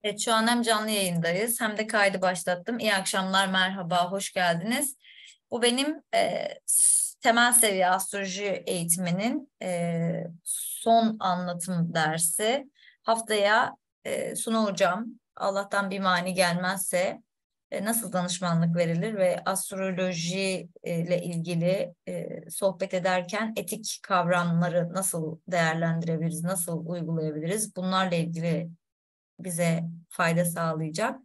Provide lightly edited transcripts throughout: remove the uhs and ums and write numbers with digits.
Evet, şu an hem canlı yayındayız hem de kaydı başlattım. İyi akşamlar, merhaba, hoş geldiniz. Bu benim temel seviye astroloji eğitiminin son anlatım dersi. Haftaya Suna Hocam, Allah'tan bir mani gelmezse nasıl danışmanlık verilir ve astroloji ile ilgili sohbet ederken etik kavramları nasıl değerlendirebiliriz, nasıl uygulayabiliriz? Bunlarla ilgili bize fayda sağlayacak.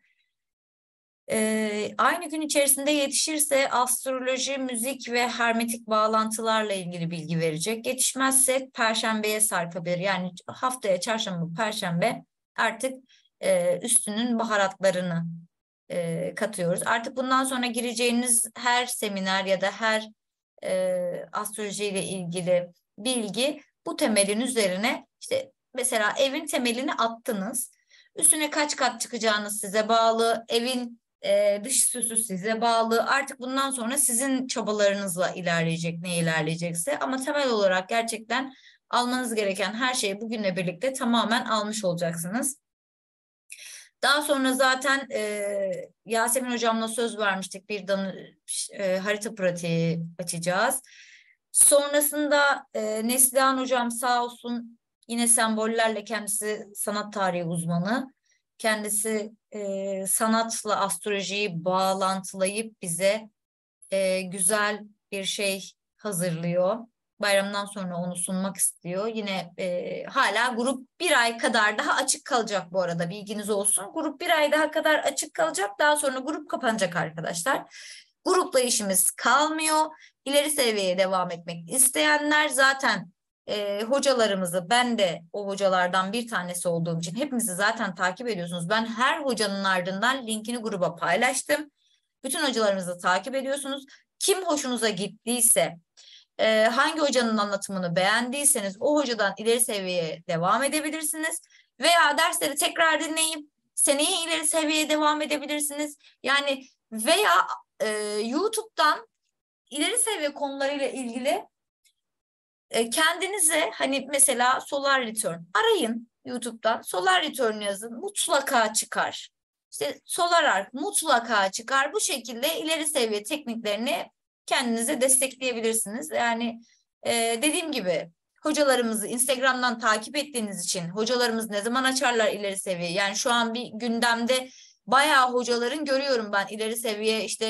Aynı gün içerisinde yetişirse astroloji, müzik ve hermetik bağlantılarla ilgili bilgi verecek. Yetişmezse Perşembeye sarkabilir. Yani haftaya Çarşamba, Perşembe artık üstünün baharatlarını katıyoruz. Artık bundan sonra gireceğiniz her seminer ya da her astroloji ile ilgili bilgi bu temelin üzerine işte mesela evin temelini attınız. Üstüne kaç kat çıkacağınız size bağlı. Evin dış süsü size bağlı. Artık bundan sonra sizin çabalarınızla ilerleyecek ne ilerleyecekse. Ama temel olarak gerçekten almanız gereken her şeyi bugünle birlikte tamamen almış olacaksınız. Daha sonra zaten Yasemin hocamla söz vermiştik harita pratiği açacağız. Sonrasında Neslihan hocam sağ olsun yine sembollerle kendisi sanat tarihi uzmanı. Kendisi sanatla astrolojiyi bağlantılayıp bize güzel bir şey hazırlıyor. Bayramdan sonra onu sunmak istiyor. Yine hala grup bir ay kadar daha açık kalacak bu arada bilginiz olsun. Grup bir ay daha kadar açık kalacak. Daha sonra grup kapanacak arkadaşlar. Grupla işimiz kalmıyor. İleri seviyeye devam etmek isteyenler zaten hocalarımızı ben de o hocalardan bir tanesi olduğum için hepimizi zaten takip ediyorsunuz. Ben her hocanın ardından linkini gruba paylaştım. Bütün hocalarımızı takip ediyorsunuz. Kim hoşunuza gittiyse, hangi hocanın anlatımını beğendiyseniz o hocadan ileri seviyeye devam edebilirsiniz. Veya dersleri tekrar dinleyip seneye ileri seviyeye devam edebilirsiniz. Yani veya YouTube'dan ileri seviye konularıyla ilgili kendinize hani mesela Solar Return arayın YouTube'dan. Solar Return yazın mutlaka çıkar. İşte Solar Arc mutlaka çıkar. Bu şekilde ileri seviye tekniklerini kendinize destekleyebilirsiniz. Yani dediğim gibi hocalarımızı Instagram'dan takip ettiğiniz için hocalarımız ne zaman açarlar ileri seviye? Yani şu an bir gündemde bayağı hocaların görüyorum ben ileri seviye işte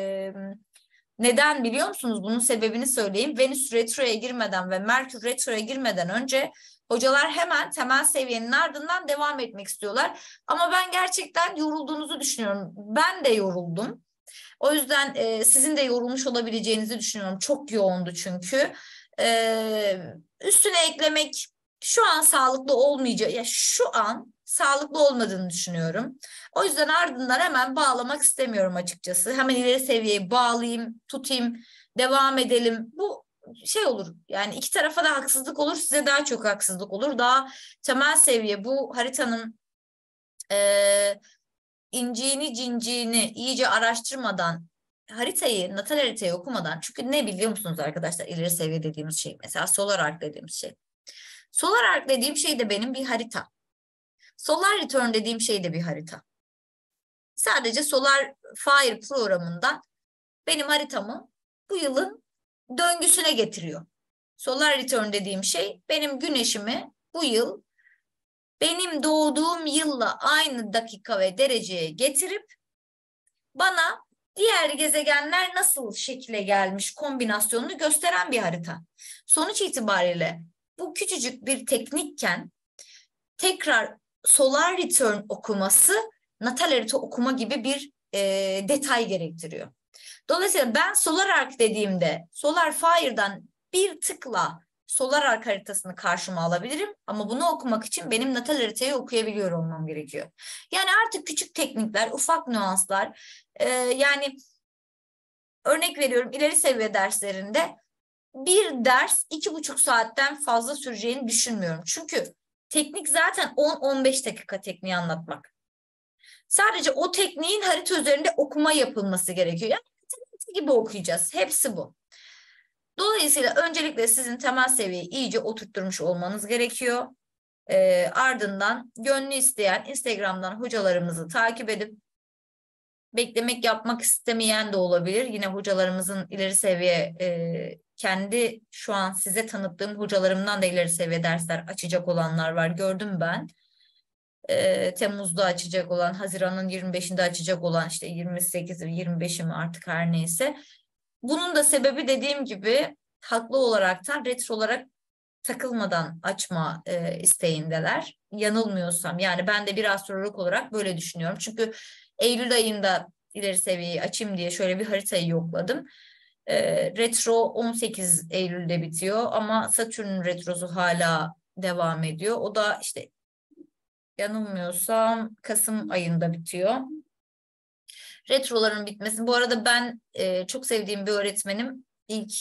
neden biliyor musunuz? Bunun sebebini söyleyeyim. Venüs retroya girmeden ve Merkür retroya girmeden önce hocalar hemen temel seviyenin ardından devam etmek istiyorlar. Ama ben gerçekten yorulduğunuzu düşünüyorum. Ben de yoruldum. O yüzden sizin de yorulmuş olabileceğinizi düşünüyorum. Çok yoğundu çünkü. Üstüne eklemek şu an sağlıklı olmayacak. Ya şu an sağlıklı olmadığını düşünüyorum. O yüzden ardından hemen bağlamak istemiyorum açıkçası. Hemen ileri seviyeye bağlayayım, tutayım, devam edelim. Bu şey olur. Yani iki tarafa da haksızlık olur, size daha çok haksızlık olur. Daha temel seviye bu haritanın e, inciğini cinciğini iyice araştırmadan natal haritayı okumadan çünkü ne biliyor musunuz arkadaşlar ileri seviye dediğimiz şey mesela solar arc dediğimiz şey. Solar arc dediğim şey de benim bir harita. Solar return dediğim şey de bir harita. Sadece Solar Fire programından benim haritamı bu yılın döngüsüne getiriyor. Solar return dediğim şey benim güneşimi bu yıl benim doğduğum yılla aynı dakika ve dereceye getirip bana diğer gezegenler nasıl şekile gelmiş kombinasyonunu gösteren bir harita. Sonuç itibariyle bu küçücük bir teknikken tekrar solar return okuması natal harita okuma gibi bir detay gerektiriyor. Dolayısıyla ben solar arc dediğimde solar fire'dan bir tıkla solar arc haritasını karşıma alabilirim ama bunu okumak için benim natal haritayı okuyabiliyor olmam gerekiyor. Yani artık küçük teknikler, ufak nüanslar yani örnek veriyorum ileri seviye derslerinde bir ders 2,5 saatten fazla süreceğini düşünmüyorum. Çünkü teknik zaten 10-15 dakika tekniği anlatmak. Sadece o tekniğin harita üzerinde okuma yapılması gerekiyor. Yani gibi okuyacağız. Hepsi bu. Dolayısıyla öncelikle sizin temel seviyeyi iyice oturtturmuş olmanız gerekiyor. Ardından gönlü isteyen Instagram'dan hocalarımızı takip edip beklemek yapmak istemeyen de olabilir. Yine hocalarımızın ileri seviye kendi şu an size tanıttığım hocalarımdan da ileri seviye dersler açacak olanlar var. Gördüm ben. Temmuz'da açacak olan, Haziran'ın 25'inde açacak olan, işte 28'i 25'i mi artık her neyse. Bunun da sebebi dediğim gibi haklı olaraktan retro olarak takılmadan açma isteğindeler. Yanılmıyorsam yani ben de bir astrolog olarak böyle düşünüyorum. Çünkü Eylül ayında ileri seviyeyi açayım diye şöyle bir haritayı yokladım. Retro 18 Eylül'de bitiyor ama Satürn'ün retrosu hala devam ediyor. O da işte yanılmıyorsam Kasım ayında bitiyor. Retroların bitmesi. Bu arada ben çok sevdiğim bir öğretmenim ilk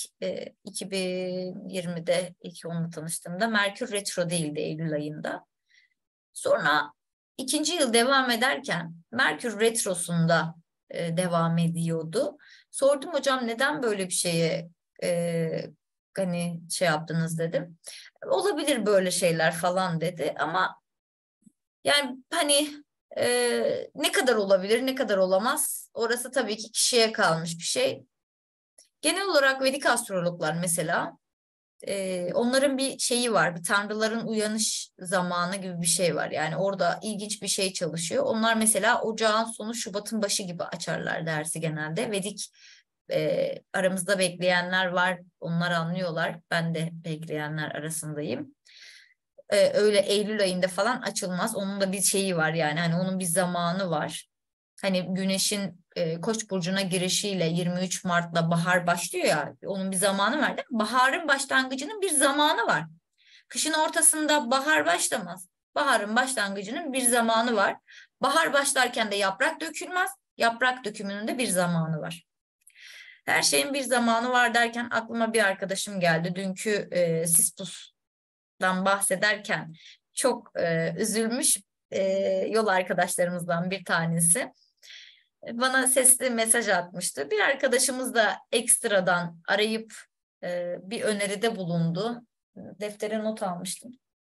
2020'de ilk onunla tanıştığımda Merkür retro değildi Eylül ayında. Sonra ikinci yıl devam ederken Merkür retrosunda devam ediyordu. Sordum hocam neden böyle bir şeye hani şey yaptınız dedim. Olabilir böyle şeyler falan dedi ama yani hani ne kadar olabilir, ne kadar olamaz? Orası tabii ki kişiye kalmış bir şey. Genel olarak Vedik astrologlar mesela onların bir şeyi var, bir tanrıların uyanış zamanı gibi bir şey var. Yani orada ilginç bir şey çalışıyor. Onlar mesela ocağın sonu Şubat'ın başı gibi açarlar dersi genelde. Vedik aramızda bekleyenler var, onlar anlıyorlar. Ben de bekleyenler arasındayım. Öyle Eylül ayında falan açılmaz. Onun da bir şeyi var yani hani onun bir zamanı var. Hani Güneş'in Koç burcuna girişiyle 23 Mart'la bahar başlıyor ya onun bir zamanı var değil mi? Baharın başlangıcının bir zamanı var. Kışın ortasında bahar başlamaz. Baharın başlangıcının bir zamanı var. Bahar başlarken de yaprak dökülmez. Yaprak dökümünün de bir zamanı var. Her şeyin bir zamanı var derken aklıma bir arkadaşım geldi. Dünkü Sispus bahsederken çok üzülmüş yol arkadaşlarımızdan bir tanesi. Bana sesli mesaj atmıştı. Bir arkadaşımız da ekstradan arayıp bir öneride bulundu. Deftere not almıştım.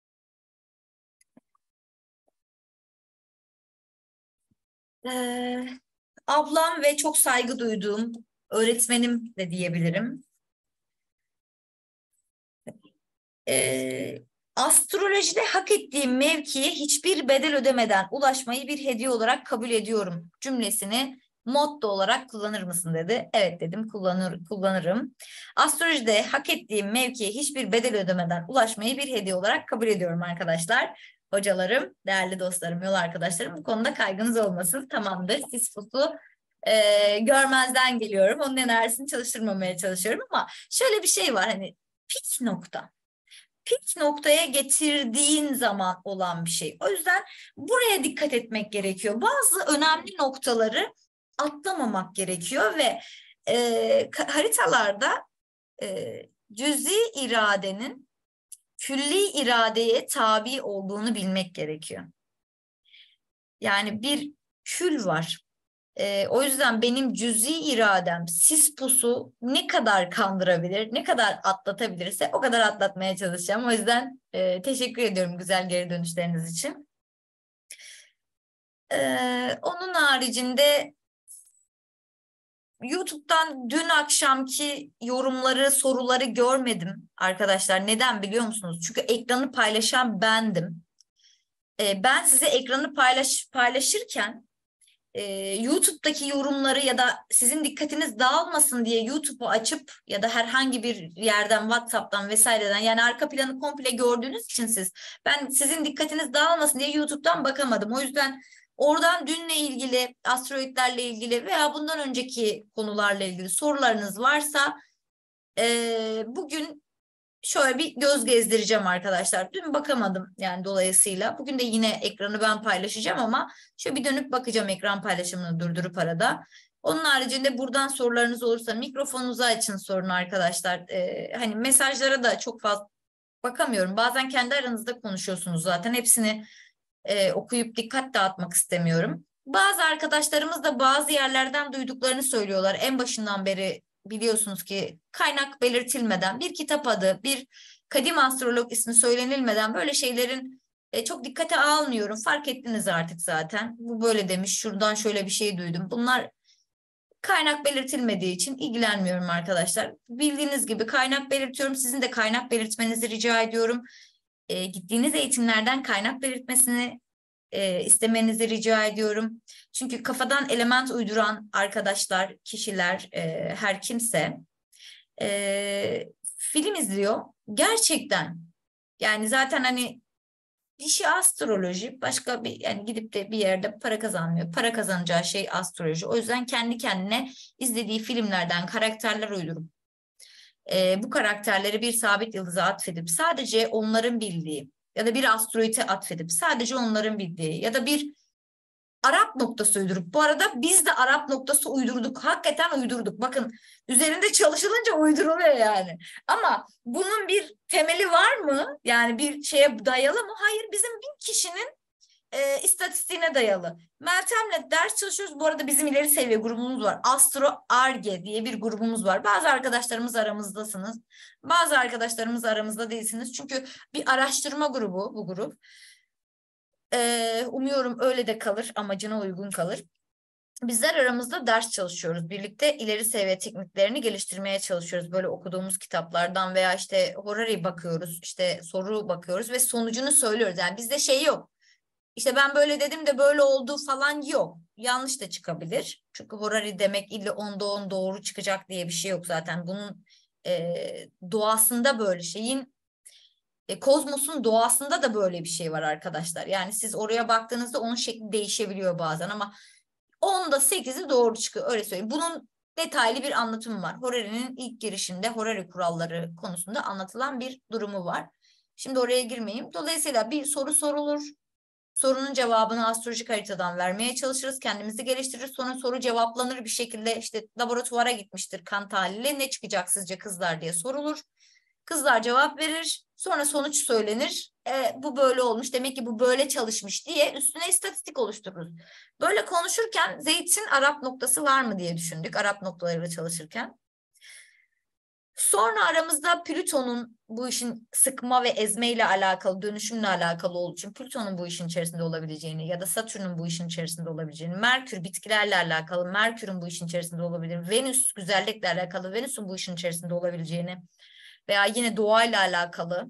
Ablam ve çok saygı duyduğum öğretmenim de diyebilirim. e, Astrolojide hak ettiğim mevkiye hiçbir bedel ödemeden ulaşmayı bir hediye olarak kabul ediyorum cümlesini motto olarak kullanır mısın dedi. Evet dedim kullanırım. Astrolojide hak ettiğim mevkiye hiçbir bedel ödemeden ulaşmayı bir hediye olarak kabul ediyorum arkadaşlar. Hocalarım, değerli dostlarım, yol arkadaşlarım bu konuda kaygınız olmasın. Tamamdır. Sisyphus'u görmezden geliyorum. Onun enerjisini çalıştırmamaya çalışıyorum ama şöyle bir şey var hani pik nokta. Pik noktaya getirdiğin zaman olan bir şey. O yüzden buraya dikkat etmek gerekiyor. Bazı önemli noktaları atlamamak gerekiyor ve haritalarda cüzi iradenin külli iradeye tabi olduğunu bilmek gerekiyor. Yani bir kül var. O yüzden benim cüzi iradem Sisyphus'u ne kadar kandırabilir, ne kadar atlatabilirse o kadar atlatmaya çalışacağım. O yüzden teşekkür ediyorum güzel geri dönüşleriniz için. Onun haricinde YouTube'dan dün akşamki yorumları, soruları görmedim arkadaşlar. Neden biliyor musunuz? Çünkü ekranı paylaşan bendim. Ben size ekranı paylaşırken YouTube'daki yorumları ya da sizin dikkatiniz dağılmasın diye YouTube'u açıp ya da herhangi bir yerden WhatsApp'tan vesaireden yani arka planı komple gördüğünüz için ben sizin dikkatiniz dağılmasın diye YouTube'dan bakamadım. O yüzden oradan dünle ilgili, asteroidlerle ilgili veya bundan önceki konularla ilgili sorularınız varsa bugün şöyle bir göz gezdireceğim arkadaşlar. Dün bakamadım yani dolayısıyla. Bugün de yine ekranı ben paylaşacağım ama şöyle bir dönüp bakacağım ekran paylaşımını durdurup arada. Onun haricinde buradan sorularınız olursa mikrofonunuzu açın sorun arkadaşlar. Hani mesajlara da çok fazla bakamıyorum. Bazen kendi aranızda konuşuyorsunuz zaten. Hepsini okuyup dikkat dağıtmak istemiyorum. Bazı arkadaşlarımız da bazı yerlerden duyduklarını söylüyorlar. En başından beri biliyorsunuz ki kaynak belirtilmeden bir kitap adı, bir kadim astrolog ismi söylenilmeden böyle şeylerin Çok dikkate almıyorum. Fark ettiniz artık zaten. Bu böyle demiş, şuradan şöyle bir şey duydum. Bunlar kaynak belirtilmediği için ilgilenmiyorum arkadaşlar. Bildiğiniz gibi kaynak belirtiyorum. Sizin de kaynak belirtmenizi rica ediyorum. Gittiğiniz eğitimlerden kaynak belirtmesini istemenizi rica ediyorum. Çünkü kafadan element uyduran arkadaşlar, kişiler, her kimse film izliyor. Gerçekten yani zaten hani işi astroloji, başka bir yani gidip de bir yerde para kazanmıyor. Para kazanacağı şey astroloji. O yüzden kendi kendine izlediği filmlerden karakterler uydurup bu karakterleri bir sabit yıldıza atfedip sadece onların bildiği ya da bir asteroide atfedip sadece onların bildiği ya da bir Arap noktası uydurup, bu arada biz de Arap noktası uydurduk. Hakikaten uydurduk. Bakın üzerinde çalışılınca uyduruluyor yani. Ama bunun bir temeli var mı? Yani bir şeye dayalı mı? Hayır, bizim bir kişinin istatistiğine dayalı. Meltem'le ders çalışıyoruz. Bu arada bizim ileri seviye grubumuz var. Astro Arge diye bir grubumuz var. Bazı arkadaşlarımız aramızdasınız. Bazı arkadaşlarımız aramızda değilsiniz. Çünkü bir araştırma grubu bu grup. Umuyorum öyle de kalır, amacına uygun kalır. Bizler aramızda ders çalışıyoruz. Birlikte ileri seviye tekniklerini geliştirmeye çalışıyoruz. Böyle okuduğumuz kitaplardan veya işte Horari bakıyoruz, işte soru bakıyoruz ve sonucunu söylüyoruz. Yani bizde şey yok. İşte ben böyle dedim de böyle oldu falan yok. Yanlış da çıkabilir. Çünkü Horari demek illa onda on doğru çıkacak diye bir şey yok zaten. Bunun doğasında böyle şeyin kozmosun doğasında da böyle bir şey var arkadaşlar. Yani siz oraya baktığınızda onun şekli değişebiliyor bazen ama onda 8'i doğru çıkıyor, öyle söyleyeyim. Bunun detaylı bir anlatımı var. Horari'nin ilk girişinde Horari kuralları konusunda anlatılan bir durumu var. Şimdi oraya girmeyeyim. Dolayısıyla bir soru sorulur. Sorunun cevabını astrolojik haritadan vermeye çalışırız. Kendimizi geliştiririz. Sonra soru cevaplanır bir şekilde, işte laboratuvara gitmiştir kan tahlili. Ne çıkacak sizce kızlar diye sorulur. Kızlar cevap verir. Sonra sonuç söylenir. Bu böyle olmuş. Demek ki bu böyle çalışmış diye üstüne istatistik oluştururuz. Böyle konuşurken zeytin Arap noktası var mı diye düşündük. Arap noktalarıyla çalışırken. Sonra aramızda Plüton'un bu işin sıkma ve ezme ile alakalı, dönüşümle alakalı olduğu için Plüton'un bu işin içerisinde olabileceğini ya da Satürn'ün bu işin içerisinde olabileceğini, Merkür bitkilerle alakalı, Merkür'ün bu işin içerisinde olabileceğini, Venüs güzellikle alakalı, Venüs'ün bu işin içerisinde olabileceğini veya yine doğayla alakalı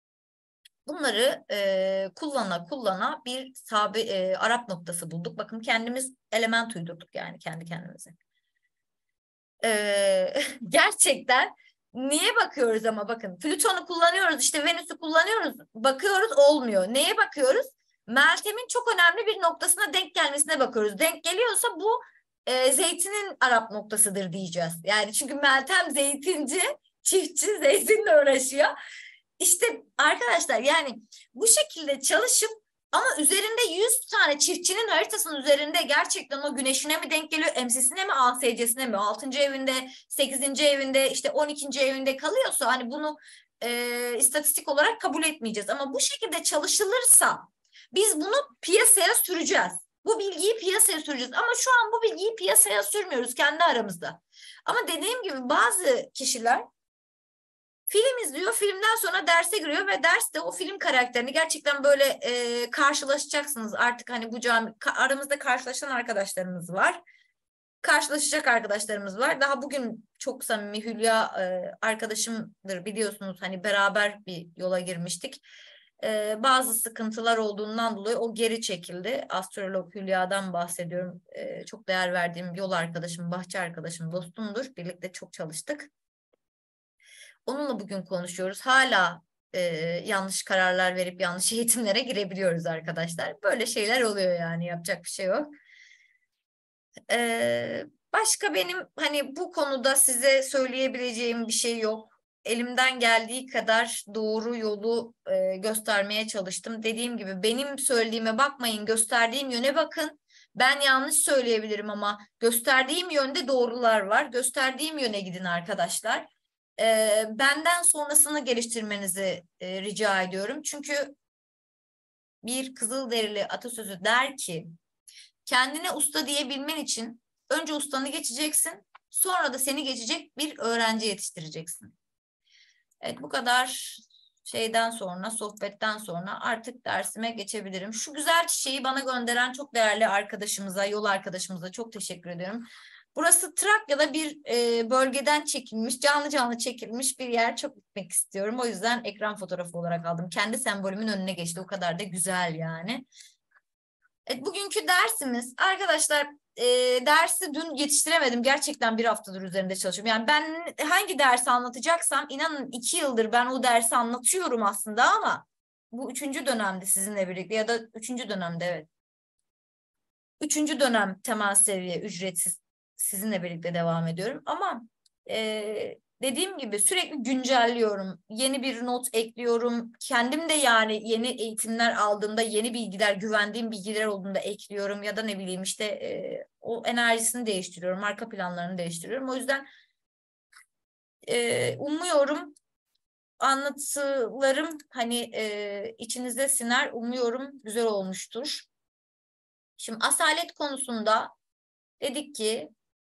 bunları kullana bir Arap noktası bulduk. Bakın kendimiz element uydurduk yani kendi kendimize. Gerçekten niye bakıyoruz ama bakın Plüton'u kullanıyoruz, işte Venüs'ü kullanıyoruz, bakıyoruz olmuyor. Neye bakıyoruz? Meltem'in çok önemli bir noktasına denk gelmesine bakıyoruz. Denk geliyorsa bu zeytinin Arap noktasıdır diyeceğiz. Yani çünkü Meltem zeytinci, çiftçi, zeytinle uğraşıyor. İşte arkadaşlar yani bu şekilde çalışıp ama üzerinde 100 tane çiftçinin haritasının üzerinde gerçekten o güneşine mi denk geliyor, emsisine mi, ASC'sine mi, 6. evinde, 8. evinde, işte 12. evinde kalıyorsa hani bunu istatistik olarak kabul etmeyeceğiz. Ama bu şekilde çalışılırsa biz bunu piyasaya süreceğiz. Bu bilgiyi piyasaya süreceğiz. Ama şu an bu bilgiyi piyasaya sürmüyoruz kendi aramızda. Ama dediğim gibi bazı kişiler film izliyor, filmden sonra derse giriyor ve derste o film karakterini gerçekten böyle karşılaşacaksınız. Artık hani bu aramızda karşılaşan arkadaşlarımız var. Karşılaşacak arkadaşlarımız var. Daha bugün çok samimi Hülya arkadaşımdır, biliyorsunuz. Hani beraber bir yola girmiştik. Bazı sıkıntılar olduğundan dolayı o geri çekildi. Astrolog Hülya'dan bahsediyorum. Çok değer verdiğim yol arkadaşım, bahçe arkadaşım, dostumdur. Birlikte çok çalıştık. Onunla bugün konuşuyoruz. Hala yanlış kararlar verip yanlış eğitimlere girebiliyoruz arkadaşlar. Böyle şeyler oluyor yani, yapacak bir şey yok. Başka benim hani bu konuda size söyleyebileceğim bir şey yok. Elimden geldiği kadar doğru yolu göstermeye çalıştım. Dediğim gibi benim söylediğime bakmayın, gösterdiğim yöne bakın. Ben yanlış söyleyebilirim ama gösterdiğim yönde doğrular var. Gösterdiğim yöne gidin arkadaşlar. Benden sonrasını geliştirmenizi rica ediyorum. Çünkü bir Kızılderili atasözü der ki, kendine usta diyebilmen için önce ustanı geçeceksin, sonra da seni geçecek bir öğrenci yetiştireceksin. Evet, bu kadar şeyden sonra, sohbetten sonra artık dersime geçebilirim. Şu güzel çiçeği bana gönderen çok değerli arkadaşımıza, yol arkadaşımıza çok teşekkür ediyorum. Burası Trakya'da bir bölgeden çekilmiş, canlı canlı çekilmiş bir yer. Çok gitmek istiyorum. O yüzden ekran fotoğrafı olarak aldım. Kendi sembolümün önüne geçti. O kadar da güzel yani. Evet, bugünkü dersimiz arkadaşlar, dersi dün yetiştiremedim. Gerçekten bir haftadır üzerinde çalışıyorum. Yani ben hangi dersi anlatacaksam inanın 2 yıldır ben o dersi anlatıyorum aslında ama bu 3. dönemde sizinle birlikte ya da 3. dönemde, evet. 3. dönem temel seviye ücretsiz sizinle birlikte devam ediyorum. Ama dediğim gibi sürekli güncelliyorum. Yeni bir not ekliyorum. Kendim de yani yeni eğitimler aldığımda yeni bilgiler, güvendiğim bilgiler olduğunda ekliyorum. Ya da ne bileyim işte o enerjisini değiştiriyorum. Arka planlarını değiştiriyorum. O yüzden umuyorum anlatılarım hani içinize siner. Umuyorum güzel olmuştur. Şimdi asalet konusunda dedik ki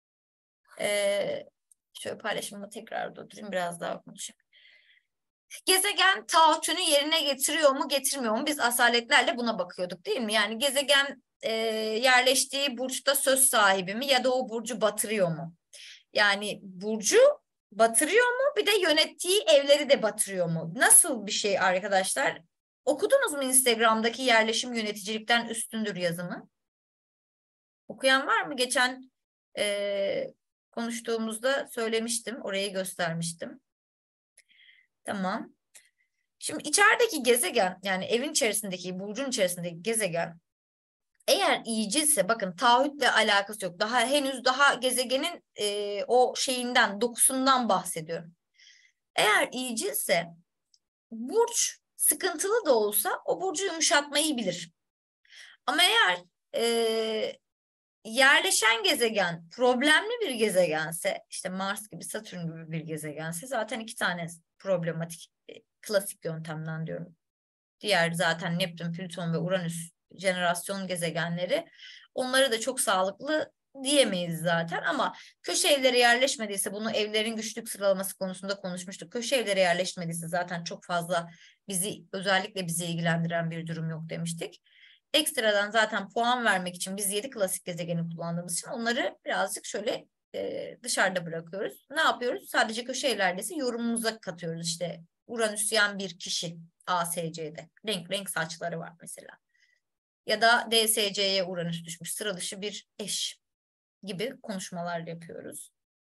şöyle paylaşımımı tekrar durdurayım, biraz daha konuşayım. Gezegen taahhütünü yerine getiriyor mu getirmiyor mu? Biz asaletlerle buna bakıyorduk değil mi? Yani gezegen yerleştiği burçta söz sahibi mi ya da o burcu batırıyor mu? Yani burcu batırıyor mu, bir de yönettiği evleri de batırıyor mu? Nasıl bir şey arkadaşlar? Okudunuz mu Instagram'daki yerleşim yöneticilikten üstündür yazımı? Okuyan var mı? Geçen konuştuğumuzda söylemiştim. Orayı göstermiştim. Tamam. Şimdi içerideki gezegen, yani evin içerisindeki, burcun içerisindeki gezegen eğer iyicilse, bakın taahhütle alakası yok. Henüz daha gezegenin o şeyinden, dokusundan bahsediyorum. Eğer iyicilse burç sıkıntılı da olsa o burcu yumuşatmayı bilir. Ama eğer yerleşen gezegen problemli bir gezegense, işte Mars gibi, Satürn gibi bir gezegense, zaten 2 tane problematik, klasik yöntemden diyorum. Diğer zaten Neptün, Plüton ve Uranüs jenerasyon gezegenleri, onları da çok sağlıklı diyemeyiz zaten, ama köşe evleri yerleşmediyse, bunu evlerin güçlük sıralaması konusunda konuşmuştuk. Köşe evleri yerleşmediyse zaten çok fazla özellikle bizi ilgilendiren bir durum yok demiştik. Ekstradan zaten puan vermek için biz 7 klasik gezegeni kullandığımız için onları birazcık şöyle dışarıda bırakıyoruz. Ne yapıyoruz? Sadece köşe evlerdeyse yorumumuza katıyoruz. İşte Uranüsyen bir kişi ASC'de. Renk renk saçları var mesela. Ya da DSC'ye Uranüs düşmüş, sıra dışı bir eş gibi konuşmalar yapıyoruz.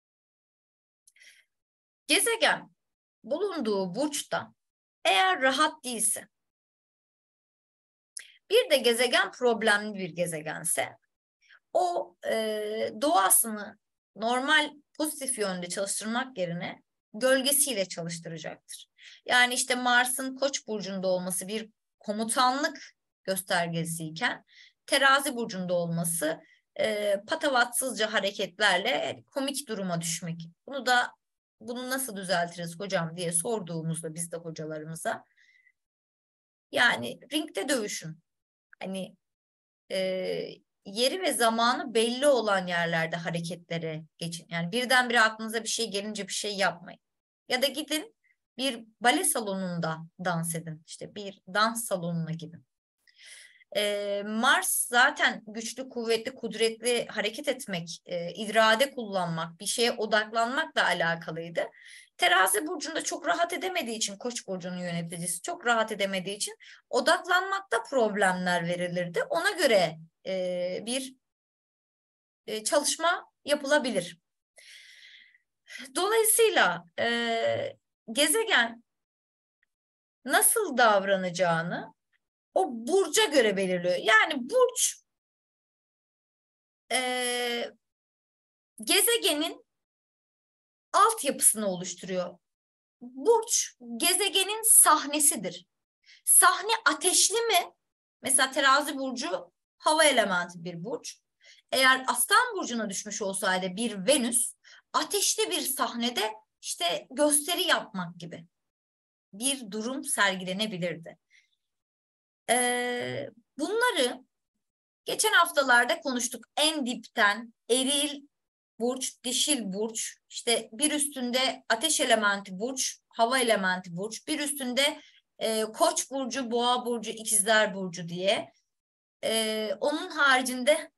Gezegen bulunduğu burçta eğer rahat değilse, bir de gezegen problemli bir gezegense, o doğasını normal pozitif yönde çalıştırmak yerine gölgesiyle çalıştıracaktır. Yani işte Mars'ın Koç burcunda olması bir komutanlık göstergesiyken, Terazi burcunda olması patavatsızca hareketlerle komik duruma düşmek. Bunu nasıl düzeltiriz hocam diye sorduğumuzda biz de hocalarımıza, yani ringde dövüşün. Hani e, yeri ve zamanı belli olan yerlerde hareketlere geçin. Yani birdenbire aklınıza bir şey gelince bir şey yapmayın. Ya da gidin bir bale salonunda dans edin. İşte bir dans salonuna gidin. Mars zaten güçlü, kuvvetli, kudretli hareket etmek, irade kullanmak, bir şeye odaklanmakla alakalıydı. Terazi burcunda çok rahat edemediği için, Koç burcunun yöneticisi çok rahat edemediği için odaklanmakta problemler verilirdi. Ona göre bir çalışma yapılabilir. Dolayısıyla gezegen nasıl davranacağını o burca göre belirliyor. Yani burç gezegenin altyapısını oluşturuyor. Burç gezegenin sahnesidir. Sahne ateşli mi? Mesela Terazi burcu hava elementi bir burç. Eğer Aslan burcuna düşmüş olsaydı bir Venüs, ateşli bir sahnede işte gösteri yapmak gibi bir durum sergilenebilirdi. Bunları geçen haftalarda konuştuk. En dipten eril burç, dişil burç, işte bir üstünde ateş elementi burç, hava elementi burç. Bir üstünde Koç burcu, Boğa burcu, İkizler burcu diye. Onun haricinde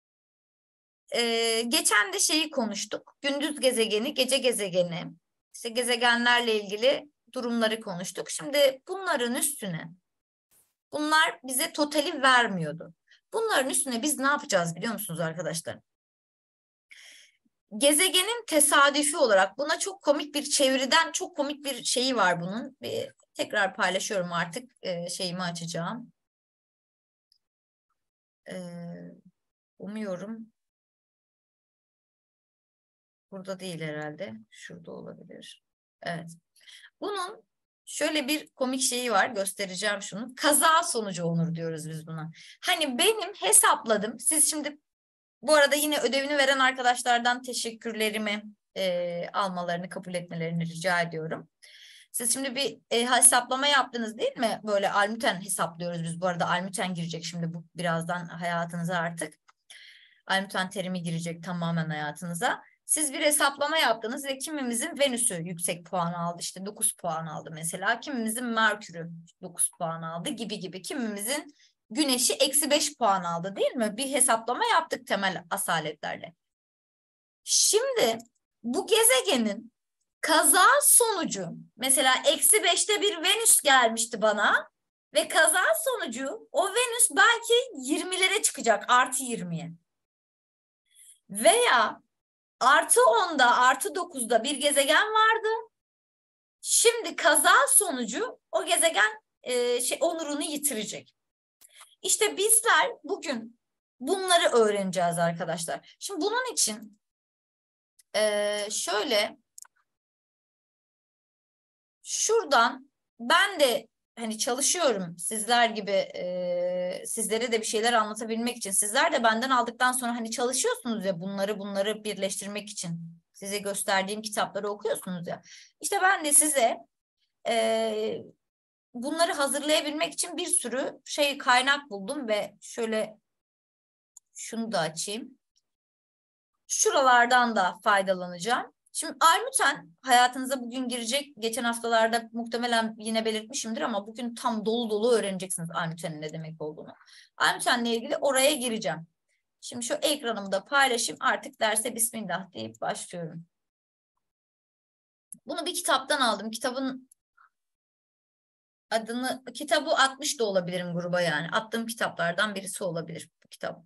geçen de şeyi konuştuk. Gündüz gezegeni, gece gezegeni, işte gezegenlerle ilgili durumları konuştuk. Şimdi bunların üstüne, bunlar bize totali vermiyordu. Bunların üstüne biz ne yapacağız biliyor musunuz arkadaşlar? Gezegenin tesadüfi olarak, buna çok komik bir çeviriden çok komik bir şeyi var bunun. Tekrar paylaşıyorum artık, şeyimi açacağım. Umuyorum burada değil herhalde. Şurada olabilir. Evet. Bunun şöyle bir komik şeyi var. Göstereceğim şunu. Kaza sonucu onur diyoruz biz buna. Hani benim hesapladım. Siz şimdi bu arada yine ödevini veren arkadaşlardan teşekkürlerimi almalarını, kabul etmelerini rica ediyorum. Siz şimdi bir hesaplama yaptınız değil mi? Böyle Almuten hesaplıyoruz biz. Bu arada Almuten girecek şimdi bu birazdan hayatınıza artık. Almuten terimi girecek tamamen hayatınıza. Siz bir hesaplama yaptınız ve kimimizin Venüs'ü yüksek puan aldı. İşte 9 puan aldı mesela. Kimimizin Merkür'ü 9 puan aldı gibi gibi. Kimimizin Güneş'i -5 puan aldı değil mi? Bir hesaplama yaptık temel asaletlerle. Şimdi bu gezegenin kaza sonucu mesela -5'te bir Venüs gelmişti bana ve kaza sonucu o Venüs belki 20'lere çıkacak, +20'ye. Veya +10'da, +9'da bir gezegen vardı. Şimdi kaza sonucu o gezegen onurunu yitirecek. İşte bizler bugün bunları öğreneceğiz arkadaşlar. Şimdi bunun için şöyle şuradan ben de hani çalışıyorum sizler gibi, sizlere de bir şeyler anlatabilmek için. Sizler de benden aldıktan sonra hani çalışıyorsunuz ya, bunları birleştirmek için. Size gösterdiğim kitapları okuyorsunuz ya. İşte ben de size bunları hazırlayabilmek için bir sürü kaynak buldum ve şöyle şunu da açayım. Şuralardan da faydalanacağım. Şimdi Almuten hayatınıza bugün girecek. Geçen haftalarda muhtemelen yine belirtmişimdir ama bugün tam dolu dolu öğreneceksiniz Almuten'in ne demek olduğunu. Almuten'le ilgili oraya gireceğim. Şimdi şu ekranımı da paylaşayım. Artık derse Bismillah deyip başlıyorum. Bunu bir kitaptan aldım. Kitabın kitabı atmış da olabilirim gruba yani. Attığım kitaplardan birisi olabilir bu kitap.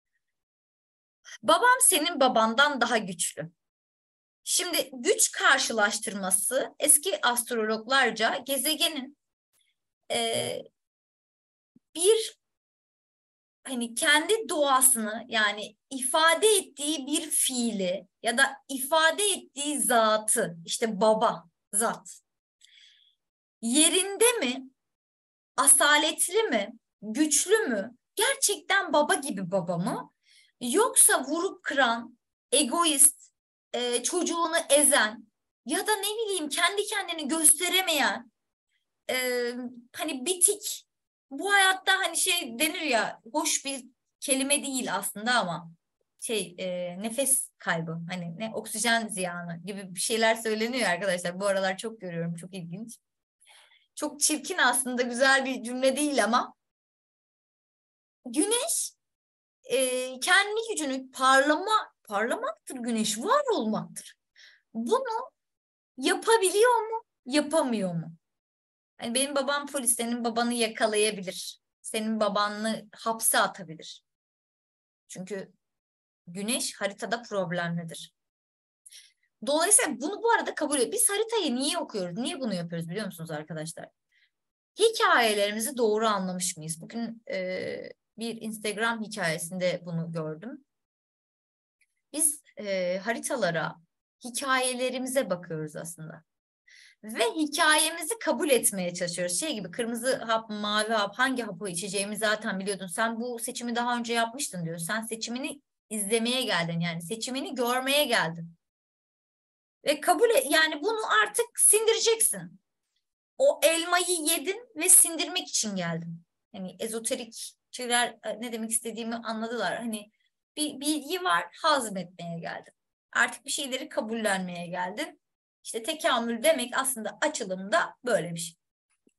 Babam senin babandan daha güçlü. Şimdi güç karşılaştırması eski astrologlarca gezegenin bir hani kendi doğasını yani ifade ettiği bir fiili ya da ifade ettiği zatı, işte baba zat yerinde mi, asaletli mi, güçlü mü, gerçekten baba gibi baba mı, yoksa vurup kıran, egoist, çocuğunu ezen ya da ne bileyim kendi kendini gösteremeyen, hani bitik, bu hayatta hani denir ya, hoş bir kelime değil aslında ama nefes kaybı, hani ne oksijen ziyanı gibi bir şeyler söyleniyor arkadaşlar. Bu aralar çok görüyorum, çok ilginç. Çok çirkin aslında, güzel bir cümle değil ama güneş kendi gücünü parlamaktır, güneş var olmaktır. Bunu yapabiliyor mu, yapamıyor mu? Yani benim babam polis, senin babanı yakalayabilir. Senin babanı hapse atabilir. Çünkü güneş haritada problemlidir. Dolayısıyla bunu bu arada kabul ediyor. Biz haritayı niye okuyoruz? Niye bunu yapıyoruz biliyor musunuz arkadaşlar? Hikayelerimizi doğru anlamış mıyız? Bugün bir Instagram hikayesinde bunu gördüm. Biz haritalara, hikayelerimize bakıyoruz aslında. Ve hikayemizi kabul etmeye çalışıyoruz. Şey gibi, kırmızı hap, mavi hap, hangi hapı içeceğimi zaten biliyordun. Sen bu seçimi daha önce yapmıştın diyor. Sen seçimini izlemeye geldin, yani seçimini görmeye geldin. Ve yani bunu artık sindireceksin. O elmayı yedin ve sindirmek için geldin. Hani ezoterikçiler ne demek istediğimi anladılar. Hani bir bilgi var, hazmetmeye geldin. Artık bir şeyleri kabullenmeye geldin. İşte tekamül demek aslında açılımda böyle bir şey.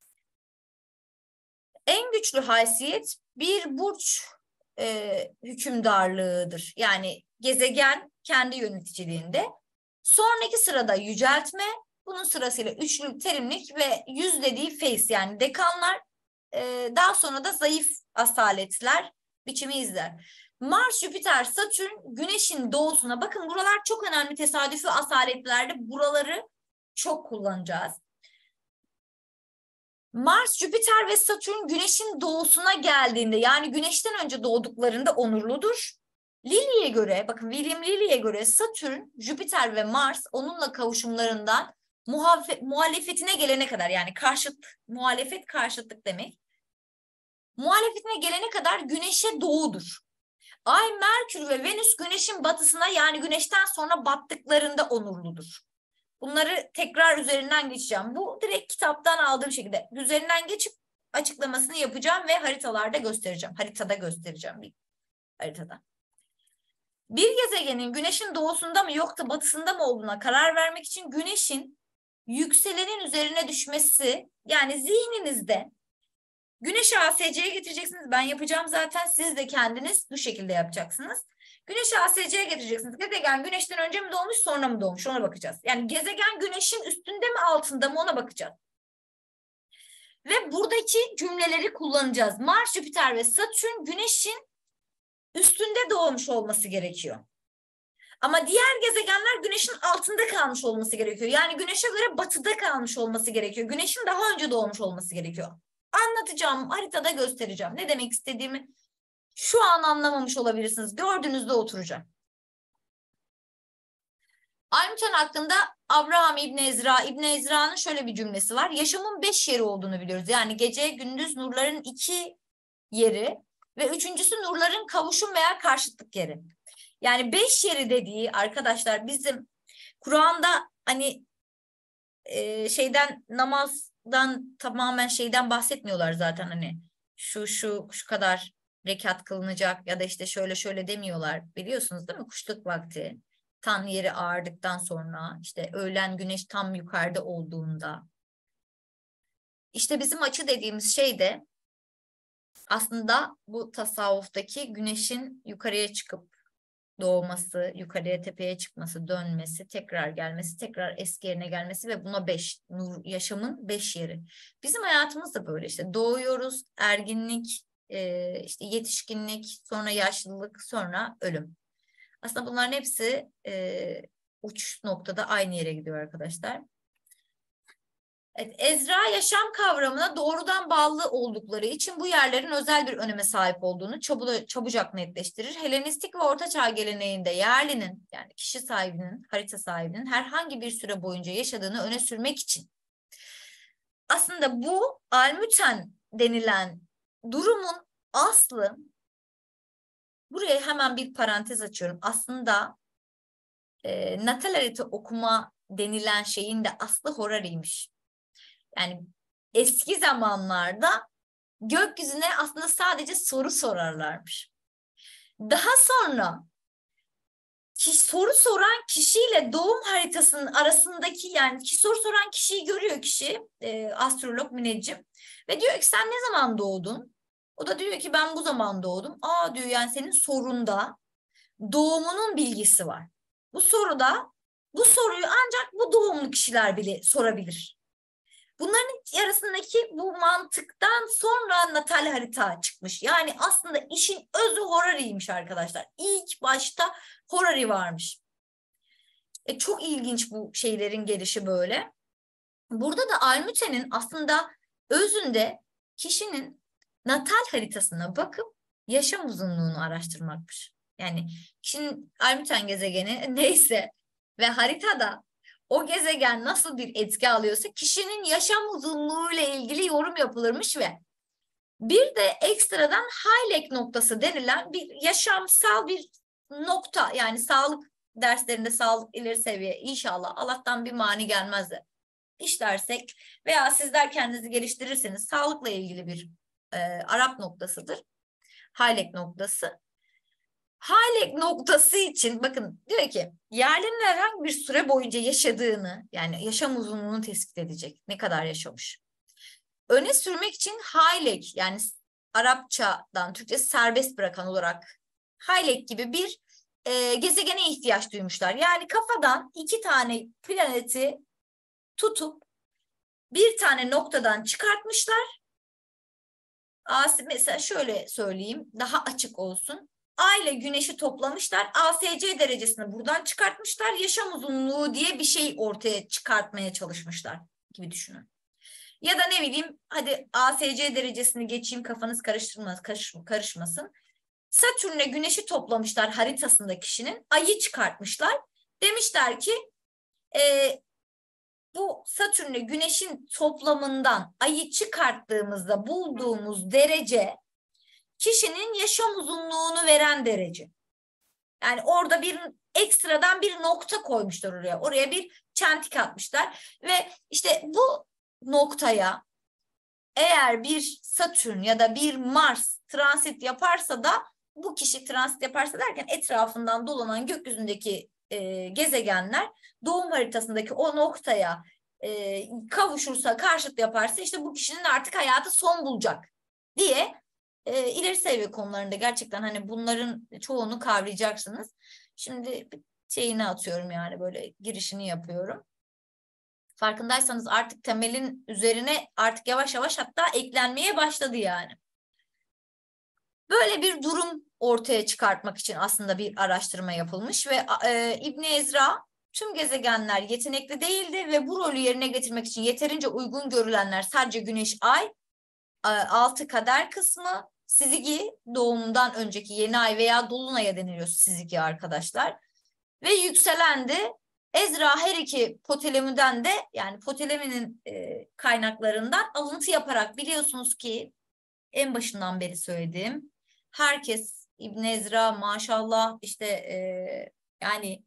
En güçlü haysiyet bir burç hükümdarlığıdır. Yani gezegen kendi yöneticiliğinde. Sonraki sırada yüceltme, bunun sırasıyla üçlü terimlik ve yüz dediği face yani dekanlar, daha sonra da zayıf asaletler biçimi izler. Mars, Jüpiter, Satürn Güneş'in doğusuna, bakın buralar çok önemli tesadüfi asaletlerde, buraları çok kullanacağız. Mars, Jüpiter ve Satürn Güneş'in doğusuna geldiğinde, yani Güneş'ten önce doğduklarında onurludur. Lilly'e göre, bakın William Lilly'e göre Satürn, Jüpiter ve Mars onunla kavuşumlarından muhalefetine gelene kadar, yani muhalefet karşıtlık demek. Muhalefetine gelene kadar Güneş'e doğudur. Ay, Merkür ve Venüs Güneş'in batısına, yani Güneş'ten sonra battıklarında onurludur. Bunları tekrar üzerinden geçeceğim. Bu direkt kitaptan aldığım şekilde. Üzerinden geçip açıklamasını yapacağım ve haritalarda göstereceğim. Haritada göstereceğim bir haritada. Bir gezegenin Güneş'in doğusunda mı yoksa batısında mı olduğuna karar vermek için Güneş'in yükselenin üzerine düşmesi, yani zihninizde Güneş'i ASC'ye getireceksiniz. Ben yapacağım zaten. Siz de kendiniz bu şekilde yapacaksınız. Güneş'i ASC'ye getireceksiniz. Gezegen Güneş'ten önce mi doğmuş, sonra mı doğmuş, ona bakacağız. Yani gezegen Güneş'in üstünde mi, altında mı, ona bakacağız. Ve buradaki cümleleri kullanacağız. Mars, Jüpiter ve Satürn Güneş'in üstünde doğmuş olması gerekiyor. Ama diğer gezegenler Güneş'in altında kalmış olması gerekiyor. Yani Güneş'e göre batıda kalmış olması gerekiyor. Güneş'in daha önce doğmuş olması gerekiyor. Anlatacağım, haritada göstereceğim. Ne demek istediğimi şu an anlamamış olabilirsiniz. Gördüğünüzde oturacağım. Aymüten hakkında Abraham İbni Ezra, İbni Ezra'nın şöyle bir cümlesi var. Yaşamın 5 yeri olduğunu biliyoruz. Yani gece, gündüz nurların 2 yeri ve üçüncüsü nurların kavuşum veya karşıtlık yeri. Yani 5 yeri dediği arkadaşlar, bizim Kur'an'da hani namazdan tamamen bahsetmiyorlar zaten, hani şu kadar rekat kılınacak ya da işte şöyle şöyle demiyorlar, biliyorsunuz değil mi? Kuşluk vakti, tan yeri ağardıktan sonra, işte öğlen güneş tam yukarıda olduğunda, işte bizim açı dediğimiz şey de aslında bu tasavvuftaki güneşin yukarıya çıkıp doğması, yukarıya tepeye çıkması, dönmesi, tekrar gelmesi, tekrar eski yerine gelmesi ve buna 5, yaşamın 5 yeri. Bizim hayatımız da böyle, işte doğuyoruz, erginlik, işte yetişkinlik, sonra yaşlılık, sonra ölüm. Aslında bunların hepsi uç noktada aynı yere gidiyor arkadaşlar. Evet, Ezra yaşam kavramına doğrudan bağlı oldukları için bu yerlerin özel bir öneme sahip olduğunu çabucak netleştirir. Helenistik ve Ortaçağ geleneğinde yerlinin, yani kişi sahibinin, harita sahibinin herhangi bir süre boyunca yaşadığını öne sürmek için aslında bu almüten denilen durumun aslı, buraya hemen bir parantez açıyorum. Aslında natal harita okuma denilen şeyin de aslı Horari'ymiş. Yani eski zamanlarda gökyüzüne aslında sadece soru sorarlarmış. Daha sonra soru soran kişiyle doğum haritasının arasındaki, yani soru soran kişiyi görüyor kişi, astrolog, müneccim, ve diyor ki sen ne zaman doğdun? O da diyor ki ben bu zaman doğdum. Aa diyor, yani senin sorunda doğumunun bilgisi var. Bu soruyu ancak bu doğumlu kişiler bile sorabilir. Bunların arasındaki bu mantıktan sonra natal harita çıkmış. Yani aslında işin özü Horari'ymiş arkadaşlar. İlk başta Horari varmış. Çok ilginç bu şeylerin gelişi böyle. Burada da Almüten'in aslında özünde kişinin natal haritasına bakıp yaşam uzunluğunu araştırmakmış. Yani kişinin Almüten gezegeni neyse ve haritada o gezegen nasıl bir etki alıyorsa kişinin yaşam uzunluğu ile ilgili yorum yapılırmış ve bir de ekstradan Hayek noktası denilen bir yaşamsal bir nokta, yani sağlık derslerinde sağlık ileri seviye, inşallah Allah'tan bir mani gelmez de işlersek veya sizler kendinizi geliştirirseniz sağlıkla ilgili bir Arap noktasıdır. Hayek noktası. Hale noktası için bakın diyor ki yerlerin herhangi bir süre boyunca yaşadığını, yani yaşam uzunluğunu tespit edecek. Ne kadar yaşamış. Öne sürmek için Haylek, yani Arapçadan Türkçe serbest bırakan olarak Haylek gibi bir gezegene ihtiyaç duymuşlar. Yani kafadan 2 tane planeti tutup bir tane noktadan çıkartmışlar. Mesela şöyle söyleyeyim, daha açık olsun. Ay ile Güneş'i toplamışlar. ASC derecesini buradan çıkartmışlar. Yaşam uzunluğu diye bir şey ortaya çıkartmaya çalışmışlar gibi düşünün. Ya da ne bileyim, hadi ASC derecesini geçeyim, kafanız karışmasın. Satürn'le Güneş'i toplamışlar haritasında kişinin. Ay'ı çıkartmışlar. Demişler ki e, bu Satürn'le Güneş'in toplamından Ay'ı çıkarttığımızda bulduğumuz derece kişinin yaşam uzunluğunu veren derece. Yani orada bir ekstradan bir nokta koymuşlar oraya. Oraya bir çentik atmışlar ve işte bu noktaya eğer bir Satürn ya da bir Mars transit yaparsa da, bu kişi transit yaparsa derken etrafından dolanan gökyüzündeki gezegenler doğum haritasındaki o noktaya kavuşursa, karşıt yaparsa, işte bu kişinin artık hayatı son bulacak diye ileri seviye konularında gerçekten hani bunların çoğunu kavrayacaksınız. Şimdi şeyini atıyorum, yani böyle girişini yapıyorum. Farkındaysanız artık temelin üzerine artık yavaş yavaş hatta eklenmeye başladı yani. Böyle bir durum ortaya çıkartmak için aslında bir araştırma yapılmış ve İbn Ezra tüm gezegenler yetenekli değildi ve bu rolü yerine getirmek için yeterince uygun görülenler sadece Güneş, Ay, 6 kader kısmı, Sizigi doğumundan önceki yeni ay veya dolunaya deniliyor Sizigi arkadaşlar. Ve yükselendi. Ezra her iki Ptolemy'den de, yani Ptolemy'nin kaynaklarından alıntı yaparak, biliyorsunuz ki en başından beri söylediğim, herkes İbn Ezra maşallah işte yani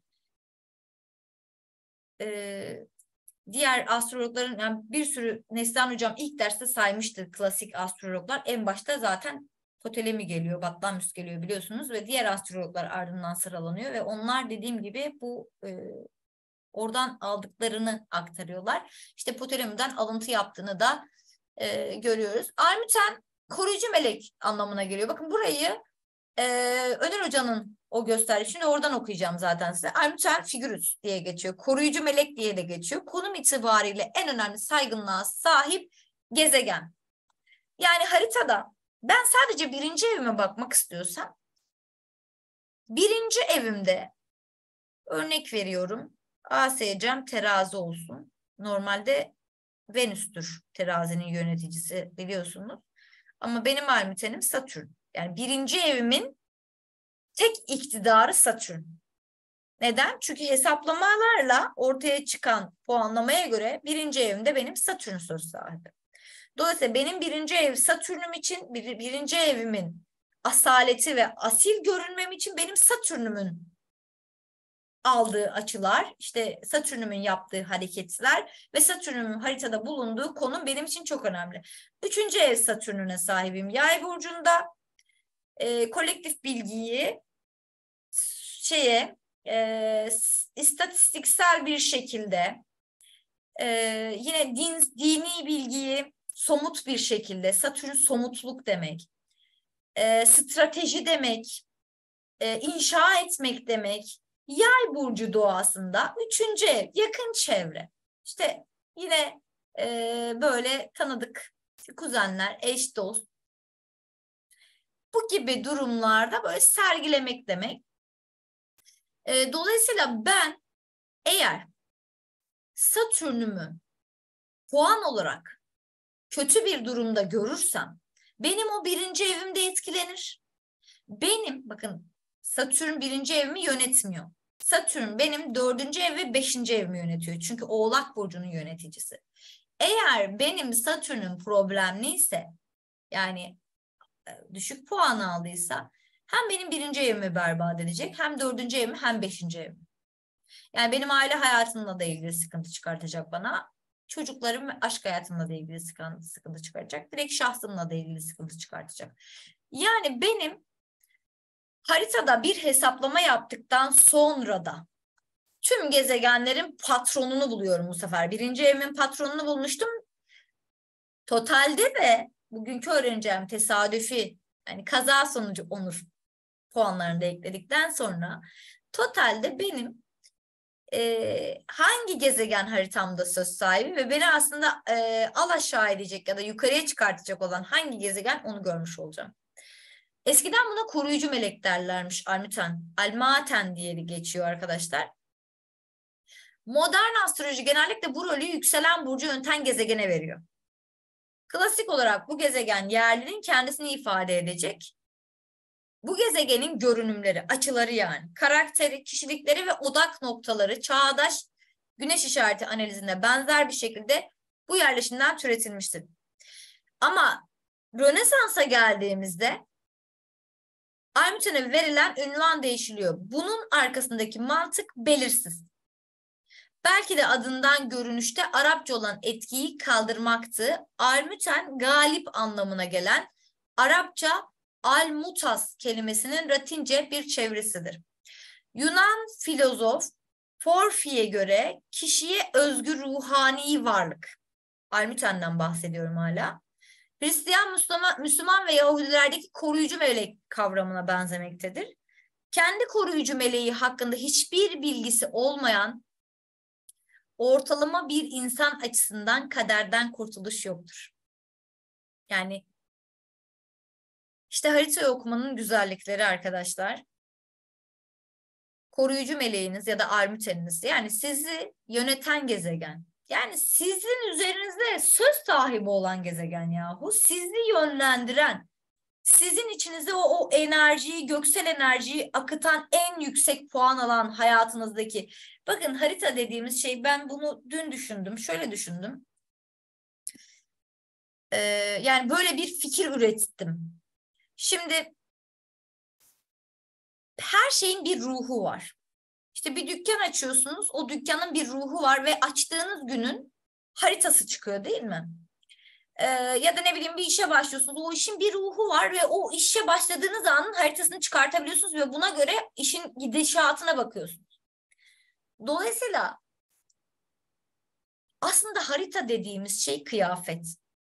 diğer astrologların, yani bir sürü, Neslihan hocam ilk derste saymıştı klasik astrologlar. En başta zaten Ptolemy geliyor, Batlamyus geliyor biliyorsunuz ve diğer astrologlar ardından sıralanıyor ve onlar dediğim gibi bu oradan aldıklarını aktarıyorlar. İşte Ptolemy'den alıntı yaptığını da görüyoruz. Almuten koruyucu melek anlamına geliyor. Bakın burayı Öner Hoca'nın o gösterdi. Şimdi oradan okuyacağım zaten size. Almuten figürüs diye geçiyor. Koruyucu melek diye de geçiyor. Konum itibariyle en önemli saygınlığa sahip gezegen. Yani haritada ben sadece birinci evime bakmak istiyorsam, birinci evimde örnek veriyorum, ASC'm terazi olsun. Normalde Venüs'tür terazinin yöneticisi biliyorsunuz. Ama benim almütenim Satürn. Yani birinci evimin tek iktidarı Satürn. Neden? Çünkü hesaplamalarla ortaya çıkan puanlamaya göre birinci evimde benim Satürn söz sahibi. Dolayısıyla benim birinci ev Satürn'üm için, birinci evimin asaleti ve asil görünmem için benim Satürn'ümün aldığı açılar, işte Satürn'ümün yaptığı hareketler ve Satürn'ümün haritada bulunduğu konum benim için çok önemli. Üçüncü ev Satürn'üne sahibim. Yay burcunda kolektif bilgiyi istatistiksel bir şekilde yine dini bilgiyi somut bir şekilde, Satürn somutluk demek, strateji demek, inşa etmek demek. Yay burcu doğasında üçüncü ev, yakın çevre. İşte yine böyle tanıdık kuzenler, eş dost. Bu gibi durumlarda böyle sergilemek demek. Dolayısıyla ben eğer Satürn'ümü puan olarak kötü bir durumda görürsem, benim o birinci evimde etkilenir. Benim, bakın, Satürn birinci evimi yönetmiyor. Satürn benim dördüncü ev ve beşinci evimi yönetiyor. Çünkü Oğlak Burcu'nun yöneticisi. Eğer benim Satürn'üm problemliyse, yani düşük puan aldıysa, hem benim birinci evimi berbat edecek, hem dördüncü evimi, hem beşinci evimi. Yani benim aile hayatımla da ilgili sıkıntı çıkartacak bana. Çocuklarım ve aşk hayatımla da ilgili sıkıntı çıkartacak. Direkt şahsımla da ilgili sıkıntı çıkartacak. Yani benim Haritada bir hesaplama yaptıktan sonra da tüm gezegenlerin patronunu buluyorum bu sefer. Birinci evimin patronunu bulmuştum. Totalde de bugünkü öğreneceğim tesadüfi, yani kaza sonucu onur puanlarını da ekledikten sonra totalde benim hangi gezegen haritamda söz sahibi ve beni aslında alaşağı edecek ya da yukarıya çıkartacak olan hangi gezegen, onu görmüş olacağım. Eskiden buna koruyucu melek derlermiş. Almaten diye geçiyor arkadaşlar. Modern astroloji genellikle bu rolü yükselen burcu yöneten gezegene veriyor. Klasik olarak bu gezegen yerlinin kendisini ifade edecek. Bu gezegenin görünümleri, açıları yani, karakteri, kişilikleri ve odak noktaları çağdaş güneş işareti analizinde benzer bir şekilde bu yerleşimden türetilmiştir. Ama Rönesans'a geldiğimizde Armut'una verilen ünvan değişiliyor. Bunun arkasındaki mantık belirsiz. Belki de adından görünüşte Arapça olan etkiyi kaldırmaktı. Armuten galip anlamına gelen Arapça almutas kelimesinin Latince bir çevirisidir. Yunan filozof Porfi'ye göre kişiye özgü ruhani varlık. Armuten'den bahsediyorum hala. Hristiyan, Müslüman ve Yahudilerdeki koruyucu melek kavramına benzemektedir. Kendi koruyucu meleği hakkında hiçbir bilgisi olmayan ortalama bir insan açısından kaderden kurtuluş yoktur. Yani işte haritayı okumanın güzellikleri arkadaşlar. Koruyucu meleğiniz ya da armüteniniz, yani sizi yöneten gezegen. Yani sizin üzerinizde söz sahibi olan gezegen yahu. Sizi yönlendiren, sizin içinize o enerjiyi, göksel enerjiyi akıtan, en yüksek puan alan hayatınızdaki. Bakın harita dediğimiz şey, ben bunu dün düşündüm, şöyle düşündüm. Yani böyle bir fikir ürettim. Şimdi her şeyin bir ruhu var. İşte bir dükkan açıyorsunuz, o dükkanın bir ruhu var ve açtığınız günün haritası çıkıyor değil mi? Ya da ne bileyim bir işe başlıyorsunuz, o işin bir ruhu var ve o işe başladığınız anın haritasını çıkartabiliyorsunuz ve buna göre işin gidişatına bakıyorsunuz. Dolayısıyla aslında harita dediğimiz şey kıyafet.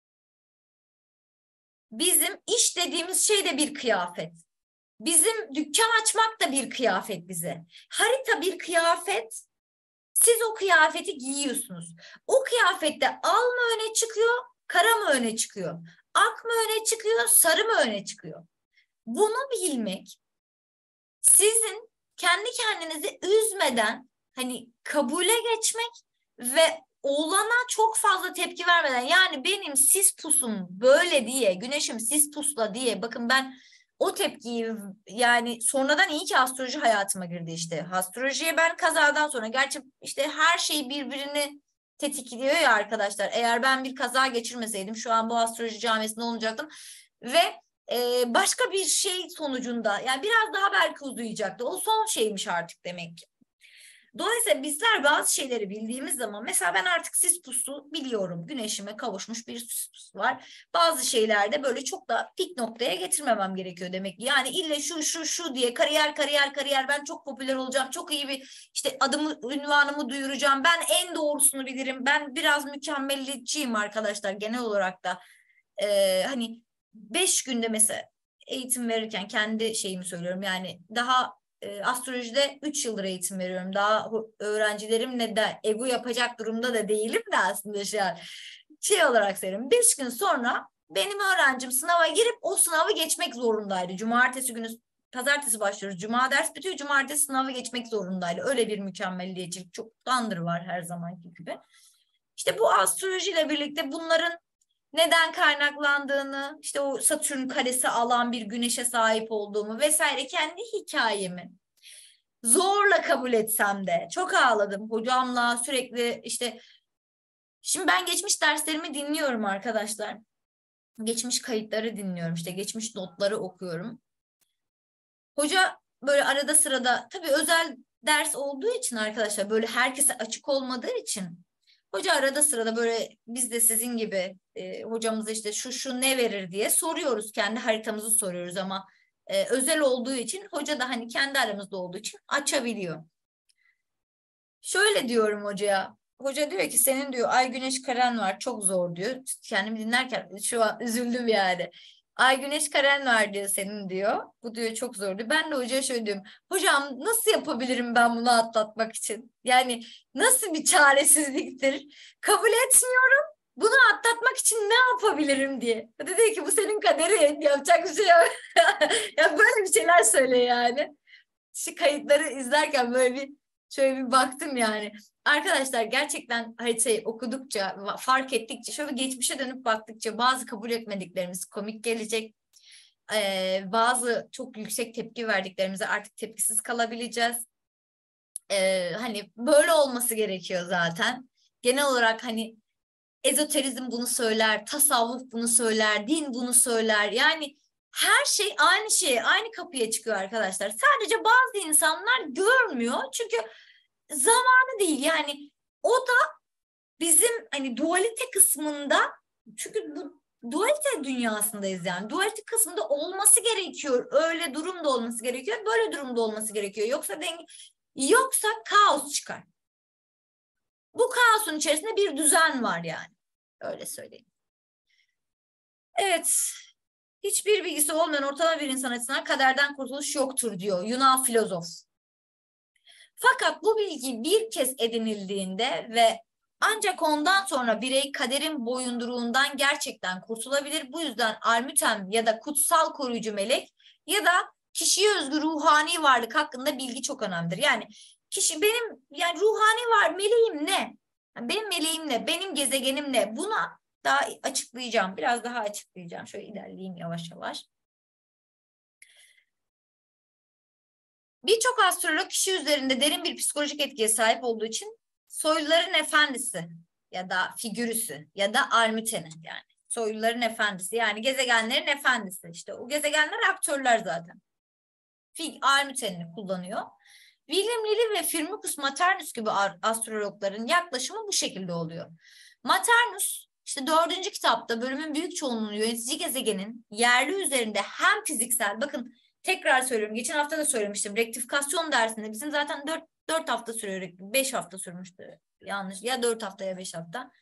Bizim iş dediğimiz şey de bir kıyafet. Bizim dükkan açmak da bir kıyafet bize. Harita bir kıyafet. Siz o kıyafeti giyiyorsunuz. O kıyafette al mı öne çıkıyor, kara mı öne çıkıyor? Ak mı öne çıkıyor, sarı mı öne çıkıyor? Bunu bilmek sizin kendi kendinizi üzmeden hani kabule geçmek ve olana çok fazla tepki vermeden, yani benim sis pusum böyle diye, güneşim sis pusla diye, bakın ben o tepkiyi, yani sonradan iyi ki astroloji hayatıma girdi işte. Astrolojiye ben kazadan sonra, gerçi işte her şey birbirini tetikliyor ya arkadaşlar. Eğer ben bir kaza geçirmeseydim şu an bu astroloji camiasında olacaktım ve başka bir şey sonucunda, yani biraz daha belki uzayacaktı. O son şeymiş artık demek ki. Dolayısıyla bizler bazı şeyleri bildiğimiz zaman, mesela ben artık sis pusu biliyorum. Güneşime kavuşmuş bir sis pusu var. Bazı şeylerde böyle çok da pik noktaya getirmemem gerekiyor demek ki. Yani ille şu diye kariyer ben çok popüler olacağım. Çok iyi bir işte adımı, ünvanımı duyuracağım. Ben en doğrusunu bilirim. Ben biraz mükemmeliyetçiyim arkadaşlar genel olarak da. Hani 5 günde mesela eğitim verirken kendi şeyimi söylüyorum. Yani daha astrolojide 3 yıldır eğitim veriyorum. Daha öğrencilerimle de ego yapacak durumda da değilim de aslında şey olarak söylüyorum. 5 gün sonra benim öğrencim sınava girip o sınavı geçmek zorundaydı. Cumartesi günü, pazartesi başlıyoruz. Cuma ders bitiyor. Cumartesi sınavı geçmek zorundaydı. Öyle bir mükemmelliyetçilik çoktandır var her zamanki gibi. İşte bu astrolojiyle birlikte bunların neden kaynaklandığını, işte o Satürn karesi alan bir güneşe sahip olduğumu vesaire, kendi hikayemi zorla kabul etsem de çok ağladım hocamla sürekli. İşte şimdi ben geçmiş derslerimi dinliyorum arkadaşlar. Geçmiş kayıtları dinliyorum, işte geçmiş notları okuyorum. Hoca böyle arada sırada, tabii özel ders olduğu için arkadaşlar, böyle herkese açık olmadığı için hoca arada sırada böyle biz de sizin gibi hocamıza işte şu ne verir diye soruyoruz. Kendi haritamızı soruyoruz ama özel olduğu için, hoca da hani kendi aramızda olduğu için açabiliyor. Şöyle diyorum hocaya. Hoca diyor ki senin diyor ay güneş karen var çok zor diyor. Kendimi dinlerken şu an üzüldüm yani. Ay güneş karen var diyor senin diyor. Bu diyor çok zor diyor. Ben de hocaya şöyle diyorum. Hocam nasıl yapabilirim ben bunu atlatmak için? Yani nasıl bir çaresizliktir? Kabul etmiyorum. Bunu atlatmak için ne yapabilirim diye. Dedi ki bu senin kaderin. Yapacak bir şey yok. Ya böyle bir şeyler söyle yani. Şu kayıtları izlerken böyle bir şöyle bir baktım yani. Arkadaşlar gerçekten haritayı okudukça, fark ettikçe, şöyle geçmişe dönüp baktıkça bazı kabul etmediklerimiz komik gelecek. Bazı çok yüksek tepki verdiklerimize artık tepkisiz kalabileceğiz. Hani böyle olması gerekiyor zaten. Genel olarak hani ezoterizm bunu söyler, tasavvuf bunu söyler, din bunu söyler. Yani her şey aynı şeye, aynı kapıya çıkıyor arkadaşlar. Sadece bazı insanlar görmüyor. Çünkü zamanı değil. Yani o da bizim hani dualite kısmında, çünkü bu dualite dünyasındayız yani. Dualite kısmında olması gerekiyor. Öyle durumda olması gerekiyor. Böyle durumda olması gerekiyor. Yoksa kaos çıkar. Bu kaosun içerisinde bir düzen var yani. Öyle söyleyeyim. Evet. Hiçbir bilgisi olmayan ortalama bir insan açısından kaderden kurtuluş yoktur diyor Yunan filozof. Fakat bu bilgi bir kez edinildiğinde ve ancak ondan sonra birey kaderin boyunduruğundan gerçekten kurtulabilir. Bu yüzden Almüten ya da kutsal koruyucu melek ya da kişiye özgü ruhani varlık hakkında bilgi çok önemlidir. Yani benim yani ruhani var, meleğim ne? Benim meleğim ne? Benim gezegenim ne? Buna daha açıklayacağım. Biraz daha açıklayacağım. Şöyle ilerleyeyim yavaş yavaş. Birçok astrolog kişi üzerinde derin bir psikolojik etkiye sahip olduğu için soyluların efendisi ya da figürüsü ya da almüteni, yani soyluların efendisi, yani gezegenlerin efendisi, işte o gezegenler aktörler zaten. Almütenini kullanıyor. William Lilly ve Firmicus Maternus gibi astrologların yaklaşımı bu şekilde oluyor. Maternus işte 4. kitapta bölümün büyük çoğunluğunu yönetici gezegenin yerli üzerinde hem fiziksel, bakın tekrar söylüyorum, geçen hafta da söylemiştim, rektifikasyon dersinde bizim zaten 4 hafta sürüyor, 5 hafta sürmüştü yanlış, ya 4 hafta ya 5 hafta.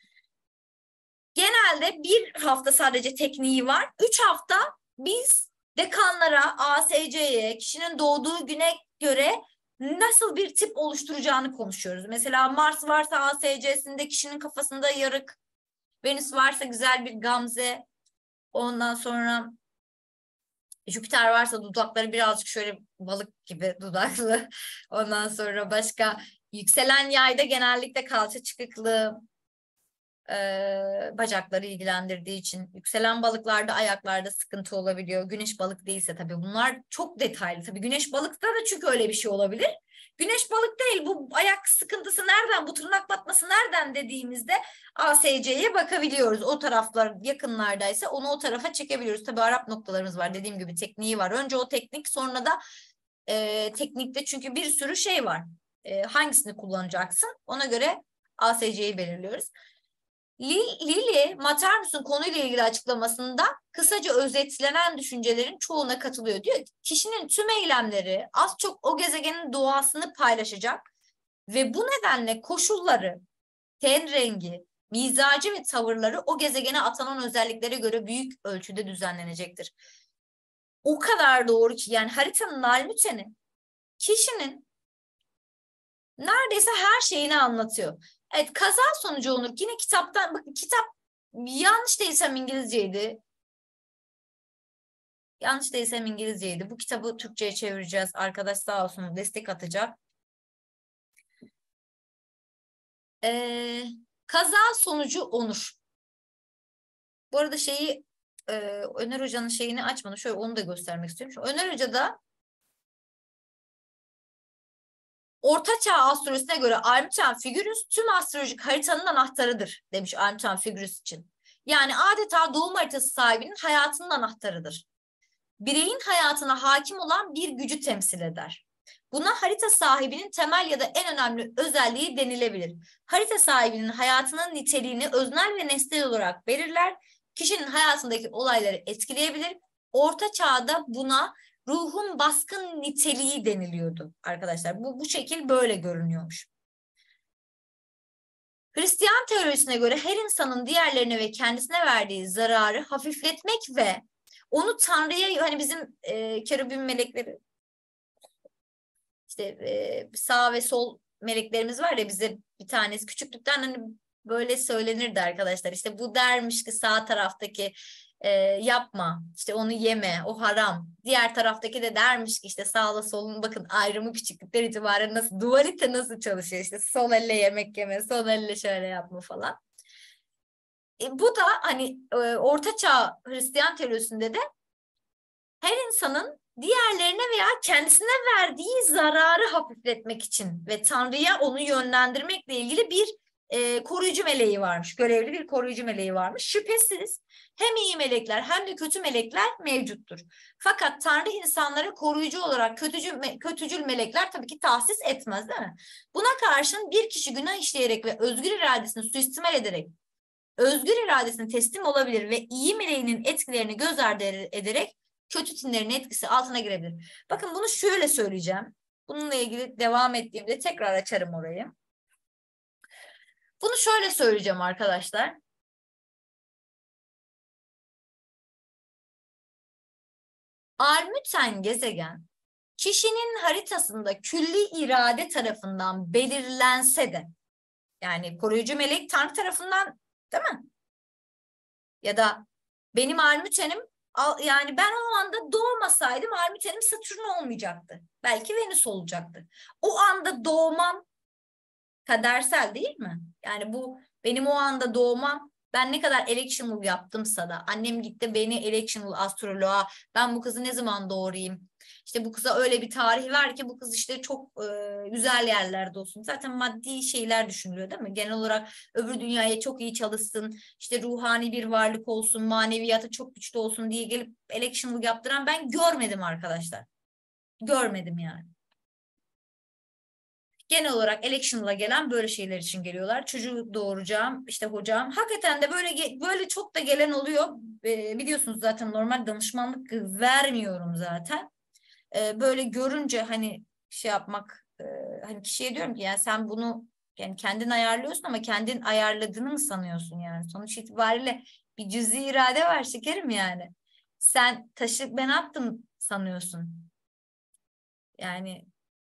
Genelde bir hafta sadece tekniği var. 3 hafta biz dekanlara, ASC'ye, kişinin doğduğu güne göre nasıl bir tip oluşturacağını konuşuyoruz. Mesela Mars varsa ASC'sinde kişinin kafasında yarık, Venüs varsa güzel bir gamze, ondan sonra Jüpiter varsa dudakları birazcık şöyle balık gibi dudaklı, ondan sonra başka yükselen yayda genellikle kalça çıkıklığı, bacakları ilgilendirdiği için, yükselen balıklarda ayaklarda sıkıntı olabiliyor. Güneş balık değilse tabii bunlar çok detaylı. Tabii güneş balıkta da çünkü öyle bir şey olabilir. Güneş balık değil, bu ayak sıkıntısı nereden, bu tırnak batması nereden dediğimizde ASC'ye bakabiliyoruz. O taraflar yakınlardaysa onu o tarafa çekebiliyoruz. Tabii Arap noktalarımız var, dediğim gibi tekniği var. Önce o teknik, sonra da teknikte çünkü bir sürü şey var. Hangisini kullanacaksın? Ona göre ASC'yi belirliyoruz. Lilly, Maternus'un konuyla ilgili açıklamasında kısaca özetlenen düşüncelerin çoğuna katılıyor. Diyor ki kişinin tüm eylemleri az çok o gezegenin doğasını paylaşacak ve bu nedenle koşulları, ten rengi, mizacı ve tavırları o gezegene atanan özelliklere göre büyük ölçüde düzenlenecektir. O kadar doğru ki yani haritanın almüteni kişinin neredeyse her şeyini anlatıyor. Evet, kaza sonucu Onur. Yine kitaptan, bakın kitap yanlış değilsem İngilizceydi. Yanlış değilsem İngilizceydi. Bu kitabı Türkçe'ye çevireceğiz. Arkadaş sağ olsun destek atacak. Kaza sonucu Onur. Bu arada Öner Hoca'nın şeyini açmadım. Şöyle onu da göstermek istiyorum. Öner Hoca da Ortaçağ astrolojisine göre Armstrong Figürüs tüm astrolojik haritanın anahtarıdır demiş Armstrong Figürüs için. Yani adeta doğum haritası sahibinin hayatının anahtarıdır. Bireyin hayatına hakim olan bir gücü temsil eder. Buna harita sahibinin temel ya da en önemli özelliği denilebilir. Harita sahibinin hayatının niteliğini öznel ve nesnel olarak belirler. Kişinin hayatındaki olayları etkileyebilir. Orta çağda buna ruhun baskın niteliği deniliyordu arkadaşlar. Bu şekil böyle görünüyormuş. Hristiyan teorisine göre her insanın diğerlerine ve kendisine verdiği zararı hafifletmek ve onu Tanrı'ya, hani bizim kerubim melekleri, işte sağ ve sol meleklerimiz var ya, bize bir tanesi küçüklükten hani böyle söylenirdi arkadaşlar. İşte bu dermiş ki sağ taraftaki yapma, işte onu yeme, o haram. Diğer taraftaki de dermiş ki işte sağla solun bakın ayrımı küçüklükten itibaren nasıl, dualite nasıl çalışıyor, işte sol elle yemek yeme, sol elle şöyle yapma falan. Bu da hani Orta Çağ Hristiyan teorisinde de her insanın diğerlerine veya kendisine verdiği zararı hafifletmek için ve Tanrı'ya onu yönlendirmekle ilgili bir koruyucu meleği varmış. Görevli bir koruyucu meleği varmış. Şüphesiz hem iyi melekler hem de kötü melekler mevcuttur. Fakat Tanrı insanlara koruyucu olarak kötücül melekler tabii ki tahsis etmez, değil mi? Buna karşın bir kişi günah işleyerek ve özgür iradesini suistimal ederek özgür iradesine teslim olabilir ve iyi meleğinin etkilerini göz ardı ederek kötü tinlerin etkisi altına girebilir. Bakın bunu şöyle söyleyeceğim. Bununla ilgili devam ettiğimde tekrar açarım orayı. Bunu şöyle söyleyeceğim arkadaşlar. Armuten gezegen kişinin haritasında külli irade tarafından belirlense de, yani koruyucu melek Tanrı tarafından, değil mi? Ya da benim Armüten'im, yani ben o anda doğmasaydım Armüten'im Satürn olmayacaktı. Belki Venüs olacaktı. O anda doğmam kadersel değil mi? Yani bu benim o anda doğmam, ben ne kadar electional yaptımsa da, annem gitti beni electional astroloğa, ben bu kızı ne zaman doğurayım? İşte bu kıza öyle bir tarih ver ki bu kız işte çok güzel yerlerde olsun. Zaten maddi şeyler düşünülüyor, değil mi? Genel olarak öbür dünyaya çok iyi çalışsın, işte ruhani bir varlık olsun, maneviyatı çok güçlü olsun diye gelip electional yaptıran ben görmedim arkadaşlar. Görmedim yani. Genel olarak election'la gelen böyle şeyler için geliyorlar. Çocuğu doğuracağım, işte hocam. Hakikaten de böyle çok da gelen oluyor. Biliyorsunuz zaten normal danışmanlık vermiyorum zaten. Böyle görünce hani şey yapmak, hani kişiye diyorum ki yani sen bunu yani kendin ayarlıyorsun ama kendin ayarladığını mı sanıyorsun yani? Sonuç itibariyle bir cüzi irade var şekerim yani. Sen taşı ben attım sanıyorsun. Yani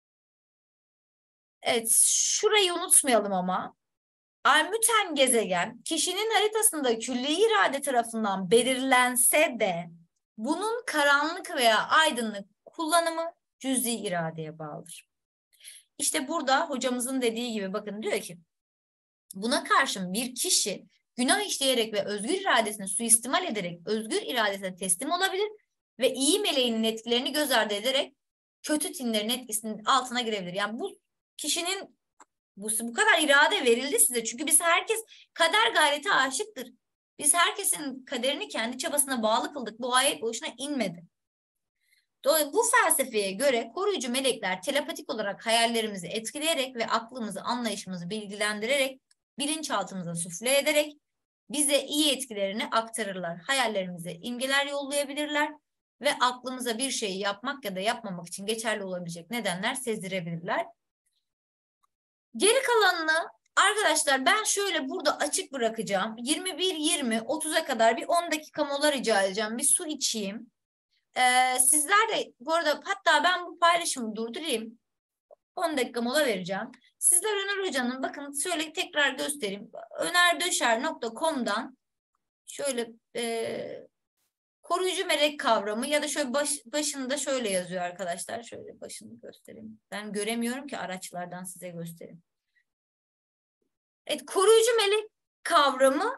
evet, şurayı unutmayalım ama. Armüten gezegen kişinin haritasında külli irade tarafından belirlense de bunun karanlık veya aydınlık kullanımı cüzi iradeye bağlıdır. İşte burada hocamızın dediği gibi bakın diyor ki buna karşın bir kişi günah işleyerek ve özgür iradesini suistimal ederek özgür iradesine teslim olabilir ve iyi meleğinin etkilerini göz ardı ederek kötü tinlerin etkisinin altına girebilir. Yani bu kişinin bu kadar irade verildi size. Çünkü biz herkes kader gayreti aşıktır. Biz herkesin kaderini kendi çabasına bağlı kıldık. Bu ayet boşuna inmedi. Dolayısıyla bu felsefeye göre koruyucu melekler telepatik olarak hayallerimizi etkileyerek ve aklımızı, anlayışımızı bilgilendirerek, bilinçaltımıza sufle ederek bize iyi etkilerini aktarırlar. Hayallerimize imgeler yollayabilirler ve aklımıza bir şeyi yapmak ya da yapmamak için geçerli olabilecek nedenler sezdirebilirler. Geri kalanını arkadaşlar ben şöyle burada açık bırakacağım. 21-20-30'a kadar bir 10 dakika mola rica edeceğim. Bir su içeyim. Sizler de bu arada, hatta ben bu paylaşımı durdurayım. 10 dakika mola vereceğim. Sizler Öner Hoca'nın, bakın şöyle tekrar göstereyim. önerdöşer.com'dan şöyle koruyucu melek kavramı ya da şöyle başında şöyle yazıyor arkadaşlar. Şöyle başını göstereyim. Ben göremiyorum ki araçlardan size göstereyim. Evet, koruyucu melek kavramı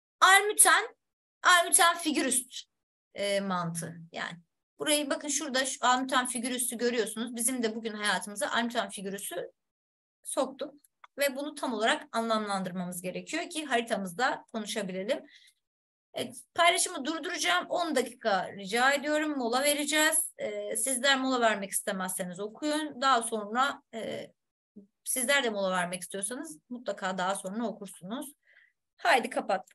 Armüten figürüst mantığı yani. Burayı bakın şurada şu Armüten figürüstü görüyorsunuz. Bizim de bugün hayatımıza Armüten figürüsü soktuk ve bunu tam olarak anlamlandırmamız gerekiyor ki haritamızda konuşabilelim. Evet, paylaşımı durduracağım. 10 dakika rica ediyorum. Mola vereceğiz. Sizler mola vermek istemezseniz okuyun. Daha sonra sizler de mola vermek istiyorsanız mutlaka daha sonra okursunuz. Haydi kapat.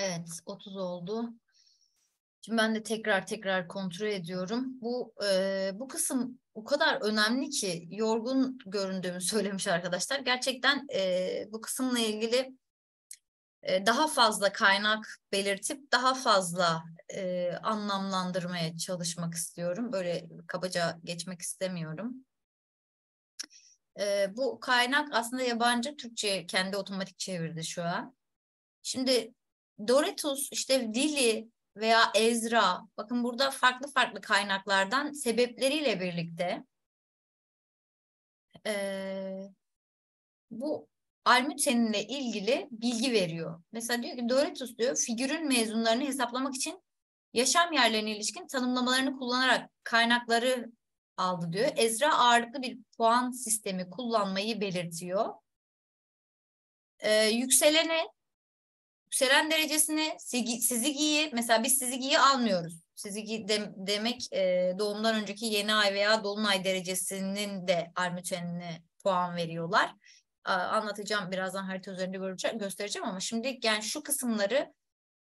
Evet, 30 oldu. Şimdi ben de tekrar kontrol ediyorum. Bu kısım o kadar önemli ki yorgun göründüğümü söylemiş arkadaşlar. Gerçekten bu kısımla ilgili daha fazla kaynak belirtip daha fazla anlamlandırmaya çalışmak istiyorum. Böyle kabaca geçmek istemiyorum. Bu kaynak aslında yabancı Türkçe kendi otomatik çevirdi şu an. Şimdi Doretus, işte Lili veya Ezra, bakın burada farklı kaynaklardan sebepleriyle birlikte e, bu Almüthen'le ilgili bilgi veriyor. Mesela diyor ki Doretus diyor figürün mezunlarını hesaplamak için yaşam yerlerine ilişkin tanımlamalarını kullanarak kaynakları aldı diyor. Ezra ağırlıklı bir puan sistemi kullanmayı belirtiyor. Yükselene yükselen derecesini Sizigi'yi mesela biz Sizigi'yi almıyoruz. Sizigi demek doğumdan önceki yeni ay veya dolunay derecesinin de Armüten'ine puan veriyorlar. Anlatacağım birazdan harita üzerinde göstereceğim ama şimdi yani şu kısımları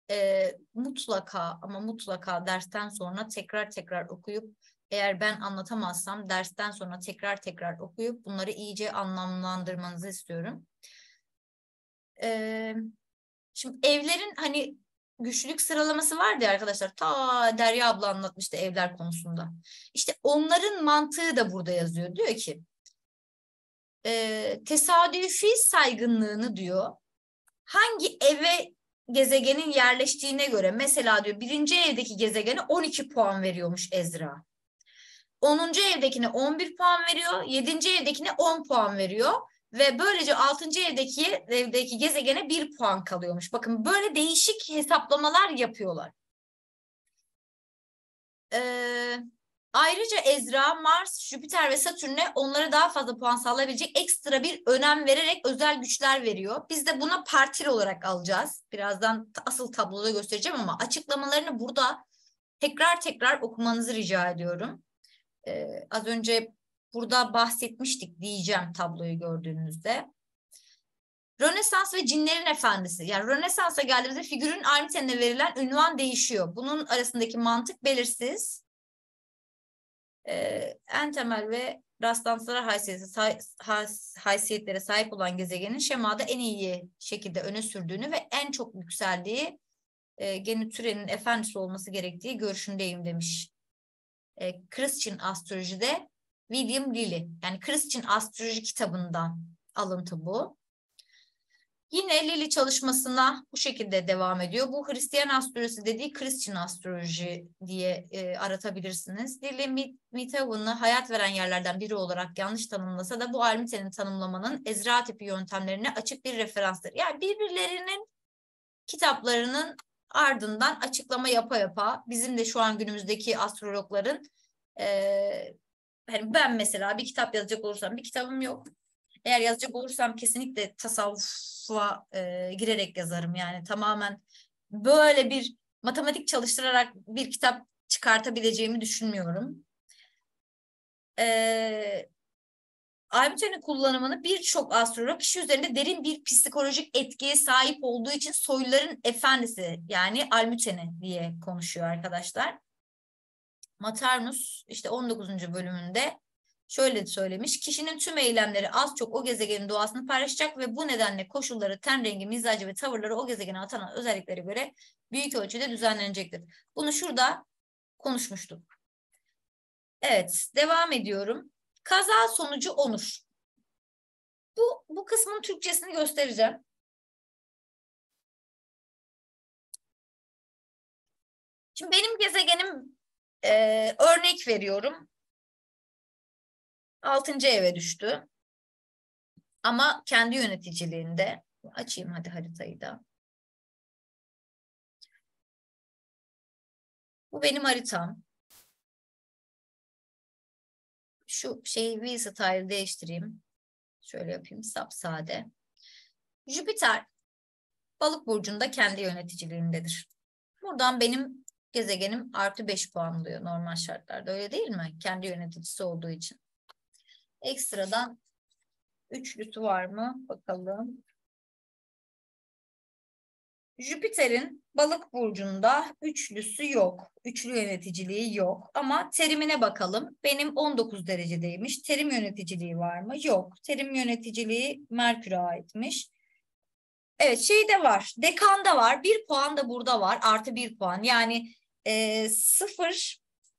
mutlaka dersten sonra tekrar okuyup eğer ben anlatamazsam dersten sonra tekrar okuyup bunları iyice anlamlandırmanızı istiyorum. Şimdi evlerin hani güçlülük sıralaması vardı ya arkadaşlar. Ta Derya abla anlatmıştı evler konusunda. İşte onların mantığı da burada yazıyor. Diyor ki tesadüfi saygınlığını diyor hangi eve gezegenin yerleştiğine göre mesela diyor birinci evdeki gezegene 12 puan veriyormuş Ezra. 10. evdekine 11 puan veriyor. 7. evdekine 10 puan veriyor. Ve böylece 6. evdeki gezegene 1 puan kalıyormuş. Bakın böyle değişik hesaplamalar yapıyorlar. Ee, Ayrıca Ezra, Mars, Jüpiter ve Satürn'e onlara daha fazla puan sağlayabilecek ekstra bir önem vererek özel güçler veriyor. Biz de buna partil olarak alacağız. Birazdan asıl tabloda göstereceğim ama açıklamalarını burada tekrar okumanızı rica ediyorum. Az önce burada bahsetmiştik diyeceğim tabloyu gördüğünüzde. Rönesans ve Cinlerin Efendisi. Yani Rönesans'a geldiğimizde figürün Armiten'e verilen ünvan değişiyor. Bunun arasındaki mantık belirsiz. En temel ve rastlantılara haysiyetlere sahip olan gezegenin şemada en iyi şekilde öne sürdüğünü ve en çok yükseldiği geni türenin efendisi olması gerektiği görüşündeyim demiş. Christian Astroloji'de William Lilly. Yani Christian Astroloji kitabından alıntı bu. Yine Lilly çalışmasına bu şekilde devam ediyor. Bu Hristiyan astrolojisi dediği Christian astroloji diye aratabilirsiniz. Lilly Mithaven'ı hayat veren yerlerden biri olarak yanlış tanımlasa da bu Armiten'in tanımlamanın Ezra tipi yöntemlerine açık bir referanstır. Yani birbirlerinin kitaplarının ardından açıklama yapa bizim de şu an günümüzdeki astrologların hani ben mesela bir kitap yazacak olursam bir kitabım yok. Eğer yazacak olursam kesinlikle tasavvufa girerek yazarım. Yani tamamen böyle bir matematik çalıştırarak bir kitap çıkartabileceğimi düşünmüyorum. Almüten'in kullanımını birçok astrolog kişi üzerinde derin bir psikolojik etkiye sahip olduğu için soyluların efendisi yani Almüten'i diye konuşuyor arkadaşlar. Maternus işte 19. bölümünde şöyle söylemiş. Kişinin tüm eylemleri az çok o gezegenin doğasını paylaşacak ve bu nedenle koşulları, ten rengi, mizacı ve tavırları o gezegene atanan özelliklere göre büyük ölçüde düzenlenecektir. Bunu şurada konuşmuştuk. Evet, devam ediyorum. Kaza sonucu onur. Bu kısmın Türkçesini göstereceğim. Şimdi benim gezegenim örnek veriyorum. 6. eve düştü. Ama kendi yöneticiliğinde açayım hadi haritayı da. Bu benim haritam. Şu şeyi V-Style değiştireyim. Şöyle yapayım sapsade. Jüpiter Balık burcunda kendi yöneticiliğindedir. Buradan benim gezegenim +5 puan oluyor normal şartlarda. Öyle değil mi? Kendi yöneticisi olduğu için. Ekstradan üçlüsü var mı? Bakalım. Jüpiter'in Balık burcunda üçlüsü yok. Üçlü yöneticiliği yok. Ama terimine bakalım. Benim 19 derecedeymiş. Terim yöneticiliği var mı? Yok. Terim yöneticiliği Merkür'e aitmiş. Evet, şey de var. Dekanda var. 1 puan da burada var. Artı 1 puan. Yani 0,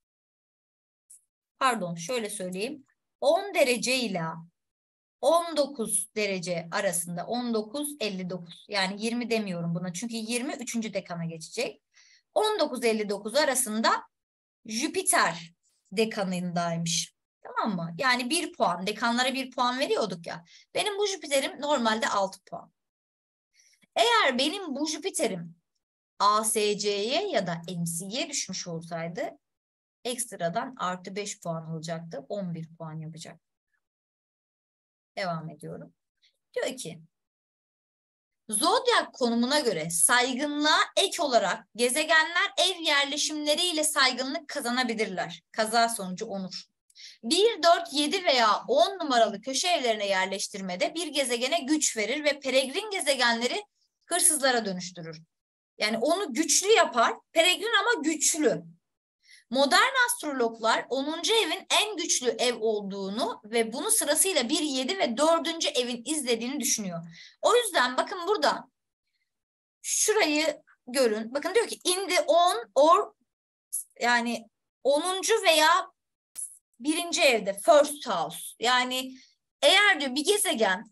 pardon şöyle söyleyeyim. 10 derece ile 19 derece arasında, 19-59, yani 20 demiyorum buna çünkü 20 üçüncü dekana geçecek. 19-59 arasında Jüpiter dekanındaymış. Tamam mı? Yani 1 puan. Dekanlara 1 puan veriyorduk ya. Benim bu Jüpiter'im normalde 6 puan. Eğer benim bu Jüpiter'im ASC'ye ya da MC'ye düşmüş olsaydı ekstradan artı 5 puan alacaktı. 11 puan yapacak. Devam ediyorum. Diyor ki zodyak konumuna göre saygınlığa ek olarak gezegenler ev yerleşimleriyle saygınlık kazanabilirler. Kaza sonucu onur. 1, 4, 7 veya 10 numaralı köşe evlerine yerleştirmede bir gezegene güç verir ve peregrin gezegenleri hırsızlara dönüştürür. Yani onu güçlü yapar, peregrin ama güçlü. Modern astrologlar 10. evin en güçlü ev olduğunu ve bunu sırasıyla 1, 7 ve 4. evin izlediğini düşünüyor. O yüzden bakın burada şurayı görün. Bakın diyor ki in the on or, yani 10. veya 1. evde, first house. Yani eğer diyor bir gezegen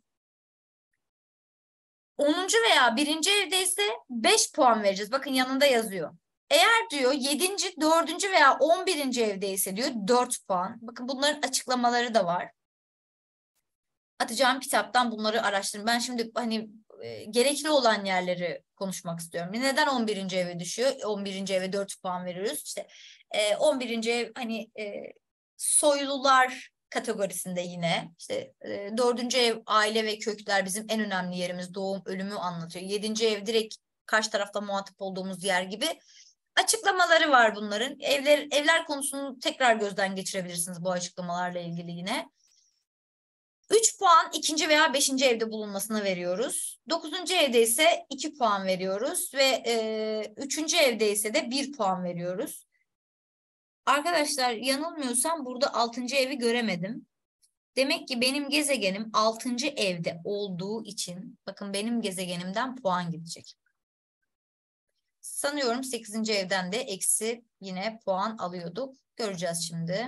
10. veya 1. evdeyse 5 puan vereceğiz. Bakın yanında yazıyor. Eğer diyor 7., 4. veya 11. evdeyse diyor 4 puan. Bakın bunların açıklamaları da var. Atacağım kitaptan bunları araştırın. Ben şimdi hani gerekli olan yerleri konuşmak istiyorum. Neden 11. eve düşüyor? 11. eve 4 puan veriyoruz. İşte 11. ev hani soylular kategorisinde yine. İşte 4. ev aile ve kökler bizim en önemli yerimiz. Doğum, ölümü anlatıyor. 7. ev direkt karşı tarafta muhatap olduğumuz yer gibi açıklamaları var bunların. Evler konusunu tekrar gözden geçirebilirsiniz bu açıklamalarla ilgili yine. 3 puan 2. veya 5. evde bulunmasına veriyoruz. 9. evde ise 2 puan veriyoruz ve 3. evde ise de 1 puan veriyoruz. Arkadaşlar yanılmıyorsam burada 6. evi göremedim. Demek ki benim gezegenim 6. evde olduğu için bakın benim gezegenimden puan gidecek. Sanıyorum 8. evden de eksi yine puan alıyorduk. Göreceğiz şimdi.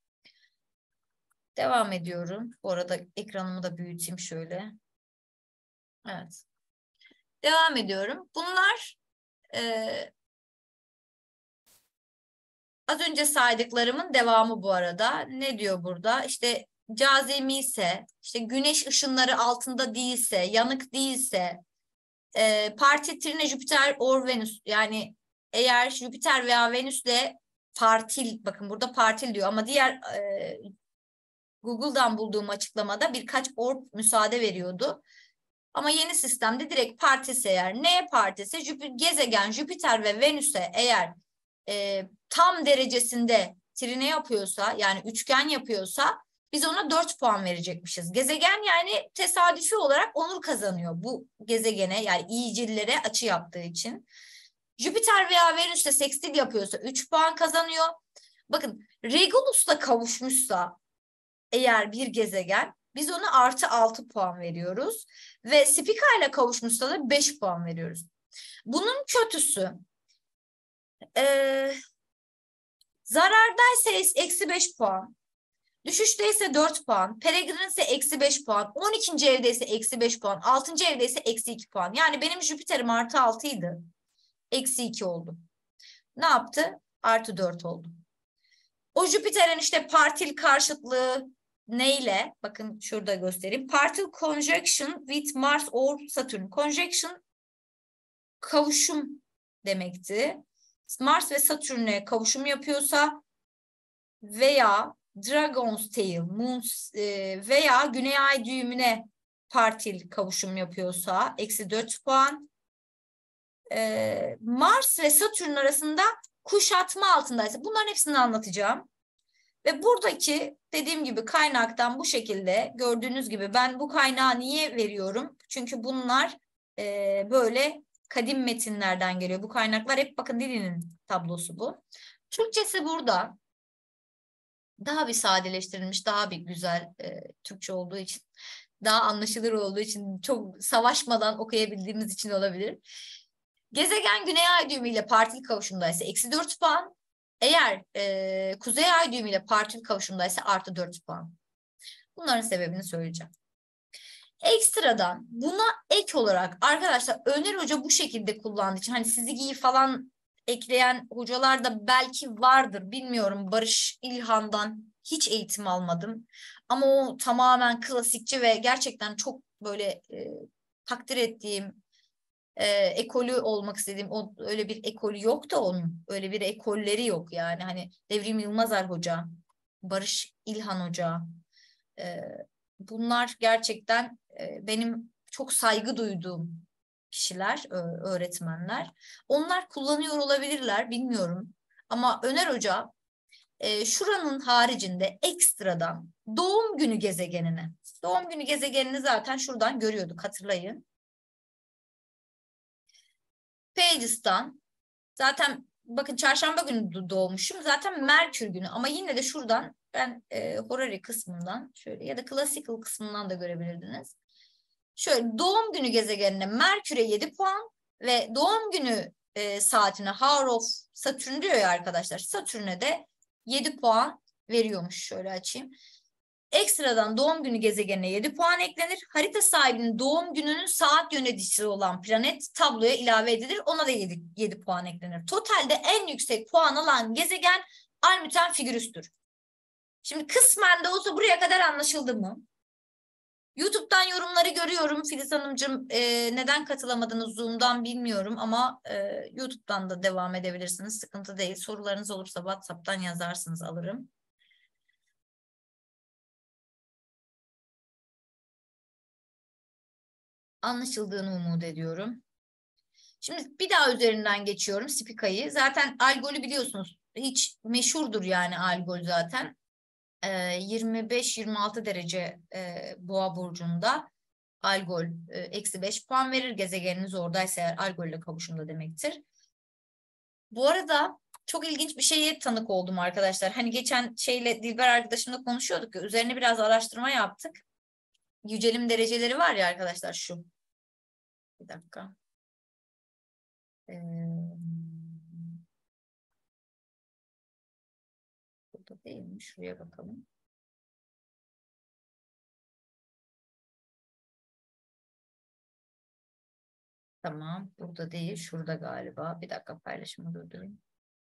Devam ediyorum. Bu arada ekranımı da büyüteyim şöyle. Evet. Devam ediyorum. Bunlar az önce saydıklarımın devamı bu arada. Ne diyor burada? İşte cazimi ise, işte güneş ışınları altında değilse, yanık değilse, parti trine Jüpiter or Venüs, yani eğer Jüpiter veya Venüs'le partil, bakın burada partil diyor ama diğer Google'dan bulduğum açıklamada birkaç orb müsaade veriyordu. Ama yeni sistemde direkt partisi, eğer neye partisi? Gezegen Jüpiter ve Venüs'e eğer tam derecesinde trine yapıyorsa, yani üçgen yapıyorsa biz ona 4 puan verecekmişiz. Gezegen yani tesadüfi olarak onur kazanıyor bu gezegene, yani iyicillere açı yaptığı için. Jüpiter veya Venüs'te sekstil yapıyorsa 3 puan kazanıyor. Bakın Regulus'la kavuşmuşsa eğer bir gezegen biz ona artı 6 puan veriyoruz. Ve Spica ile kavuşmuşsa da 5 puan veriyoruz. Bunun kötüsü zarardaysa eksi 5 puan. Düşüşteyse 4 puan. Peregrin ise eksi 5 puan. 12. evdeyse eksi 5 puan. 6. evdeyse eksi 2 puan. Yani benim Jüpiter'im artı 6 idi. Eksi 2 oldu. Ne yaptı? Artı 4 oldu. O Jüpiter'in işte partil karşıtlığı neyle? Bakın şurada göstereyim. Partil conjunction with Mars or Saturn. Conjunction kavuşum demekti. Mars ve Satürn'e kavuşum yapıyorsa veya Dragon's Tail, veya Güney Ay düğümüne partil kavuşum yapıyorsa eksi 4 puan. Mars ve Satürn arasında kuşatma altındaysa bunların hepsini anlatacağım. Ve buradaki dediğim gibi kaynaktan bu şekilde gördüğünüz gibi ben bu kaynağı niye veriyorum? Çünkü bunlar böyle kadim metinlerden geliyor. Bu kaynaklar hep bakın Dili'nin tablosu bu. Türkçesi burada daha bir sadeleştirilmiş, daha bir güzel Türkçe olduğu için, daha anlaşılır olduğu için, çok savaşmadan okuyabildiğimiz için olabilir. Gezegen güney ay düğümüyle partili kavuşumdaysa -4 puan. Eğer kuzey ay düğümüyle partili kavuşumdaysa +4 puan. Bunların sebebini söyleyeceğim. Ekstradan buna ek olarak arkadaşlar Öner Hoca bu şekilde kullandığı için hani Sizigi'yi falan ekleyen hocalar da belki vardır bilmiyorum. Barış İlhan'dan hiç eğitim almadım. Ama o tamamen klasikçi ve gerçekten çok böyle takdir ettiğim ekolü olmak istediğim öyle bir ekolü yok da onun. Öyle bir ekolleri yok yani. Hani Devrim Yılmazer Hoca, Barış İlhan Hoca, e, bunlar gerçekten benim çok saygı duyduğum kişiler, öğretmenler. Onlar kullanıyor olabilirler, bilmiyorum. Ama Öner Hoca şuranın haricinde ekstradan doğum günü gezegenini zaten şuradan görüyorduk, hatırlayın. Pages'tan zaten bakın çarşamba günü doğmuşum. Zaten Merkür günü ama yine de şuradan ben Horary kısmından şöyle ya da Classical kısmından da görebilirdiniz. Şöyle doğum günü gezegenine Merkür'e 7 puan ve doğum günü saatine Hour of Saturn diyor ya arkadaşlar. Satürn'e de 7 puan veriyormuş. Şöyle açayım. Ekstradan doğum günü gezegenine 7 puan eklenir. Harita sahibinin doğum gününün saat yöneticisi olan planet tabloya ilave edilir. Ona da 7 puan eklenir. Totalde en yüksek puan alan gezegen Almüten Figürüs'tür. Şimdi kısmen de olsa buraya kadar anlaşıldı mı? YouTube'dan yorumları görüyorum. Filiz Hanımcığım neden katılamadınız Zoom'dan bilmiyorum ama YouTube'dan da devam edebilirsiniz. Sıkıntı değil. Sorularınız olursa WhatsApp'tan yazarsınız, alırım. Anlaşıldığını umut ediyorum. Şimdi bir daha üzerinden geçiyorum Spika'yı. Zaten Algol'ü biliyorsunuz. Hiç meşhurdur yani Algol zaten. 25-26 derece Boğa burcunda Algol -5 puan verir. Gezegeniniz oradaysa eğer Algol ile kavuşumda demektir. Bu arada çok ilginç bir şeye tanık oldum arkadaşlar. Hani geçen Dilber arkadaşımla konuşuyorduk ya, üzerine biraz araştırma yaptık. Yücelim dereceleri var ya arkadaşlar şu. Bir dakika. Burada değil mi? Şuraya bakalım. Tamam. Burada değil. Şurada galiba. Bir dakika, paylaşımı durdurayım.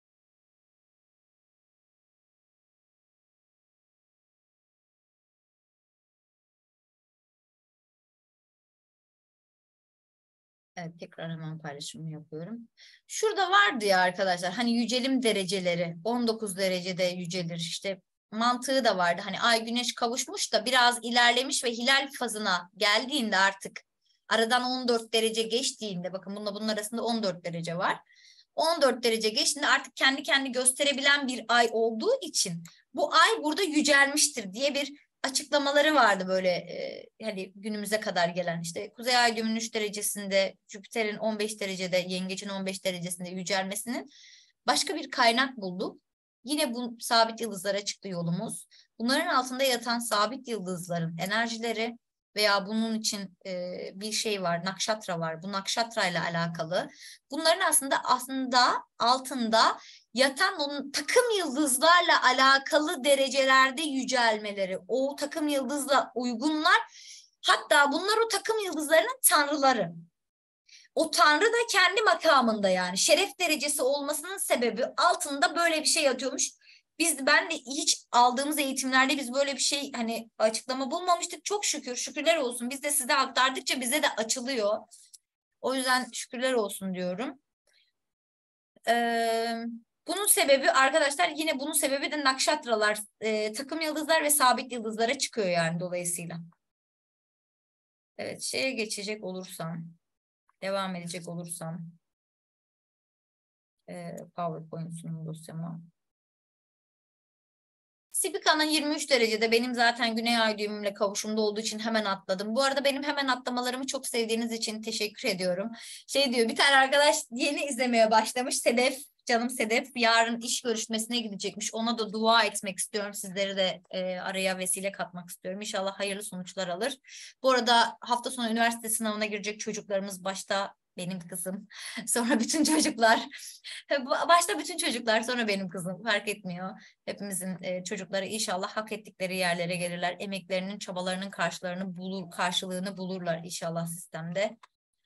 Evet, tekrar hemen paylaşımı yapıyorum. Şurada vardı ya arkadaşlar, hani yücelim dereceleri 19 derecede yücelir işte, mantığı da vardı. Hani ay güneş kavuşmuş da biraz ilerlemiş ve hilal fazına geldiğinde artık aradan 14 derece geçtiğinde, bakın bunun arasında 14 derece var. 14 derece geçtiğinde artık kendi gösterebilen bir ay olduğu için bu ay burada yücelmiştir diye bir açıklamaları vardı böyle hani günümüze kadar gelen, işte Kuzey Ay düğümünün 3 derecesinde, Jüpiter'in 15 derecede, Yengeç'in 15 derecesinde yücelmesinin başka bir kaynak bulduk. Yine bu sabit yıldızlara çıktı yolumuz. Bunların altında yatan sabit yıldızların enerjileri veya bunun için bir şey var, nakşatra var. Bu nakşatra ile alakalı. Bunların aslında altında yatan onun takım yıldızlarla alakalı derecelerde yücelmeleri, o takım yıldızla uygunlar. Hatta bunlar o takım yıldızlarının tanrıları. O tanrı da kendi makamında, yani şeref derecesi olmasının sebebi altında böyle bir şey yatıyormuş. Ben de hiç aldığımız eğitimlerde biz böyle bir şey hani açıklama bulmamıştık. Çok şükür, şükürler olsun. Biz de size aktardıkça bize de açılıyor. O yüzden şükürler olsun diyorum. Bunun sebebi arkadaşlar, yine bunun sebebi de nakşatralar, takım yıldızlar ve sabit yıldızlara çıkıyor yani dolayısıyla. Evet, şeye geçecek olursam, devam edecek olursam PowerPoint sunum dosyama. Spika'nın 23 derecede, benim zaten Güney Ay düğümümle kavuşumda olduğu için hemen atladım. Bu arada benim hemen atlamalarımı çok sevdiğiniz için teşekkür ediyorum. Şey diyor, bir tane arkadaş yeni izlemeye başlamış, Sedef, canım Sedef, yarın iş görüşmesine gidecekmiş. Ona da dua etmek istiyorum. Sizleri de araya vesile katmak istiyorum. İnşallah hayırlı sonuçlar alır. Bu arada hafta sonu üniversite sınavına girecek çocuklarımız, başta benim kızım, sonra bütün çocuklar, başta bütün çocuklar, sonra benim kızım, fark etmiyor. Hepimizin çocukları inşallah hak ettikleri yerlere gelirler. Emeklerinin, çabalarının karşılığını bulurlar inşallah sistemde.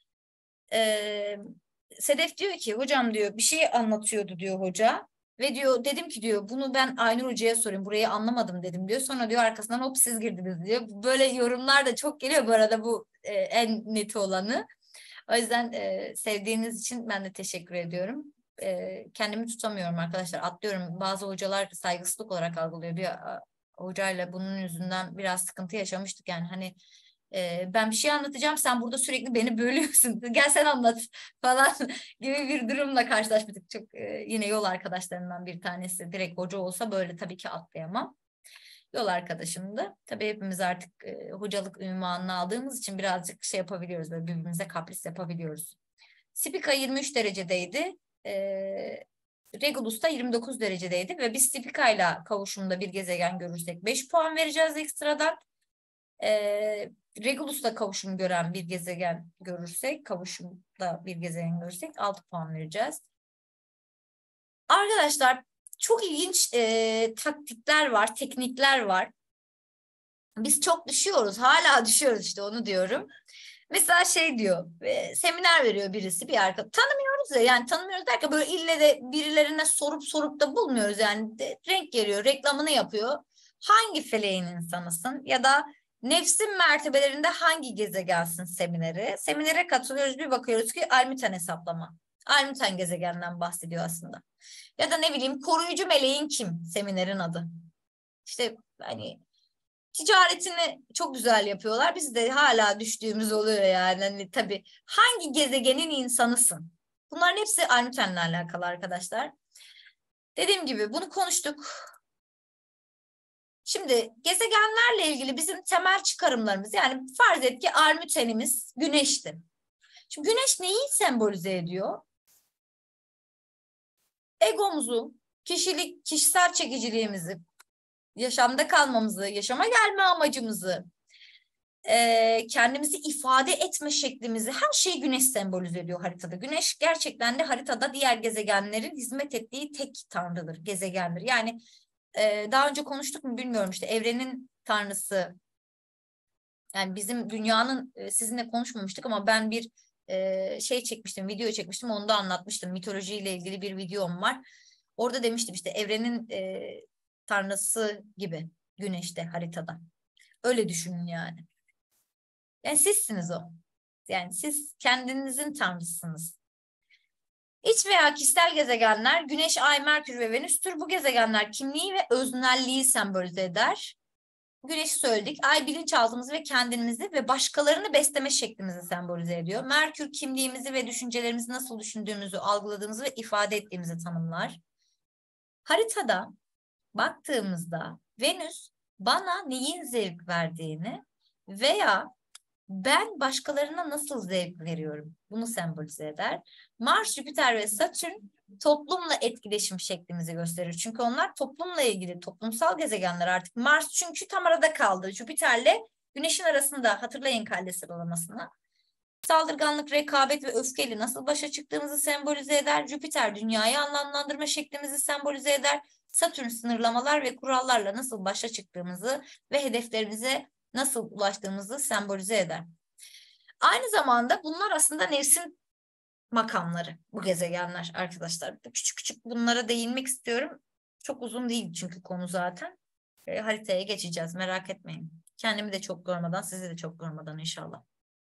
Sedef diyor ki, hocam diyor, bir şey anlatıyordu diyor hoca. Ve diyor, dedim ki diyor, bunu ben Aynur Hoca'ya sorayım, burayı anlamadım dedim diyor. Sonra diyor arkasından hop siz girdiniz diyor. Böyle yorumlar da çok geliyor bu arada, bu en neti olanı. O yüzden sevdiğiniz için ben de teşekkür ediyorum. Kendimi tutamıyorum arkadaşlar, atlıyorum. Bazı hocalar saygısızlık olarak algılıyor. Bir hocayla bunun yüzünden biraz sıkıntı yaşamıştık. Yani hani ben bir şey anlatacağım, sen burada sürekli beni bölüyorsun. Gel sen anlat falan gibi bir durumla karşılaşmıştık. Çok yine yol arkadaşlarımdan bir tanesi. Direkt hoca olsa böyle tabii ki atlayamam. Yol arkadaşımdı. Tabii hepimiz artık hocalık ünvanını aldığımız için birazcık şey yapabiliyoruz. Böyle birbirimize kapris yapabiliyoruz. Spika 23 derecedeydi. Regulus da 29 derecedeydi ve biz Spika ile kavuşumda bir gezegen görürsek 5 puan vereceğiz ekstradan. Regulus'ta kavuşum gören bir gezegen görürsek, kavuşumda bir gezegen görürsek 6 puan vereceğiz. Arkadaşlar çok ilginç taktikler var, teknikler var. Biz çok düşüyoruz, hala düşüyoruz, işte onu diyorum. Mesela şey diyor, seminer veriyor birisi, bir arkadaş. Tanımıyoruz ya, yani tanımıyoruz derken böyle ille de birilerine sorup da bulmuyoruz. Yani renk geliyor, reklamını yapıyor. Hangi feleğin insanısın ya da nefsin mertebelerinde hangi gezegensin semineri. Seminere katılıyoruz, bir bakıyoruz ki Almüten hesaplama. Almüten gezegenden bahsediyor aslında. Ya da ne bileyim, koruyucu meleğin kim seminerin adı. İşte hani ticaretini çok güzel yapıyorlar. Biz de hala düştüğümüz oluyor yani. Hani, tabii hangi gezegenin insanısın? Bunların hepsi Almüten'le alakalı arkadaşlar. Dediğim gibi bunu konuştuk. Şimdi gezegenlerle ilgili bizim temel çıkarımlarımız, yani farz et ki Almüten'imiz Güneş'ti. Şimdi Güneş neyi sembolize ediyor? Egomuzu, kişisel çekiciliğimizi, yaşamda kalmamızı, yaşama gelme amacımızı, kendimizi ifade etme şeklimizi, her şeyi Güneş sembolize ediyor haritada. Güneş gerçekten de haritada diğer gezegenlerin hizmet ettiği tek tanrıdır, gezegendir. Yani daha önce konuştuk mu bilmiyorum, işte evrenin tanrısı. Yani bizim dünyanın, sizinle konuşmamıştık ama ben bir şey çekmiştim, video çekmiştim, onu da anlatmıştım. Mitolojiyle ilgili bir videom var. Orada demiştim işte evrenin tanrısı gibi Güneş'te haritada. Öyle düşünün yani. Yani sizsiniz o. Yani siz kendinizin tanrısısınız. İç veya kişisel gezegenler Güneş, Ay, Merkür ve Venüs'tür. Bu gezegenler kimliği ve öznelliği sembolize eder. Güneş'i söyledik. Ay bilinçaltımızı ve kendimizi ve başkalarını besleme şeklimizi sembolize ediyor. Merkür kimliğimizi ve düşüncelerimizi nasıl düşündüğümüzü, algıladığımızı ve ifade ettiğimizi tanımlar. Haritada baktığımızda Venüs bana neyin zevk verdiğini veya ben başkalarına nasıl zevk veriyorum, bunu sembolize eder. Mars, Jüpiter ve Satürn toplumla etkileşim şeklimizi gösterir. Çünkü onlar toplumla ilgili, toplumsal gezegenler artık. Mars çünkü tam arada kaldı. Jüpiter'le Güneş'in arasında, hatırlayın Kaldesi sıralamasını. Saldırganlık, rekabet ve öfkeyle nasıl başa çıktığımızı sembolize eder. Jüpiter dünyayı anlamlandırma şeklimizi sembolize eder. Satürn sınırlamalar ve kurallarla nasıl başa çıktığımızı ve hedeflerimize nasıl ulaştığımızı sembolize eder. Aynı zamanda bunlar aslında nefsin makamları, bu gezegenler arkadaşlar. Küçük küçük bunlara değinmek istiyorum. Çok uzun değil çünkü konu zaten. Haritaya geçeceğiz, merak etmeyin. Kendimi de çok görmeden, sizi de çok görmeden inşallah.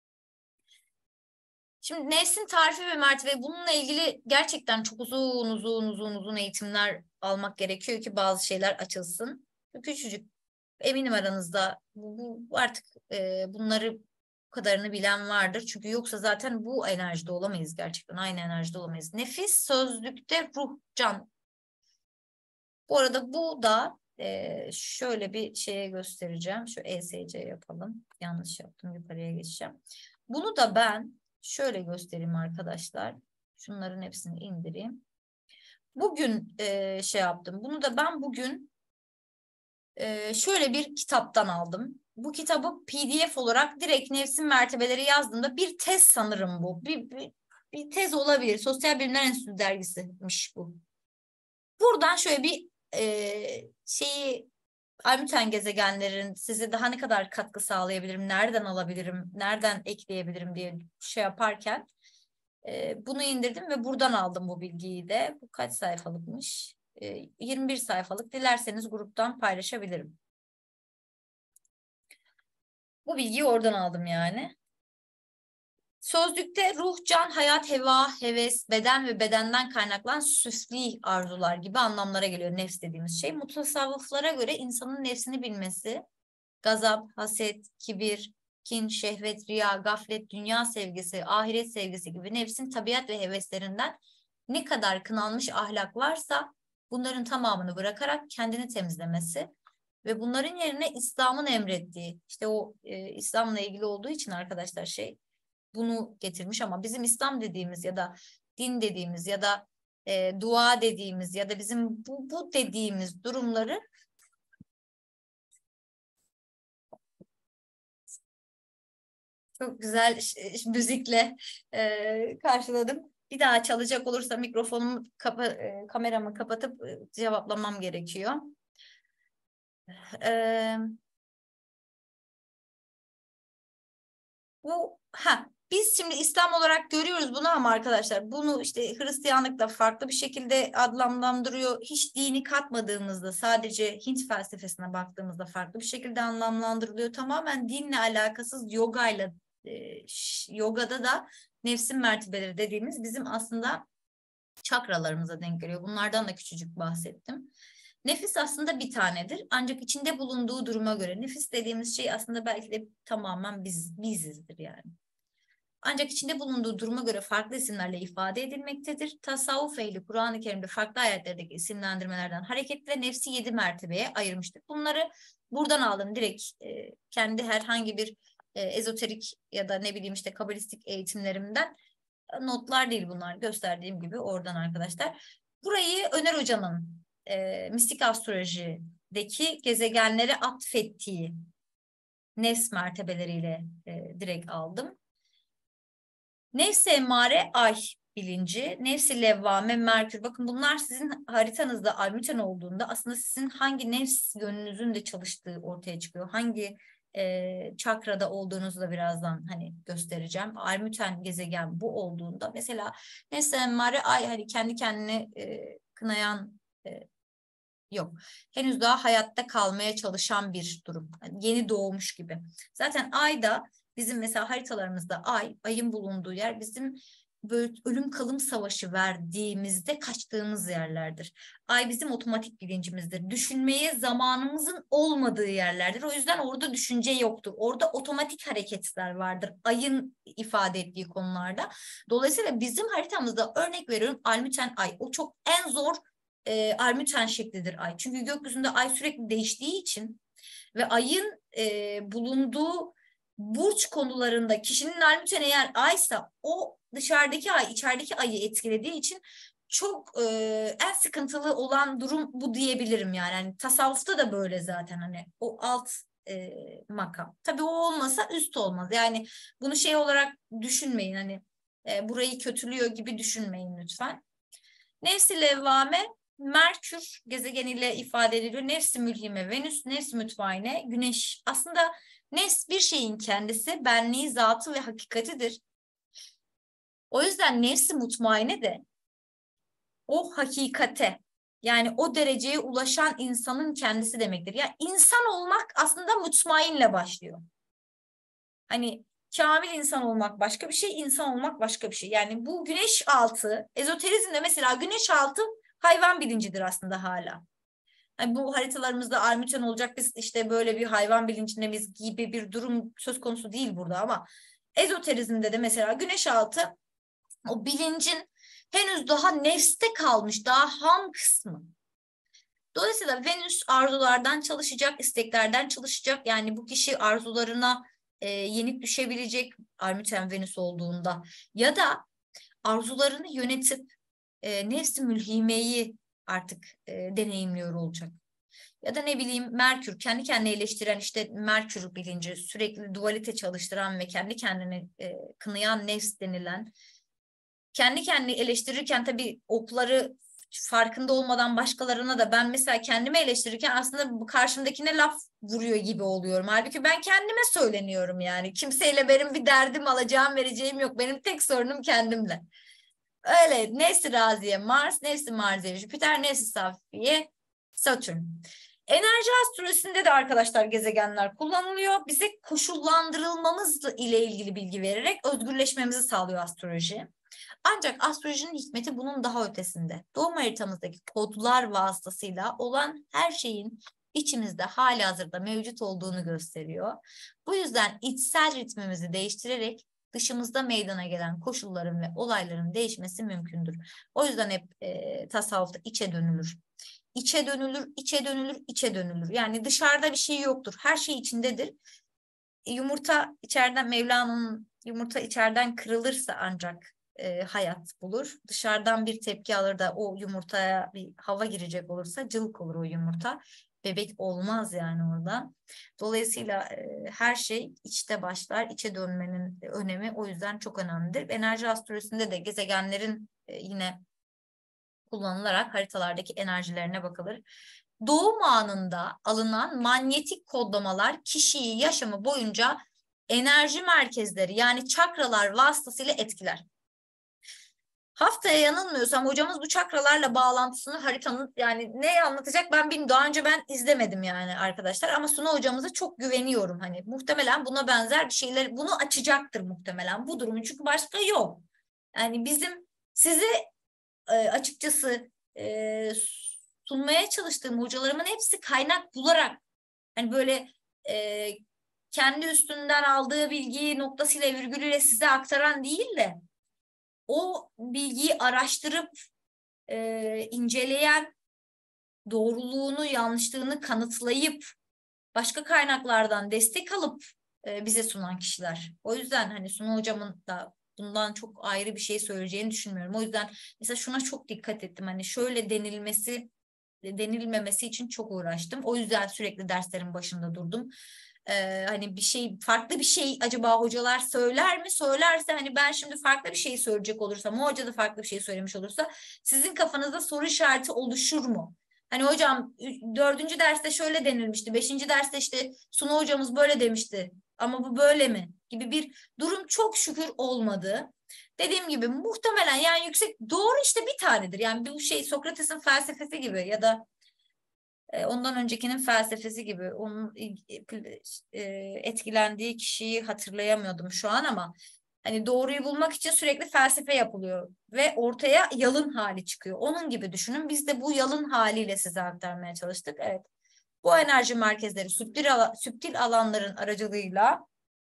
Şimdi nefsin tarifi ve mertebe, bununla ilgili gerçekten çok uzun eğitimler almak gerekiyor ki bazı şeyler açılsın. Küçücük, eminim aranızda bu artık bunları, bu kadarını bilen vardır. Çünkü yoksa zaten bu enerjide olamayız gerçekten. Aynı enerjide olamayız. Nefis sözlükte ruh, can. Bu arada bu da şöyle bir şeye göstereceğim. Şu ESC yapalım. Yanlış yaptım. Yukarıya geçeceğim. Bunu da ben şöyle göstereyim arkadaşlar. Şunların hepsini indireyim. Bugün şey yaptım. Bunu da ben bugün şöyle bir kitaptan aldım. Bu kitabı PDF olarak direkt nefsin mertebeleri yazdığımda bir tez sanırım bu. Bir tez olabilir. Sosyal Bilimler Enstitüsü dergisiymiş bu. Buradan şöyle bir şeyi Armuten gezegenlerin size daha ne kadar katkı sağlayabilirim, nereden alabilirim, nereden ekleyebilirim diye şey yaparken bunu indirdim ve buradan aldım bu bilgiyi de. Bu kaç sayfalıkmış? 21 sayfalık. Dilerseniz gruptan paylaşabilirim. Bu bilgiyi oradan aldım yani. Sözlükte ruh, can, hayat, heva, heves, beden ve bedenden kaynaklanan süfli arzular gibi anlamlara geliyor nefs dediğimiz şey. Mutasavvıflara göre insanın nefsini bilmesi, gazap, haset, kibir, kin, şehvet, riya, gaflet, dünya sevgisi, ahiret sevgisi gibi nefsin tabiat ve heveslerinden ne kadar kınanmış ahlak varsa bunların tamamını bırakarak kendini temizlemesi ve bunların yerine İslam'ın emrettiği, işte o İslam'la ilgili olduğu için arkadaşlar bunu getirmiş ama bizim İslam dediğimiz ya da din dediğimiz ya da dua dediğimiz ya da bizim bu dediğimiz durumları çok güzel müzikle karşıladım. Bir daha çalacak olursa mikrofonumu kameramı kapatıp cevaplamam gerekiyor. E, Biz şimdi İslam olarak görüyoruz bunu ama arkadaşlar bunu işte Hristiyanlıkla farklı bir şekilde adlandırıyor. Hiç dini katmadığımızda sadece Hint felsefesine baktığımızda farklı bir şekilde anlamlandırılıyor. Tamamen dinle alakasız yogada da nefsin mertebeleri dediğimiz bizim aslında çakralarımıza denk geliyor. Bunlardan da küçücük bahsettim. Nefis aslında bir tanedir. Ancak içinde bulunduğu duruma göre nefis dediğimiz şey aslında belki de tamamen bizizdir yani. Ancak içinde bulunduğu duruma göre farklı isimlerle ifade edilmektedir. Tasavvuf ehli Kur'an-ı Kerim'de farklı ayetlerdeki isimlendirmelerden hareketle nefsi 7 mertebeye ayırmıştır. Bunları buradan aldım direkt kendi herhangi bir ezoterik ya da ne bileyim işte kabalistik eğitimlerimden notlar değil bunlar. Gösterdiğim gibi oradan arkadaşlar. Burayı Öner Hoca'nın mistik astrolojideki gezegenlere atfettiği nefs mertebeleriyle direkt aldım. Nefs-i emmare ay bilinci, nefs-i levvame Merkür. Bakın bunlar sizin haritanızda almüten olduğunda aslında sizin hangi nefs yönünüzün de çalıştığı ortaya çıkıyor. Hangi çakrada olduğunuzu da birazdan hani göstereceğim. Almüten gezegen bu olduğunda mesela nefs-i emmare ay hani kendi kendine kınayan yok. Henüz daha hayatta kalmaya çalışan bir durum. Yani yeni doğmuş gibi. Zaten ay da bizim mesela haritalarımızda ayın bulunduğu yer bizim böyle ölüm kalım savaşı verdiğimizde kaçtığımız yerlerdir. Ay bizim otomatik bilincimizdir. Düşünmeye zamanımızın olmadığı yerlerdir. O yüzden orada düşünce yoktur. Orada otomatik hareketler vardır. Ayın ifade ettiği konularda. Dolayısıyla bizim haritamızda örnek veriyorum Almüten ay. O çok en zor armüten şeklidir ay. Çünkü gökyüzünde ay sürekli değiştiği için ve ayın bulunduğu burç konularında kişinin armüten eğer aysa o dışarıdaki ay içerideki ayı etkilediği için çok en sıkıntılı olan durum bu diyebilirim yani. Yani tasavvufta da böyle zaten hani o alt makam. Tabii o olmasa üst olmaz. Yani bunu şey olarak düşünmeyin hani burayı kötülüyor gibi düşünmeyin lütfen. Nefs-i levvame Merkür gezegeniyle ifade ediliyor. Nefs-i mülhime Venüs, nefs-i mütvaine Güneş. Aslında nefs bir şeyin kendisi, benliği, zatı ve hakikatidir. O yüzden nefs-i mutmaine de o hakikate yani o dereceye ulaşan insanın kendisi demektir. Yani insan olmak aslında mutmainle başlıyor. Hani kamil insan olmak başka bir şey, insan olmak başka bir şey. Yani bu güneş altı, ezoterizmde mesela güneş altı hayvan bilincidir aslında hala. Yani bu haritalarımızda armüten olacak biz işte böyle bir hayvan bilincindeyiz gibi bir durum söz konusu değil burada ama ezoterizmde de mesela güneş altı o bilincin henüz daha nefste kalmış, daha ham kısmı. Dolayısıyla Venüs arzulardan çalışacak, isteklerden çalışacak. Yani bu kişi arzularına yenik düşebilecek Armuten Venüs olduğunda ya da arzularını yönetip nefs-i mülhimeyi artık deneyimliyor olacak. Ya da ne bileyim Merkür kendi kendine eleştiren işte Merkür bilinci sürekli dualite çalıştıran ve kendi kendini kınayan nefs denilen kendi kendini eleştirirken tabii okları farkında olmadan başkalarına da ben mesela kendimi eleştirirken aslında bu karşımdakine laf vuruyor gibi oluyorum. Halbuki ben kendime söyleniyorum yani. Kimseyle benim bir derdim alacağım vereceğim yok. Benim tek sorunum kendimle. Öyle nefsi raziye Mars, nefsi marziye Jüpiter, nefsi safiye Satürn. Enerji astrolojisinde de arkadaşlar gezegenler kullanılıyor. Bize koşullandırılmamız ile ilgili bilgi vererek özgürleşmemizi sağlıyor astroloji. Ancak astrolojinin hikmeti bunun daha ötesinde. Doğum haritamızdaki kodlar vasıtasıyla olan her şeyin içimizde halihazırda mevcut olduğunu gösteriyor. Bu yüzden içsel ritmimizi değiştirerek dışımızda meydana gelen koşulların ve olayların değişmesi mümkündür. O yüzden hep tasavvufta içe dönülür. İçe dönülür, içe dönülür, içe dönülür. Yani dışarıda bir şey yoktur. Her şey içindedir. Yumurta içeriden Mevlana'nın yumurta içeriden kırılırsa ancak hayat bulur. Dışarıdan bir tepki alır da o yumurtaya bir hava girecek olursa cılk olur o yumurta. Bebek olmaz yani orada. Dolayısıyla her şey içte başlar. İçe dönmenin önemi o yüzden çok önemlidir. Enerji astrolojisinde de gezegenlerin yine kullanılarak haritalardaki enerjilerine bakılır. Doğum anında alınan manyetik kodlamalar kişiyi yaşamı boyunca enerji merkezleri yani çakralar vasıtasıyla etkiler. Haftaya yanılmıyorsam hocamız bu çakralarla bağlantısını haritanın yani ne anlatacak ben bilmiyorum. Daha önce ben izlemedim yani arkadaşlar ama Suna hocamıza çok güveniyorum. Hani muhtemelen buna benzer bir şeyler bunu açacaktır muhtemelen bu durumu çünkü başka yok. Yani bizim size açıkçası sunmaya çalıştığım hocalarımın hepsi kaynak bularak hani böyle e, kendi üstünden aldığı bilgiyi noktasıyla virgülüyle size aktaran değil de o bilgiyi araştırıp inceleyen doğruluğunu yanlışlığını kanıtlayıp başka kaynaklardan destek alıp bize sunan kişiler. O yüzden hani Sunu hocamın da bundan çok ayrı bir şey söyleyeceğini düşünmüyorum. O yüzden mesela şuna çok dikkat ettim. Hani şöyle denilmemesi için çok uğraştım. O yüzden sürekli derslerin başında durdum. Hani bir şey farklı bir şey acaba hocalar söyler mi? Söylerse hani ben şimdi farklı bir şey söyleyecek olursam o hoca da farklı bir şey söylemiş olursa sizin kafanızda soru işareti oluşur mu? Hani hocam dördüncü derste şöyle denilmişti. Beşinci derste işte Sunu hocamız böyle demişti. Ama bu böyle mi? Gibi bir durum çok şükür olmadı. Dediğim gibi muhtemelen yani yüksek doğru işte bir tanedir. Yani bu şey Sokrates'in felsefesi gibi ya da ondan öncekinin felsefesi gibi. Onun etkilendiği kişiyi hatırlayamıyordum şu an ama hani doğruyu bulmak için sürekli felsefe yapılıyor ve ortaya yalın hali çıkıyor. Onun gibi düşünün. Biz de bu yalın haliyle size aktarmaya çalıştık. Evet. Bu enerji merkezleri süptil alanların aracılığıyla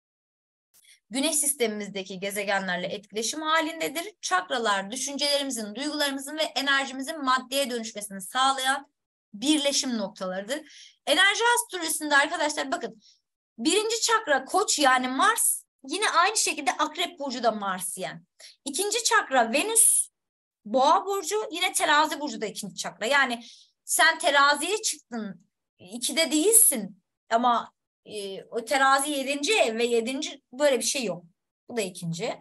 Güneş sistemimizdeki gezegenlerle etkileşim halindedir. Çakralar düşüncelerimizin, duygularımızın ve enerjimizin maddeye dönüşmesini sağlayan birleşim noktalarıdır. Enerji astrolojisinde arkadaşlar bakın birinci çakra Koç yani Mars yine aynı şekilde Akrep Burcu da Marsyen. İkinci çakra Venüs Boğa Burcu yine Terazi Burcu da ikinci çakra. Yani sen teraziye çıktın, ikide değilsin ama o terazi yedinci ev ve yedinci böyle bir şey yok. Bu da ikinci.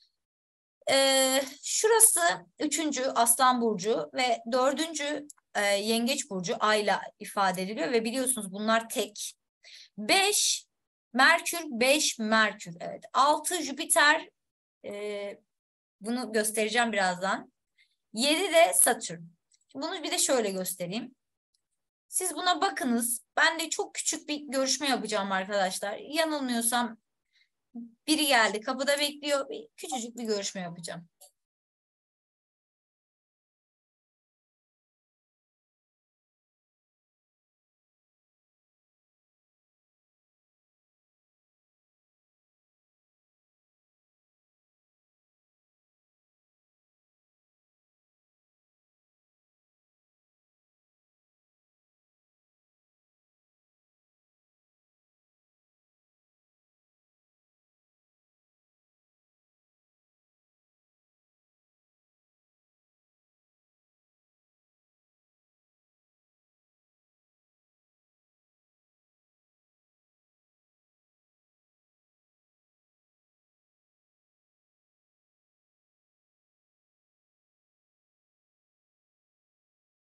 Şurası üçüncü Aslan Burcu ve dördüncü Yengeç Burcu Ay'la ifade ediliyor ve biliyorsunuz bunlar tek. Beş Merkür, beş Merkür. Evet. Altı Jüpiter, bunu göstereceğim birazdan. 7 de Satürn. Bunu bir de şöyle göstereyim. Siz buna bakınız. Ben de çok küçük bir görüşme yapacağım arkadaşlar. Yanılmıyorsam biri geldi kapıda bekliyor. Küçücük bir görüşme yapacağım.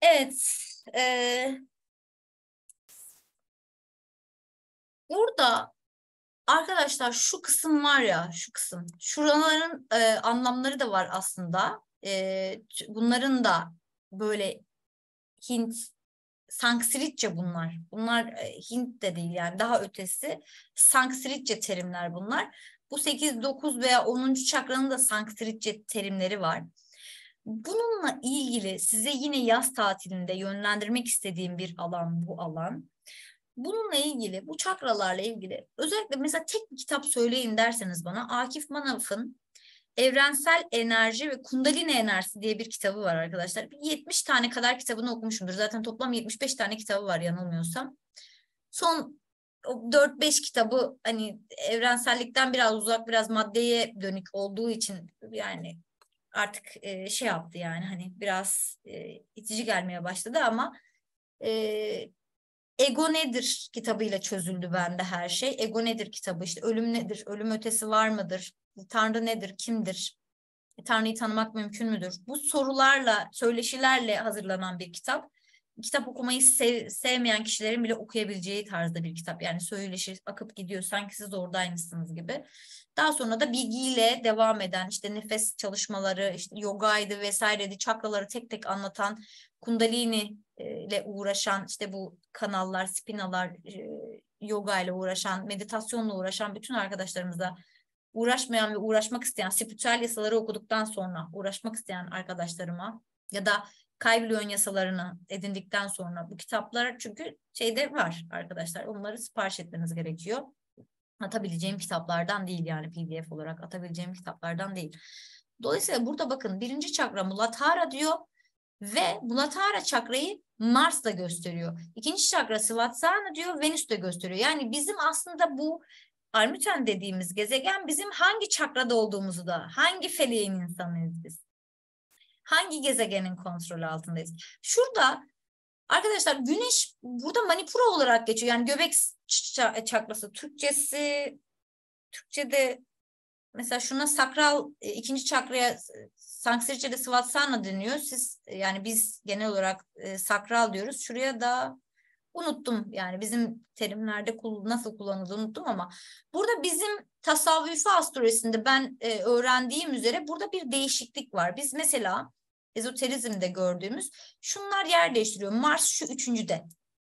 Evet. e, Burada arkadaşlar şu kısım var ya, şu kısım. Şuraların anlamları da var aslında. Bunların da böyle Hint, Sanskritçe bunlar. Bunlar Hint de değil yani, daha ötesi. Sanskritçe terimler bunlar. Bu 8, 9 veya 10. çakranın da Sanskritçe terimleri var. Bununla ilgili size yine yaz tatilinde yönlendirmek istediğim bir alan bu alan. Bununla ilgili, bu çakralarla ilgili özellikle mesela tek bir kitap söyleyin derseniz bana, Akif Manaf'ın Evrensel Enerji ve Kundalini Enerjisi diye bir kitabı var arkadaşlar. 70 tane kadar kitabını okumuşumdur. Zaten toplam 75 tane kitabı var yanılmıyorsam. Son 4-5 kitabı hani evrensellikten biraz uzak, biraz maddeye dönük olduğu için yani artık şey yaptı yani, hani biraz itici gelmeye başladı ama e, Ego Nedir kitabıyla çözüldü bende her şey. Ego Nedir kitabı, işte ölüm nedir, ölüm ötesi var mıdır, Tanrı nedir, kimdir, Tanrı'yı tanımak mümkün müdür? Bu sorularla, söyleşilerle hazırlanan bir kitap. Kitap okumayı sevmeyen kişilerin bile okuyabileceği tarzda bir kitap. Yani söyleşi akıp gidiyor, sanki siz oradaymışsınız gibi. Daha sonra da bilgiyle devam eden, işte nefes çalışmaları, işte yogaydı vesaireydi, çakraları tek tek anlatan, kundalini ile uğraşan, işte bu kanallar, spinalar, yoga ile uğraşan, meditasyonla uğraşan bütün arkadaşlarımıza, uğraşmayan ve uğraşmak isteyen, spiritüel yasaları okuduktan sonra uğraşmak isteyen arkadaşlarıma ya da Kybalion yasalarını edindikten sonra bu kitaplar, çünkü şeyde var arkadaşlar, onları sipariş etmeniz gerekiyor. Atabileceğim kitaplardan değil, yani PDF olarak atabileceğim kitaplardan değil. Dolayısıyla burada bakın, birinci çakra Muladhara diyor ve Muladhara çakrayı Mars da gösteriyor. İkinci çakra Svatsana diyor, Venüs de gösteriyor. Yani bizim aslında bu Armuten dediğimiz gezegen bizim hangi çakrada olduğumuzu da, hangi feleğin insanıyız biz? Hangi gezegenin kontrolü altındayız? Şurada arkadaşlar Güneş burada Manipura olarak geçiyor. Yani göbek çakrası Türkçe'de mesela şuna sakral, ikinci çakraya Sanskritçe'de Svatsana deniyor. Siz yani biz genel olarak sakral diyoruz. Şuraya da unuttum, yani bizim terimlerde nasıl kullanıldığını unuttum ama burada bizim tasavvufi astrolojisinde ben öğrendiğim üzere burada bir değişiklik var. Biz mesela ezoterizmde gördüğümüz şunlar yer değiştiriyor. Mars şu üçüncüde.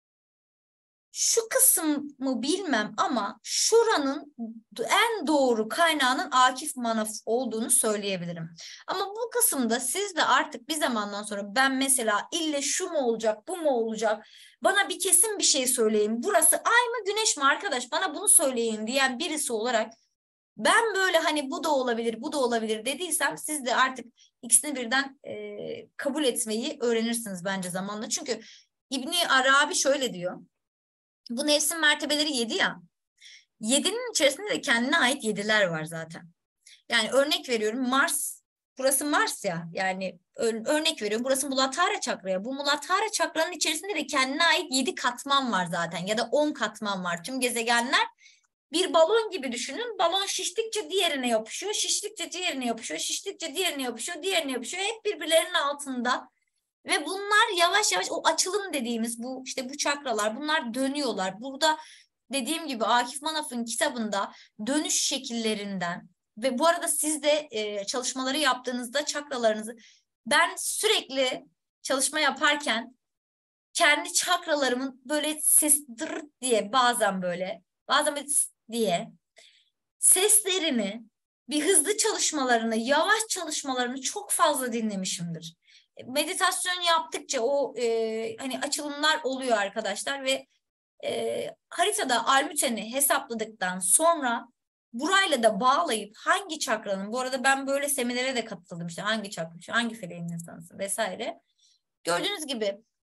Şu kısmı bilmem ama şuranın en doğru kaynağının Akif Manaf olduğunu söyleyebilirim. Ama bu kısımda siz de artık bir zamandan sonra, ben mesela ille şu mu olacak, bu mu olacak, bana bir kesin bir şey söyleyin, burası ay mı güneş mi arkadaş, bana bunu söyleyin diyen birisi olarak, ben böyle hani bu da olabilir, bu da olabilir dediysem, siz de artık ikisini birden kabul etmeyi öğrenirsiniz bence zamanla. Çünkü İbni Arabi şöyle diyor. Bu nefsin mertebeleri 7 ya. 7'nin içerisinde de kendine ait 7'ler var zaten. Yani örnek veriyorum, Mars, burası Mars ya. Yani örnek veriyorum, burası Muladhara çakraya. Bu Muladhara çakranın içerisinde de kendine ait 7 katman var zaten, ya da 10 katman var. Tüm gezegenler bir balon gibi düşünün. Balon şiştikçe diğerine yapışıyor, şiştikçe diğerine yapışıyor, şiştikçe diğerine yapışıyor, diğerine yapışıyor. Hep birbirlerinin altında. Ve bunlar yavaş yavaş o açılım dediğimiz bu, işte bu çakralar, bunlar dönüyorlar. Burada dediğim gibi Akif Manaf'ın kitabında dönüş şekillerinden ve bu arada siz de çalışmaları yaptığınızda çakralarınızı, ben sürekli çalışma yaparken kendi çakralarımın böyle ses dır diye, bazen böyle, bazen böyle diye seslerini, bir hızlı çalışmalarını, yavaş çalışmalarını çok fazla dinlemişimdir. Meditasyon yaptıkça o hani açılımlar oluyor arkadaşlar ve haritada almuteni hesapladıktan sonra burayla da bağlayıp hangi çakranın, bu arada ben böyle seminere de katıldım, işte hangi çakra, hangi feleğin insanısın vesaire. Gördüğünüz gibi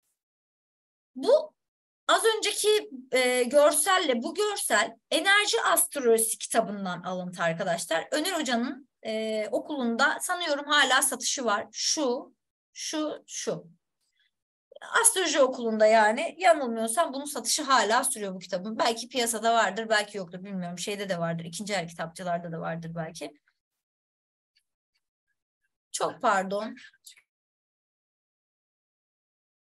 bu az önceki görselle bu görsel enerji astrolojisi kitabından alıntı arkadaşlar. Öner Hoca'nın okulunda sanıyorum hala satışı var. Şu. Astroloji okulunda, yani yanılmıyorsam bunun satışı hala sürüyor bu kitabın. Belki piyasada vardır, belki yoktur, bilmiyorum. Şeyde de vardır, ikinci el kitapçılarda da vardır belki. Çok pardon.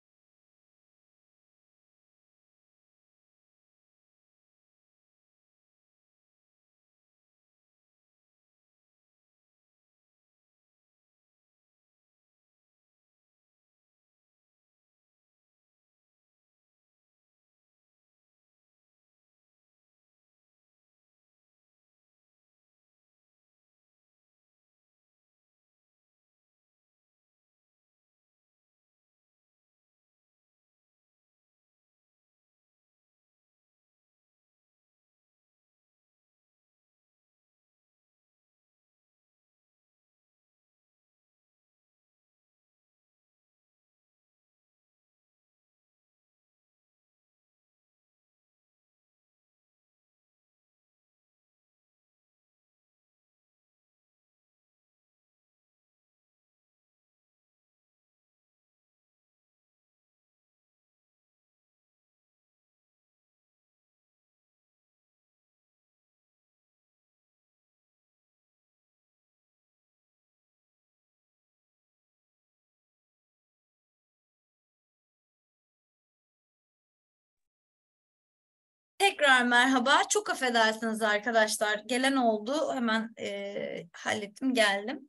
Tekrar merhaba. Çok affedersiniz arkadaşlar. Gelen oldu. Hemen hallettim, geldim.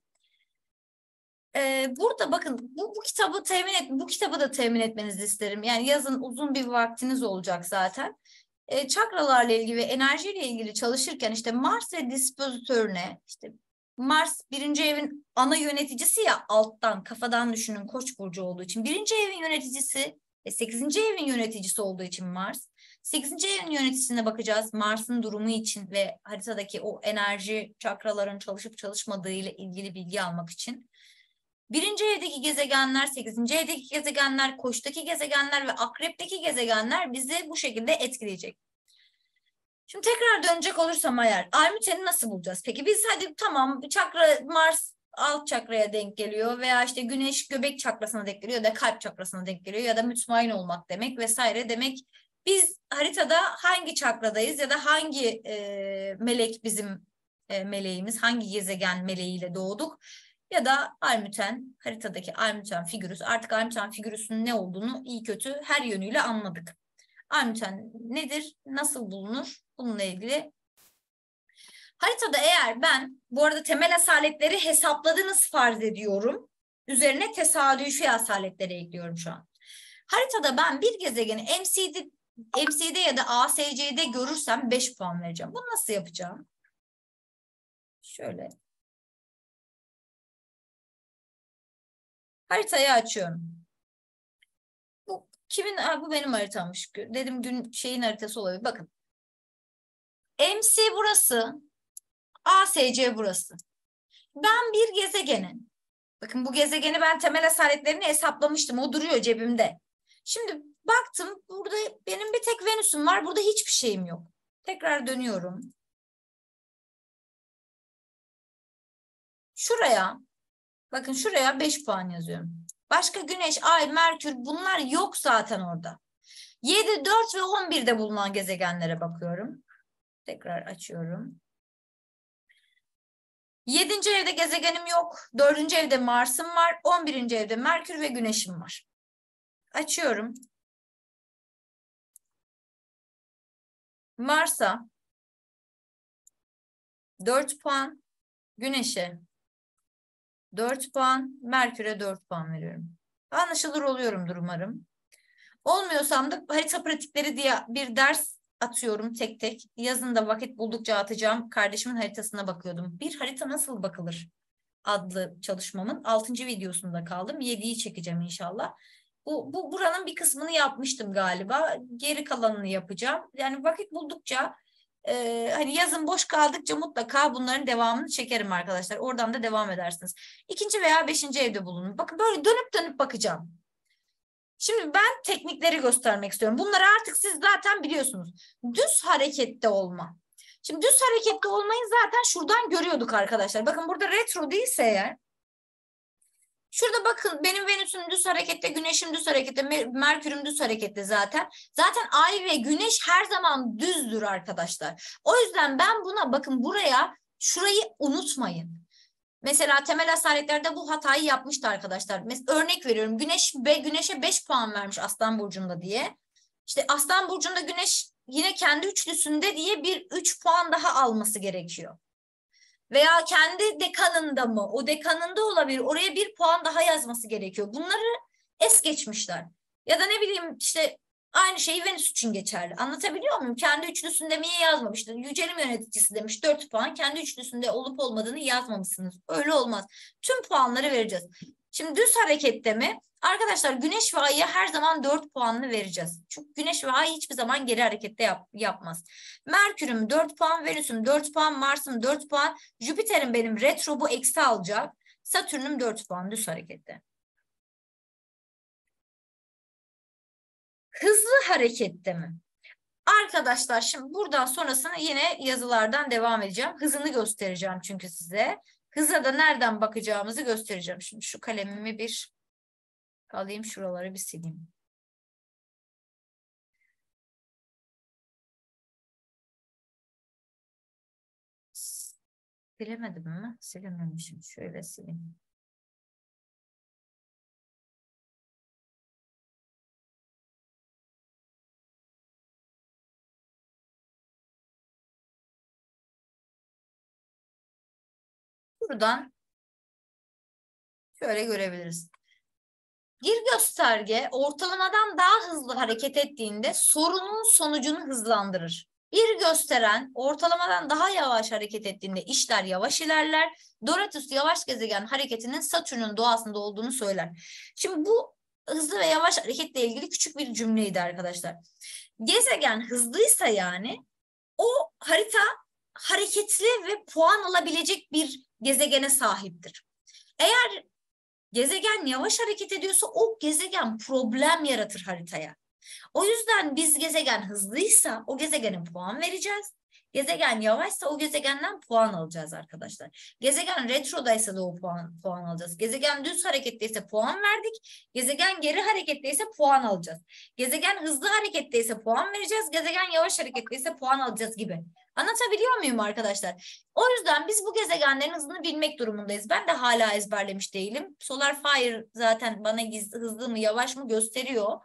Burada bakın bu kitabı bu kitabı da temin etmenizi isterim. Yani yazın uzun bir vaktiniz olacak zaten. Çakralarla ilgili ve enerjiyle ilgili çalışırken işte Mars ve dispozitörüne işte Mars birinci evin ana yöneticisi ya, alttan kafadan düşünün, Koç burcu olduğu için birinci evin yöneticisi, 8. evin yöneticisi olduğu için Mars. 8. evin yöneticisine bakacağız Mars'ın durumu için ve haritadaki o enerji çakraların çalışıp çalışmadığı ile ilgili bilgi almak için. Birinci evdeki gezegenler, 8. evdeki gezegenler, Koç'taki gezegenler ve Akrep'teki gezegenler bizi bu şekilde etkileyecek. Şimdi tekrar dönecek olursam eğer, Ay-Müten'i nasıl bulacağız? Peki biz hadi tamam, çakra Mars alt çakraya denk geliyor veya işte Güneş göbek çakrasına denk geliyor ya da kalp çakrasına denk geliyor ya da mütmain olmak demek vesaire demek. Biz haritada hangi çakradayız ya da hangi melek bizim meleğimiz, hangi gezegen meleğiyle doğduk? Ya da Almüten, haritadaki Almüten figürüs. Artık Almüten figürüsünün ne olduğunu iyi kötü her yönüyle anladık. Almüten nedir? Nasıl bulunur? Bununla ilgili. Haritada eğer ben, bu arada temel asaletleri hesapladığınız farz ediyorum. Üzerine tesadüfi asaletleri ekliyorum şu an. Haritada ben bir gezegeni MC'de ya da ASC'de görürsem 5 puan vereceğim. Bunu nasıl yapacağım? Şöyle. Haritayı açıyorum. Bu kimin? Bu benim haritammış. Dedim gün şeyin haritası olabilir. Bakın. MC burası. ASC burası. Ben bir gezegenin. Bakın, bu gezegeni ben temel asaletlerini hesaplamıştım. O duruyor cebimde. Şimdi baktım, burada benim bir tek Venüs'üm var. Burada hiçbir şeyim yok. Tekrar dönüyorum. Şuraya. Bakın, şuraya 5 puan yazıyorum. Başka Güneş, Ay, Merkür bunlar yok zaten orada. 7, 4 ve 11'de bulunan gezegenlere bakıyorum. Tekrar açıyorum. 7. evde gezegenim yok. 4. evde Mars'ım var. 11. evde Merkür ve Güneş'im var. Açıyorum. Mars'a 4 puan, Güneş'e 4 puan, Merkür'e 4 puan veriyorum. Anlaşılır oluyorumdur umarım. Olmuyorsam da harita pratikleri diye bir ders atıyorum tek tek. Yazın da vakit buldukça atacağım. Kardeşimin haritasına bakıyordum. Bir harita nasıl bakılır adlı çalışmamın 6. videosunda kaldım. 7'yi çekeceğim inşallah. Buranın bir kısmını yapmıştım galiba. Geri kalanını yapacağım. Yani vakit buldukça hani yazın boş kaldıkça mutlaka bunların devamını çekerim arkadaşlar. Oradan da devam edersiniz. 2. veya 5. evde bulunun. Bakın, böyle dönüp dönüp bakacağım. Şimdi ben teknikleri göstermek istiyorum. Bunları artık siz zaten biliyorsunuz. Düz harekette olma. Şimdi düz harekette olmayı zaten şuradan görüyorduk arkadaşlar. Bakın, burada retro değilse eğer, şurada bakın, benim Venüs'üm düz harekette, Güneş'im düz harekette, Merkür'üm düz harekette zaten. Zaten Ay ve Güneş her zaman düzdür arkadaşlar. O yüzden ben buna, bakın buraya, şurayı unutmayın. Mesela temel asaletlerde bu hatayı yapmıştı arkadaşlar. Örnek veriyorum, Güneş'e 5 puan vermiş Aslan Burcu'nda diye. İşte Aslan Burcu'nda Güneş yine kendi üçlüsünde diye bir 3 puan daha alması gerekiyor. Veya kendi dekanında mı? O dekanında olabilir. Oraya 1 puan daha yazması gerekiyor. Bunları es geçmişler. Ya da ne bileyim, işte aynı şey Venüs için geçerli. Anlatabiliyor muyum? Kendi üçlüsünde niye yazmamıştı? Yücelim yöneticisi demiş 4 puan. Kendi üçlüsünde olup olmadığını yazmamışsınız. Öyle olmaz. Tüm puanları vereceğiz. Şimdi düz harekette mi? Arkadaşlar, Güneş ve Ay'a her zaman 4 puanını vereceğiz. Çünkü Güneş ve Ay hiçbir zaman geri harekette yapmaz. Merkür'üm 4 puan, Venüs'üm 4 puan, Mars'ım 4 puan. Jüpiter'im benim retro, bu eksi alacak. Satürn'üm 4 puan düz harekette. Hızlı harekette mi? Arkadaşlar, şimdi buradan sonrasını yine yazılardan devam edeceğim. Hızını göstereceğim çünkü size. Hıza da nereden bakacağımızı göstereceğim. Şimdi şu kalemimi bir alayım, şuraları bir sileyim. Silemedim mi? Silememişim. Şöyle sileyim. Buradan şöyle görebiliriz. Bir gösterge ortalamadan daha hızlı hareket ettiğinde sorunun sonucunu hızlandırır. Bir gösteren ortalamadan daha yavaş hareket ettiğinde işler yavaş ilerler. Doratus yavaş gezegen hareketinin Satürn'ün doğasında olduğunu söyler. Şimdi bu hızlı ve yavaş hareketle ilgili küçük bir cümleydi arkadaşlar. Gezegen hızlıysa yani o harita hareketli ve puan alabilecek bir gezegene sahiptir. Eğer gezegen yavaş hareket ediyorsa o gezegen problem yaratır haritaya. O yüzden biz gezegen hızlıysa o gezegene puan vereceğiz. Gezegen yavaşsa o gezegenden puan alacağız arkadaşlar. Gezegen retrodaysa da o puan alacağız. Gezegen düz hareketteyse puan verdik. Gezegen geri hareketteyse puan alacağız. Gezegen hızlı hareketteyse puan vereceğiz. Gezegen yavaş hareketteyse puan alacağız gibi. Anlatabiliyor muyum arkadaşlar? O yüzden biz bu gezegenlerin hızını bilmek durumundayız. Ben de hala ezberlemiş değilim. Solar Fire zaten bana hızlı mı yavaş mı gösteriyor.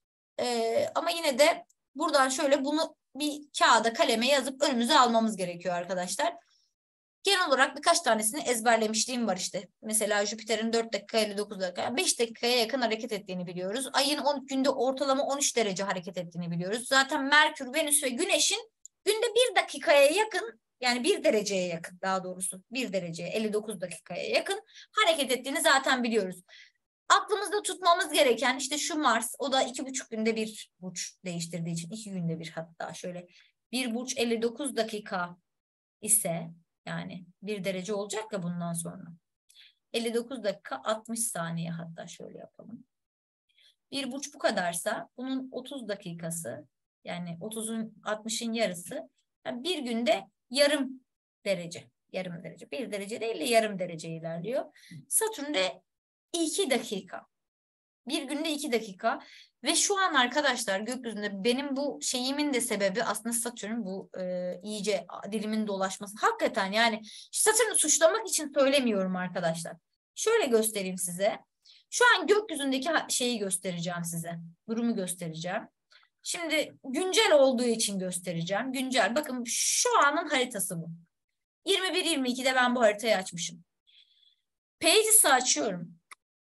Ama yine de buradan şöyle bunu bir kağıda kaleme yazıp önümüze almamız gerekiyor arkadaşlar. Genel olarak birkaç tanesini ezberlemişliğim var işte. Mesela Jüpiter'in 4 dakika 59 dakika 5 dakikaya yakın hareket ettiğini biliyoruz. Ayın 10 günde ortalama 13 derece hareket ettiğini biliyoruz. Zaten Merkür, Venüs ve Güneş'in günde 1 dakikaya yakın, yani 1 dereceye yakın, daha doğrusu 1 dereceye 59 dakikaya yakın hareket ettiğini zaten biliyoruz. Aklımızda tutmamız gereken işte şu Mars, o da 2,5 günde bir burç değiştirdiği için 2 günde bir, hatta şöyle bir burç 59 dakika ise yani 1 derece olacak ya bundan sonra. 59 dakika 60 saniye, hatta şöyle yapalım. Bir burç bu kadarsa bunun 30 dakikası, yani 30'un 60'ın yarısı, yani bir günde yarım derece. Yarım derece. 1 derece değil de yarım derece ilerliyor. Satürn'de 2 dakika. Bir günde 2 dakika. Ve şu an arkadaşlar gökyüzünde benim bu şeyimin de sebebi aslında Satürn, bu iyice dilimin dolaşması. Hakikaten yani Satürn'ü suçlamak için söylemiyorum arkadaşlar. Şöyle göstereyim size. Şu an gökyüzündeki şeyi göstereceğim size. Durumu göstereceğim. Şimdi güncel olduğu için göstereceğim. Güncel. Bakın şu anın haritası bu. 21-22'de ben bu haritayı açmışım. Pages'i açıyorum.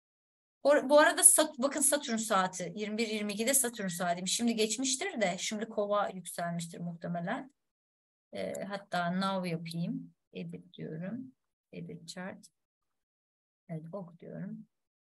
Bu arada bakın Satürn saati 21-22'de Satürn saatiymiş. Şimdi geçmiştir de şimdi Kova yükselmiştir muhtemelen. Hatta now yapayım. Edit diyorum. Edit chart. Evet, ok diyorum.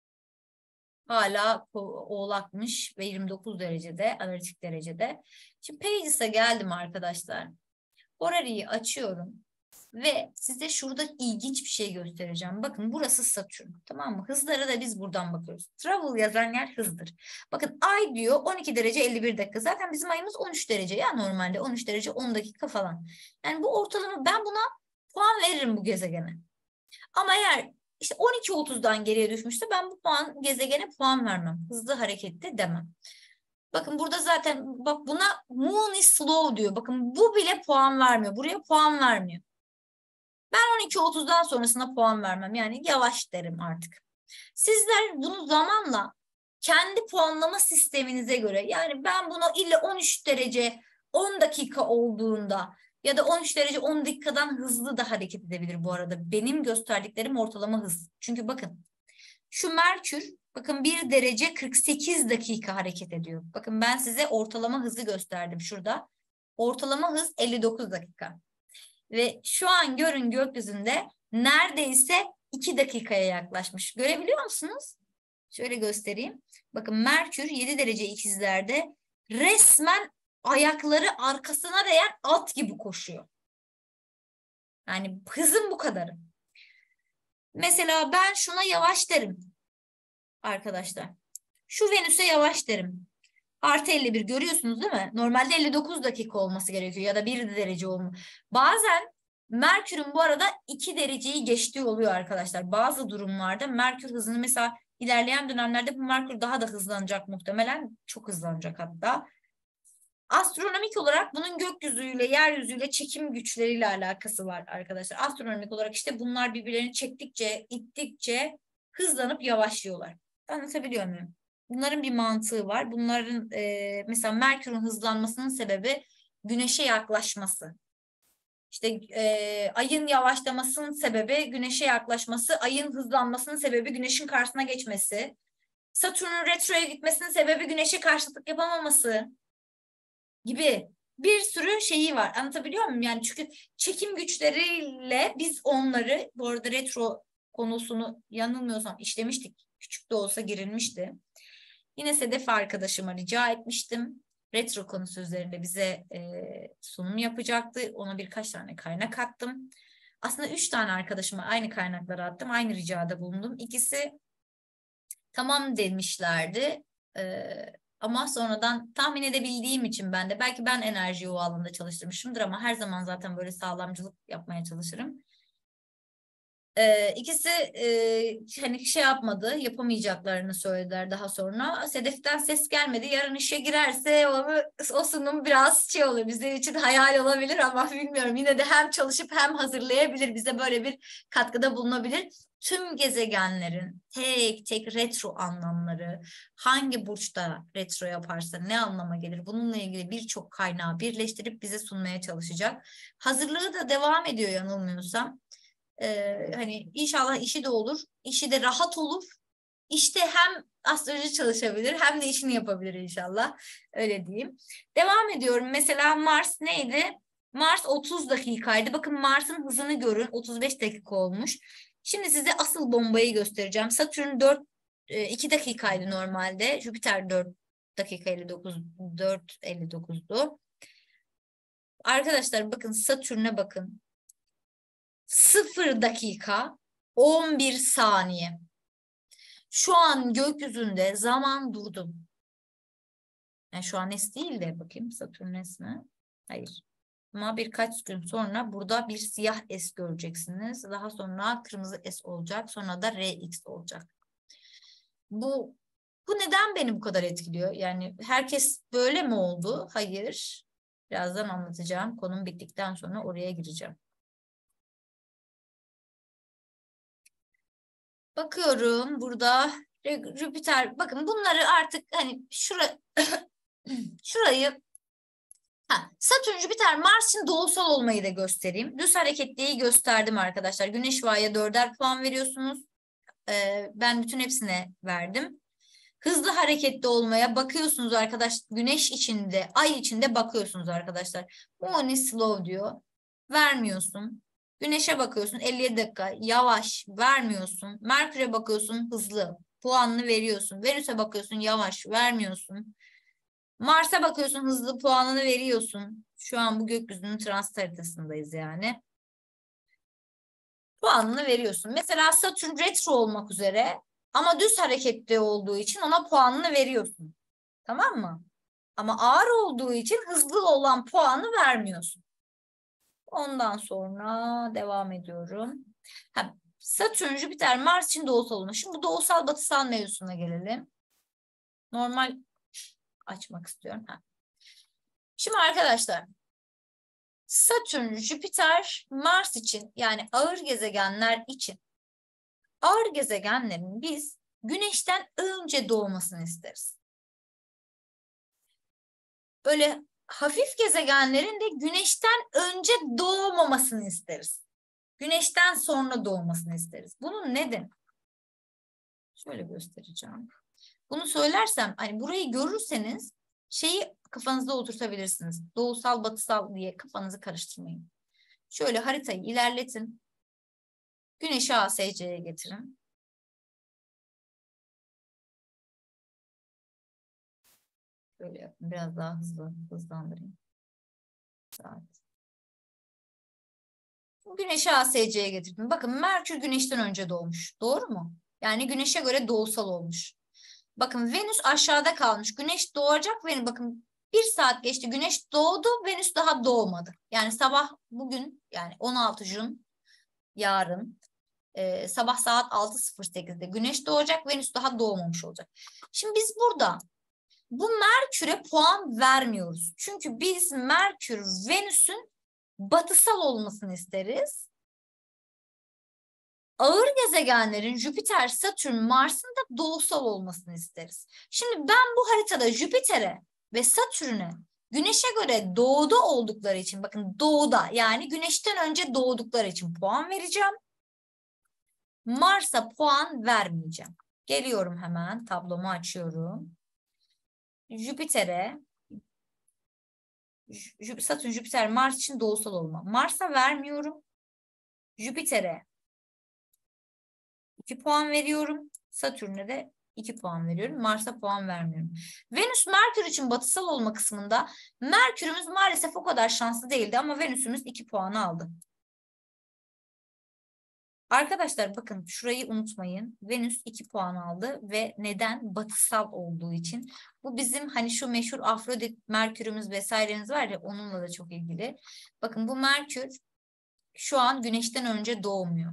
Hala Oğlakmış ve 29 derecede, analitik derecede. Şimdi Pages'e geldim arkadaşlar. Orayı açıyorum. Ve size şurada ilginç bir şey göstereceğim. Bakın burası Satürn. Tamam mı? Hızlara da biz buradan bakıyoruz. Travel yazan yer hızdır. Bakın ay diyor 12 derece 51 dakika. Zaten bizim ayımız 13 derece ya, normalde 13 derece 10 dakika falan. Yani bu ortalama, ben buna puan veririm bu gezegene. Ama eğer işte 12.30'dan geriye düşmüşse ben bu gezegene puan vermem. Hızlı harekette demem. Bakın burada zaten bak buna moon is slow diyor. Bakın bu bile puan vermiyor. Buraya puan vermiyor. Ben 12.30'dan sonrasına puan vermem. Yani yavaş derim artık. Sizler bunu zamanla kendi puanlama sisteminize göre, yani ben bunu illa 13 derece 10 dakika olduğunda ya da 13 derece 10 dakikadan hızlı da hareket edebilir bu arada. Benim gösterdiklerim ortalama hız. Çünkü bakın şu Merkür, bakın 1 derece 48 dakika hareket ediyor. Bakın ben size ortalama hızı gösterdim şurada. Ortalama hız 59 dakika. Ve şu an görün gökyüzünde neredeyse 2 dakikaya yaklaşmış. Görebiliyor musunuz? Şöyle göstereyim. Bakın Merkür 7 derece ikizlerde resmen ayakları arkasına değen at gibi koşuyor. Yani hızın bu kadarı. Mesela ben şuna yavaş derim arkadaşlar. Şu Venüs'e yavaş derim. Artı 51 görüyorsunuz değil mi? Normalde 59 dakika olması gerekiyor ya da 1 derece olmuş. Bazen Merkür'ün bu arada 2 dereceyi geçtiği oluyor arkadaşlar. Bazı durumlarda Merkür hızını, mesela ilerleyen dönemlerde bu Merkür daha da hızlanacak muhtemelen. Çok hızlanacak hatta. Astronomik olarak bunun gökyüzüyle, yeryüzüyle, çekim güçleriyle alakası var arkadaşlar. Astronomik olarak işte bunlar birbirlerini çektikçe, ittikçe hızlanıp yavaşlıyorlar. Anlatabiliyor muyum? Bunların bir mantığı var. Bunların mesela Merkür'ün hızlanmasının sebebi Güneş'e yaklaşması. İşte ayın yavaşlamasının sebebi güneşe yaklaşması, ayın hızlanmasının sebebi güneşin karşısına geçmesi, Satürn'ün retroya gitmesinin sebebi güneşe karşıtlık yapamaması gibi bir sürü şeyi var. Anlatabiliyor muyum? Yani çünkü çekim güçleriyle biz onları, bu arada retro konusunu yanılmıyorsam işlemiştik. Küçük de olsa girilmişti. Yine Sedef arkadaşıma rica etmiştim. Retro konusu üzerinde bize sunum yapacaktı. Ona birkaç tane kaynak attım. Aslında 3 tane arkadaşıma aynı kaynakları attım. Aynı ricada bulundum. İkisi tamam demişlerdi. Ama sonradan tahmin edebildiğim için ben de belki ben enerjiyi o alanda çalıştırmışımdır ama her zaman zaten böyle sağlamcılık yapmaya çalışırım. İkisi hani şey yapmadı, yapamayacaklarını söylediler daha sonra. Sedef'ten ses gelmedi. Yarın işe girerse o sunum biraz şey olur. Bizim için hayal olabilir ama bilmiyorum. Yine de hem çalışıp hem hazırlayabilir. Bize böyle bir katkıda bulunabilir. Tüm gezegenlerin tek tek retro anlamları, hangi burçta retro yaparsa ne anlama gelir? Bununla ilgili birçok kaynağı birleştirip bize sunmaya çalışacak. Hazırlığı da devam ediyor yanılmıyorsam. Hani inşallah işi de olur, işi de rahat olur. İşte hem astroloji çalışabilir hem de işini yapabilir inşallah. Öyle diyeyim. Devam ediyorum. Mesela Mars neydi? Mars 30 dakikaydı. Bakın Mars'ın hızını görün. 35 dakika olmuş. Şimdi size asıl bombayı göstereceğim. Satürn 2 dakikaydı normalde. Jüpiter 4 dakika 59, 4:59'du. Arkadaşlar bakın Satürn'e bakın. 0 dakika 11 saniye. Şu an gökyüzünde zaman durdu. Yani şu an es değil de bakayım Satürn es mi? Hayır. Ama birkaç gün sonra burada bir siyah es göreceksiniz. Daha sonra kırmızı es olacak. Sonra da RX olacak. Bu neden beni bu kadar etkiliyor? Yani herkes böyle mi oldu? Hayır. Birazdan anlatacağım. Konum bittikten sonra oraya gireceğim. Bakıyorum burada Jüpiter. Bakın bunları artık hani şurayı Satürn, Jüpiter, Mars için doğusal olmayı da göstereyim. Düz hareketliği gösterdim arkadaşlar. Güneş ve Ay'a 4'er puan veriyorsunuz. Ben bütün hepsine verdim. Hızlı hareketli olmaya bakıyorsunuz arkadaş. Güneş içinde, Ay içinde bakıyorsunuz arkadaşlar. Morning slow diyor. Vermiyorsun. Güneşe bakıyorsun 57 dakika yavaş vermiyorsun. Merkür'e bakıyorsun hızlı puanını veriyorsun. Venüs'e bakıyorsun yavaş vermiyorsun. Mars'a bakıyorsun hızlı puanını veriyorsun. Şu an bu gökyüzünün transit haritasındayız yani. Puanını veriyorsun. Mesela Satürn retro olmak üzere ama düz hareketli olduğu için ona puanını veriyorsun. Tamam mı? Ama ağır olduğu için hızlı olan puanı vermiyorsun. Ondan sonra devam ediyorum. Satürn, Jüpiter, Mars için doğusal olma. Şimdi bu doğusal batısal mevzusuna gelelim. Normal açmak istiyorum. Şimdi arkadaşlar Satürn, Jüpiter, Mars için yani ağır gezegenler için ağır gezegenlerin biz Güneş'ten önce doğmasını isteriz. Böyle hafif gezegenlerin de Güneş'ten önce doğmamasını isteriz. Güneşten sonra doğmasını isteriz. Bunun nedeni? Şöyle göstereceğim. Bunu söylersem hani burayı görürseniz şeyi kafanızda oturtabilirsiniz. Doğusal, batısal diye kafanızı karıştırmayın. Şöyle haritayı ilerletin. Güneşi ASC'ye getirin. Böyle yapın. Biraz daha hızlandırayım. Saat. Güneşi ASC'ye getirdim. Bakın Merkür Güneş'ten önce doğmuş. Doğru mu? Yani Güneş'e göre doğusal olmuş. Bakın Venüs aşağıda kalmış. Güneş doğacak ve bakın 1 saat geçti. Güneş doğdu. Venüs daha doğmadı. Yani sabah bugün yani 16 Jun yarın sabah saat 6:08'de Güneş doğacak. Venüs daha doğmamış olacak. Şimdi biz burada bu Merkür'e puan vermiyoruz. Çünkü biz Merkür, Venüs'ün batısal olmasını isteriz. Ağır gezegenlerin Jüpiter, Satürn, Mars'ın da doğusal olmasını isteriz. Şimdi ben bu haritada Jüpiter'e ve Satürn'e Güneşe göre doğuda oldukları için, bakın doğuda, yani güneşten önce doğdukları için puan vereceğim. Mars'a puan vermeyeceğim. Geliyorum, hemen tablomu açıyorum. Jüpiter'e, Satürn, Jüpiter, Mars için doğusal olma. Mars'a vermiyorum. Jüpiter'e 2 puan veriyorum. Satürn'e de 2 puan veriyorum. Mars'a puan vermiyorum. Venüs, Merkür için batısal olma kısmında Merkür'ümüz maalesef o kadar şanslı değildi ama Venüs'ümüz 2 puanı aldı. Arkadaşlar bakın, şurayı unutmayın. Venüs 2 puan aldı ve neden? Batısal olduğu için. Bu bizim hani şu meşhur Afrodit Merkür'ümüz vesairemiz var ya, onunla da çok ilgili. Bakın bu Merkür şu an Güneş'ten önce doğmuyor.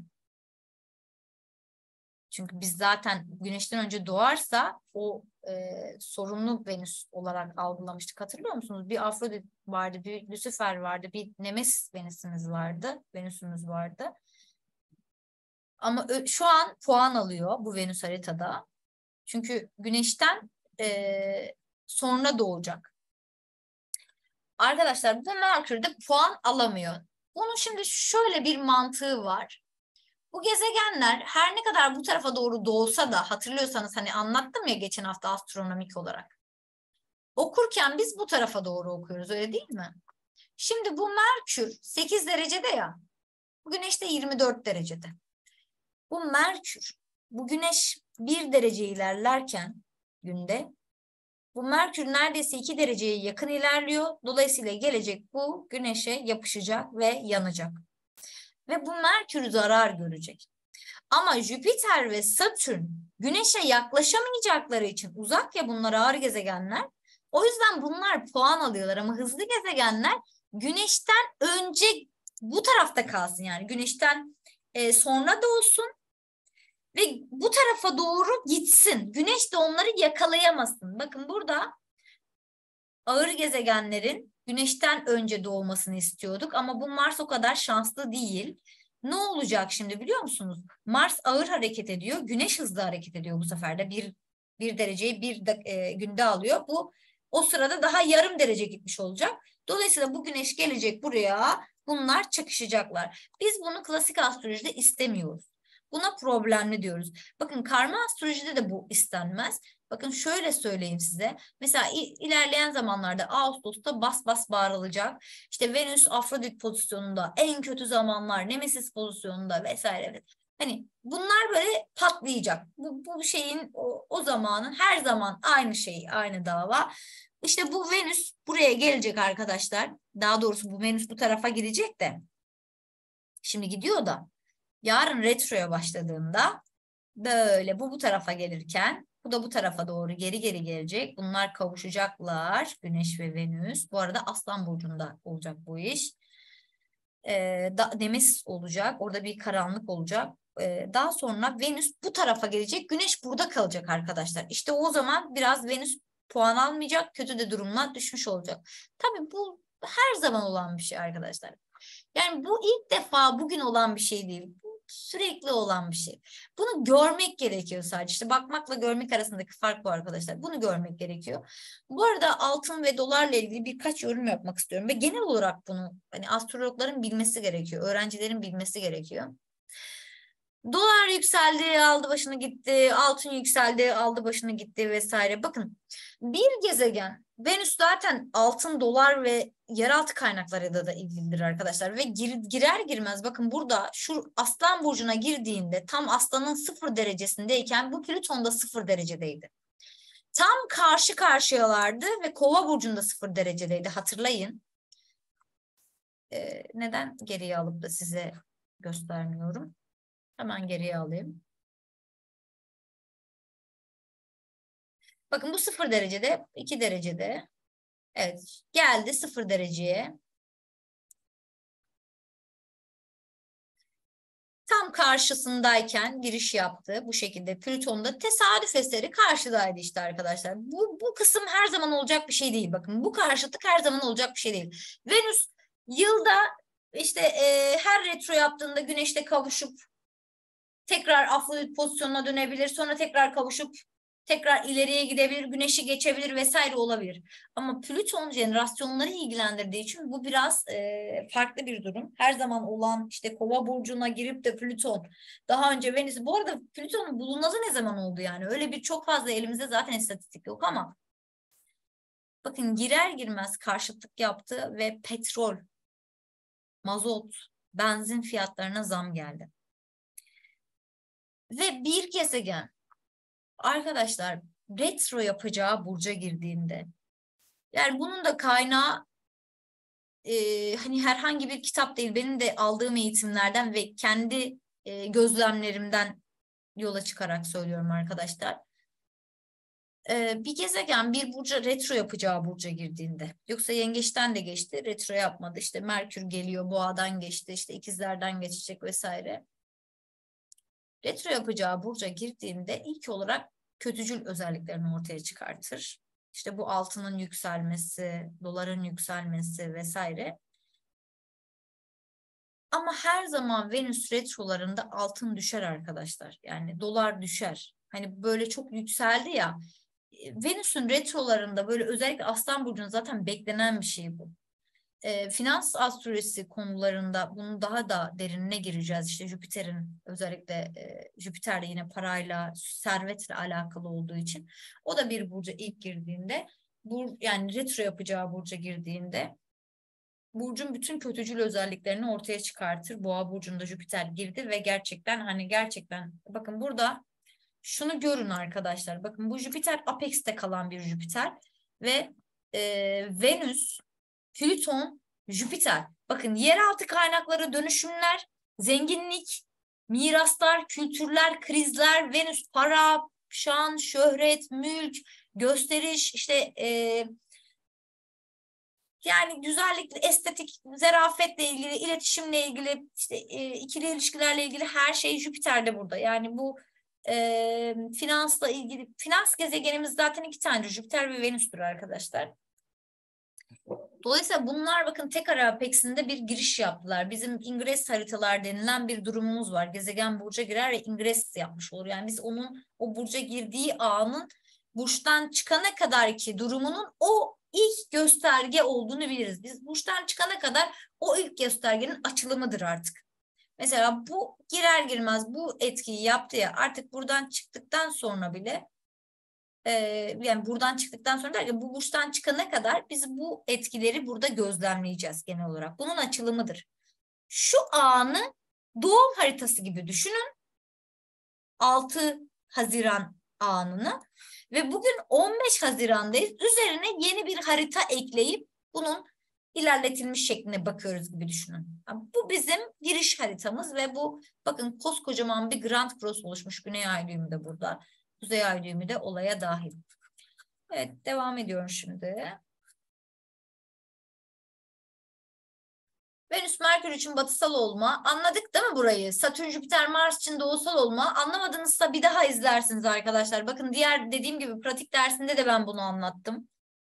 Çünkü biz zaten Güneş'ten önce doğarsa o sorunlu Venüs olarak algılamıştık. Hatırlıyor musunuz? Bir Afrodit vardı, bir Lucifer vardı, bir Nemesis Venüs'ümüz vardı. Venüs'ümüz vardı. Ama şu an puan alıyor bu Venüs haritada. Çünkü Güneş'ten sonra doğacak. Arkadaşlar bu Merkür'de puan alamıyor. Bunun şimdi şöyle bir mantığı var. Bu gezegenler her ne kadar bu tarafa doğru doğsa da, hatırlıyorsanız hani anlattım ya geçen hafta astronomik olarak. Okurken biz bu tarafa doğru okuyoruz, öyle değil mi? Şimdi bu Merkür 8 derecede ya. Bu Güneş de 24 derecede. Bu Merkür, bu Güneş 1 derece ilerlerken günde, bu Merkür neredeyse 2 dereceye yakın ilerliyor. Dolayısıyla gelecek bu Güneş'e yapışacak ve yanacak. Ve bu Merkür zarar görecek. Ama Jüpiter ve Satürn Güneş'e yaklaşamayacakları için, uzak ya bunlar, ağır gezegenler. O yüzden bunlar puan alıyorlar ama hızlı gezegenler Güneş'ten önce bu tarafta kalsın, yani Güneş'ten sonra da olsun ve bu tarafa doğru gitsin. Güneş de onları yakalayamasın. Bakın burada ağır gezegenlerin Güneş'ten önce doğmasını istiyorduk ama bu Mars o kadar şanslı değil. Ne olacak şimdi biliyor musunuz? Mars ağır hareket ediyor, Güneş hızlı hareket ediyor bu sefer de. Bir dereceyi günde alıyor. Bu o sırada daha yarım derece gitmiş olacak. Dolayısıyla bu Güneş gelecek buraya, bunlar çakışacaklar. Biz bunu klasik astrolojide istemiyoruz. Buna problemli diyoruz. Bakın karma astrolojide de bu istenmez. Bakın şöyle söyleyeyim size. Mesela ilerleyen zamanlarda Ağustos'ta bas bas bağırılacak. İşte Venüs Afrodit pozisyonunda, en kötü zamanlar Nemesis pozisyonunda vesaire. Hani bunlar böyle patlayacak. Bu şeyin o zamanın her zaman aynı şey, aynı dava. İşte bu Venüs buraya gelecek arkadaşlar. Daha doğrusu bu Venüs bu tarafa gidecek de. Şimdi gidiyor da yarın retroya başladığında böyle bu tarafa gelirken bu da bu tarafa doğru geri geri gelecek. Bunlar kavuşacaklar. Güneş ve Venüs. Bu arada Aslan burcunda olacak bu iş. Nemesis olacak. Orada bir karanlık olacak. Daha sonra Venüs bu tarafa gelecek. Güneş burada kalacak arkadaşlar. İşte o zaman biraz Venüs puan almayacak. Kötü de durumuna düşmüş olacak. Tabii bu her zaman olan bir şey arkadaşlar. Yani bu ilk defa bugün olan bir şey değil. Bu sürekli olan bir şey. Bunu görmek gerekiyor sadece. İşte bakmakla görmek arasındaki fark bu arkadaşlar. Bunu görmek gerekiyor. Bu arada altın ve dolarla ilgili birkaç yorum yapmak istiyorum. Ve genel olarak bunu hani astrologların bilmesi gerekiyor. Öğrencilerin bilmesi gerekiyor. Dolar yükseldi, aldı başını gitti. Altın yükseldi, aldı başını gitti vesaire. Bakın bir gezegen, Venüs zaten altın, dolar ve yeraltı kaynaklarıyla da ilgilidir arkadaşlar. Ve girer girmez bakın burada şu Aslan burcuna girdiğinde tam Aslan'ın 0 derecesindeyken bu Plüton da 0 derecedeydi. Tam karşı karşıyalardı ve Kova burcunda 0 derecedeydi, hatırlayın. Neden geriye alıp da size göstermiyorum? Hemen geriye alayım. Bakın bu 0 derecede, 2 derecede. Evet, geldi 0 dereceye. Tam karşısındayken giriş yaptı bu şekilde. Plüton'da tesadüf eseri karşıdaydı işte arkadaşlar. Bu kısım her zaman olacak bir şey değil. Bakın bu karşıtlık her zaman olacak bir şey değil. Venüs yılda işte her retro yaptığında Güneş'te kavuşup tekrar Afrodit pozisyonuna dönebilir. Sonra tekrar kavuşup tekrar ileriye gidebilir, güneşi geçebilir vesaire olabilir. Ama Plüton jenerasyonları ilgilendirdiği için bu biraz farklı bir durum. Her zaman olan işte Kova burcuna girip de Plüton daha önce Venüs, bu arada Plüton'un bulunması ne zaman oldu yani? Öyle bir çok fazla elimizde zaten istatistik yok ama bakın girer girmez karşıtlık yaptı ve petrol, mazot, benzin fiyatlarına zam geldi. Ve bir gezegen arkadaşlar retro yapacağı burca girdiğinde, yani bunun da kaynağı hani herhangi bir kitap değil, benim de aldığım eğitimlerden ve kendi gözlemlerimden yola çıkarak söylüyorum arkadaşlar. Bir gezegen bir burca retro yapacağı burca girdiğinde, yoksa yengeçten de geçti retro yapmadı, işte Merkür geliyor boğadan geçti, işte ikizlerden geçecek vesaire. Retro yapacağı burca girdiğinde ilk olarak kötücül özelliklerini ortaya çıkartır. İşte bu altının yükselmesi, doların yükselmesi vesaire. Ama her zaman Venüs retrolarında altın düşer arkadaşlar. Yani dolar düşer. Hani böyle çok yükseldi ya. Venüs'ün retrolarında böyle özellikle Aslan burcunda zaten beklenen bir şey bu. Finans astrolojisi konularında bunun daha da derinine gireceğiz. İşte Jüpiter'in özellikle Jüpiter de yine parayla, servetle alakalı olduğu için o da bir burca ilk girdiğinde, yani retro yapacağı burca girdiğinde burcun bütün kötücül özelliklerini ortaya çıkartır. Boğa burcunda Jüpiter girdi ve gerçekten hani gerçekten bakın burada şunu görün arkadaşlar. Bakın bu Jüpiter Apex'te kalan bir Jüpiter ve Venüs, Plüton, Jüpiter. Bakın yeraltı kaynakları, dönüşümler, zenginlik, miraslar, kültürler, krizler, Venüs para, şan, şöhret, mülk, gösteriş, işte yani güzellikle, estetik, zarafetle ilgili, iletişimle ilgili, işte ikili ilişkilerle ilgili her şey Jüpiter'de burada. Yani bu finansla ilgili, finans gezegenimiz zaten iki tane Jüpiter ve Venüs'tür arkadaşlar. Dolayısıyla bunlar bakın tek ara apeksinde bir giriş yaptılar. Bizim ingres haritalar denilen bir durumumuz var. Gezegen burca girer ve ingres yapmış olur. Yani biz onun o burca girdiği anın burçtan çıkana kadar ki durumunun o ilk gösterge olduğunu biliriz. Biz burçtan çıkana kadar o ilk göstergenin açılımıdır artık. Mesela bu girer girmez bu etkiyi yaptı ya, artık buradan çıktıktan sonra bile yani buradan çıktıktan sonra derken bu burçtan çıkana kadar biz bu etkileri burada gözlemleyeceğiz genel olarak. Bunun açılımıdır. Şu anı doğum haritası gibi düşünün. 6 Haziran anını ve bugün 15 Haziran'dayız. Üzerine yeni bir harita ekleyip bunun ilerletilmiş şekline bakıyoruz gibi düşünün. Bu bizim giriş haritamız ve bu bakın koskocaman bir Grand Cross oluşmuş. Güney ay düğümü de burada. Kuzey ay düğümü de olaya dahil. Evet, devam ediyorum şimdi. Venüs Merkür için batısal olma. Anladık değil mi burayı? Satürn, Jüpiter, Mars için doğusal olma. Anlamadınızsa bir daha izlersiniz arkadaşlar. Bakın diğer dediğim gibi pratik dersinde de ben bunu anlattım.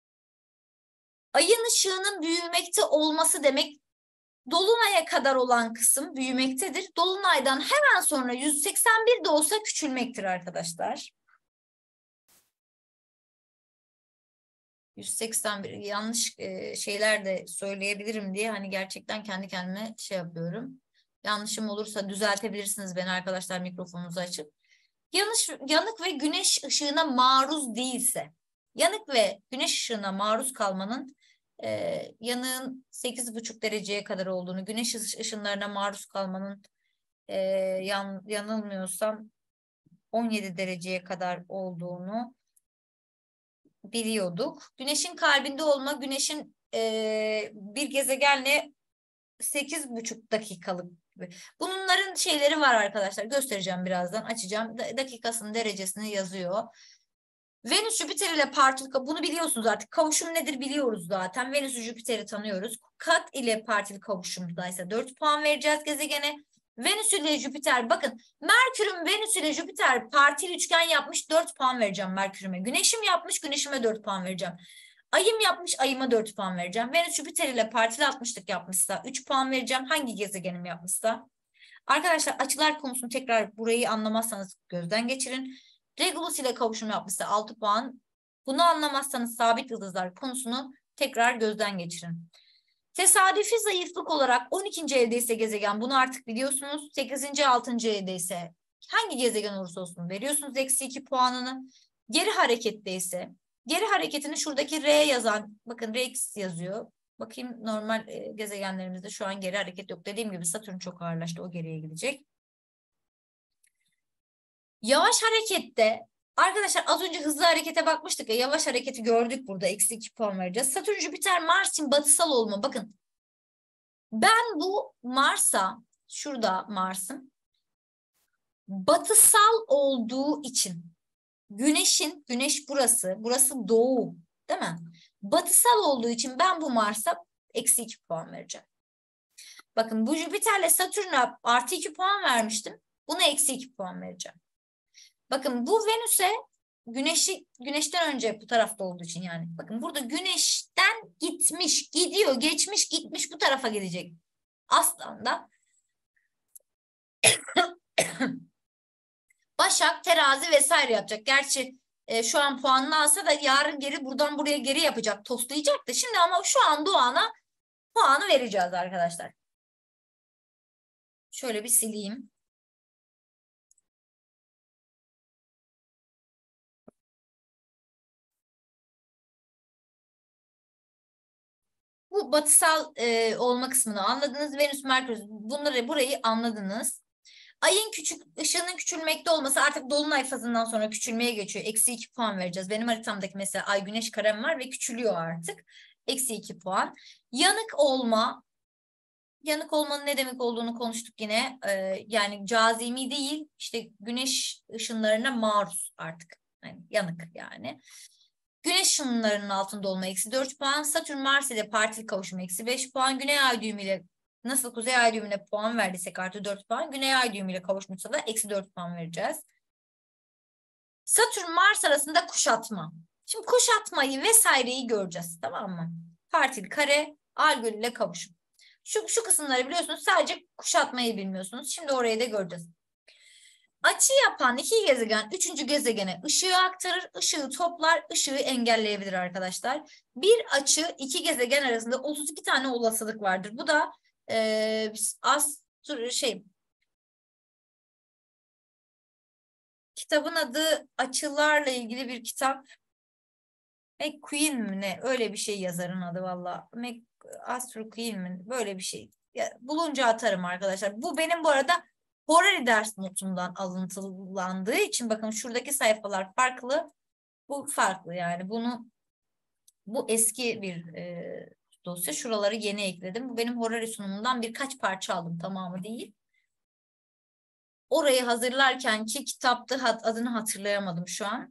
Ayın ışığının büyümekte olması demek, dolunaya kadar olan kısım büyümektedir. Dolunaydan hemen sonra 181 de olsa küçülmektir arkadaşlar. 181 yanlış şeyler de söyleyebilirim diye hani gerçekten kendi kendime şey yapıyorum. Yanlışım olursa düzeltebilirsiniz beni arkadaşlar, mikrofonunuzu açıp. Yanık ve güneş ışığına maruz değilse, yanık ve güneş ışığına maruz kalmanın yanığın 8,5 dereceye kadar olduğunu, güneş ışınlarına maruz kalmanın yanılmıyorsam 17 dereceye kadar olduğunu biliyorduk. Güneşin kalbinde olma, güneşin bir gezegenle 8,5 dakikalık. Bunların şeyleri var arkadaşlar. Göstereceğim birazdan. Açacağım. Dakikasının derecesini yazıyor. Venüs Jüpiter ile partili, bunu biliyorsunuz artık. Kavuşum nedir biliyoruz zaten. Venüs Jüpiter'i tanıyoruz. Kat ile partili kavuşumdaysa 4 puan vereceğiz gezegene. Venüs ile Jüpiter, bakın Merkür'üm Venüs ile Jüpiter partili üçgen yapmış, 4 puan vereceğim Merkür'üme. Güneşim yapmış, Güneş'ime 4 puan vereceğim. Ayım yapmış, Ayıma 4 puan vereceğim. Venüs Jüpiter ile partili 60'lık yapmışsa 3 puan vereceğim. Hangi gezegenim yapmışsa. Arkadaşlar açılar konusunu tekrar burayı anlamazsanız gözden geçirin. Regulus ile kavuşum yapmışsa 6 puan. Bunu anlamazsanız sabit yıldızlar konusunu tekrar gözden geçirin. Tesadüfi zayıflık olarak 12. evdeyse gezegen, bunu artık biliyorsunuz. 8. 6. evdeyse hangi gezegen olursa olsun veriyorsunuz -2 puanını. Geri hareketteyse, geri hareketini şuradaki R yazan, bakın Rex yazıyor. Bakayım normal gezegenlerimizde şu an geri hareket yok. Dediğim gibi Satürn çok ağırlaştı, o geriye gidecek. Yavaş harekette arkadaşlar, az önce hızlı harekete bakmıştık ya, yavaş hareketi gördük, burada -2 puan vereceğiz. Satürn, Jüpiter, Mars için batısal olma. Bakın ben bu Mars'a, şurada Mars'ın batısal olduğu için, güneş burası doğu değil mi? Batısal olduğu için ben bu Mars'a -2 puan vereceğim. Bakın bu Jüpiter'le Satürn'e +2 puan vermiştim. Buna -2 puan vereceğim. Bakın bu Venüs'e, güneşten önce bu tarafta olduğu için yani. Bakın burada güneşten gitmiş, gidiyor, geçmiş, gitmiş, bu tarafa gidecek. Aslan'da Başak, Terazi vesaire yapacak. Gerçi şu an puanını alsa da yarın geri buradan buraya geri yapacak, toslayacak da. Şimdi ama şu an Doğan'a puanı vereceğiz arkadaşlar. Şöyle bir sileyim. Bu batısal olma kısmını anladınız. Venüs, Merkür, burayı anladınız. Ayın ışığının küçülmekte olması artık dolunay fazından sonra küçülmeye geçiyor. -2 puan vereceğiz. Benim haritamdaki mesela ay güneş karem var ve küçülüyor artık. -2 puan. Yanık olmanın ne demek olduğunu konuştuk yine. Yani cazimi değil, işte güneş ışınlarına maruz artık. Yani yanık yani. Güneş ışınlarının altında olma -4 puan. Satürn Mars ile partili kavuşum -5 puan. Güney ay düğümüyle, nasıl kuzey ay düğümüne puan verdiysek +4 puan. Güney ay düğümüyle kavuşmuşsa da -4 puan vereceğiz. Satürn Mars arasında kuşatma. Şimdi kuşatmayı vesaireyi göreceğiz, tamam mı? Partili kare, Algol ile kavuşum. Şu kısımları biliyorsunuz, sadece kuşatmayı bilmiyorsunuz. Şimdi orayı da göreceğiz. Açı yapan iki gezegen üçüncü gezegene ışığı aktarır, ışığı toplar, ışığı engelleyebilir arkadaşlar. Bir açı iki gezegen arasında 32 tane olasılık vardır. Bu da kitabın adı açılarla ilgili bir kitap. McQueen mi ne? Öyle bir şey, yazarın adı valla. Astro Queen mi? Böyle bir şey. Ya, bulunca atarım arkadaşlar. Bu benim bu arada Horary ders notumdan alıntılandığı için bakın şuradaki sayfalar farklı. Bu farklı yani. Bu eski bir dosya. Şuraları yeni ekledim. Bu benim Horary sunumundan birkaç parça aldım. Tamamı değil. Orayı hazırlarken ki kitapta adını hatırlayamadım şu an.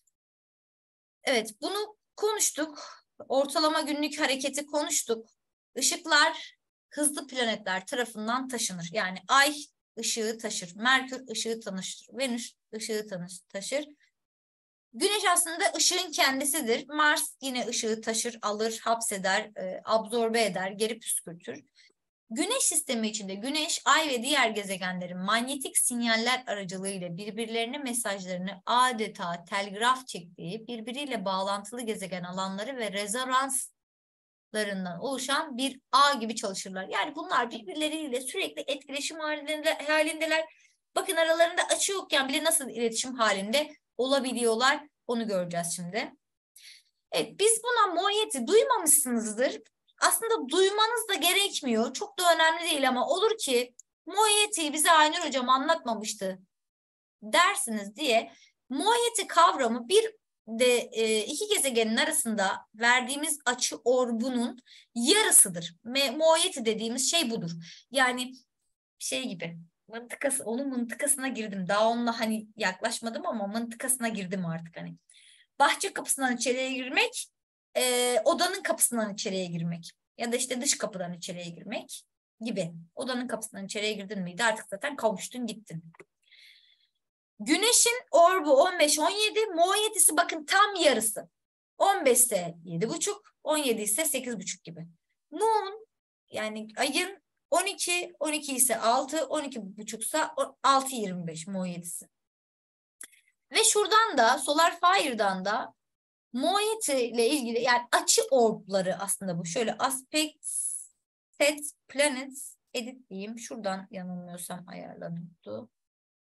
Evet, bunu konuştuk. Ortalama günlük hareketi konuştuk. Işıklar hızlı planetler tarafından taşınır. Yani Ay ışığı taşır, Merkür ışığı taşır, Venüs ışığı taşır. Güneş aslında ışığın kendisidir. Mars yine ışığı taşır, alır, hapseder, absorbe eder, geri püskürtür. Güneş sistemi içinde Güneş, Ay ve diğer gezegenlerin manyetik sinyaller aracılığıyla birbirlerine mesajlarını adeta telgraf çektiği, birbiriyle bağlantılı gezegen alanları ve rezonanslarından oluşan bir ağ gibi çalışırlar. Yani bunlar birbirleriyle sürekli etkileşim halindeler. Bakın aralarında açı yokken bile nasıl iletişim halinde olabiliyorlar, onu göreceğiz şimdi. Evet, biz buna moiety duymamışsınızdır. Aslında duymanız da gerekmiyor. Çok da önemli değil ama olur ki moiety'yi bize Aynur Hocam anlatmamıştı dersiniz diye, moiety kavramı bir de iki gezegenin arasında verdiğimiz açı orbunun yarısıdır. Moiety dediğimiz şey budur. Yani şey gibi, onun mıntıkasına girdim. Daha onunla hani yaklaşmadım ama mıntıkasına girdim artık hani. Bahçe kapısından içeriye girmek, odanın kapısından içeriye girmek ya da işte dış kapıdan içeriye girmek gibi. Odanın kapısından içeriye girdin miydi artık zaten kavuştun gittin. Güneşin orbu 15-17, moiyety'si bakın tam yarısı. 15 ise 7,5, 17 ise 8,5 gibi. Moon yani ayın 12 ise 6, 12,5 ise 6,25 moiyety'si. Ve şuradan da Solar Fire'dan da Moiety ile ilgili yani açı orbları aslında bu. Şöyle aspects, sets, planets edit diyeyim. Şuradan yanılmıyorsam ayarlanıyordu.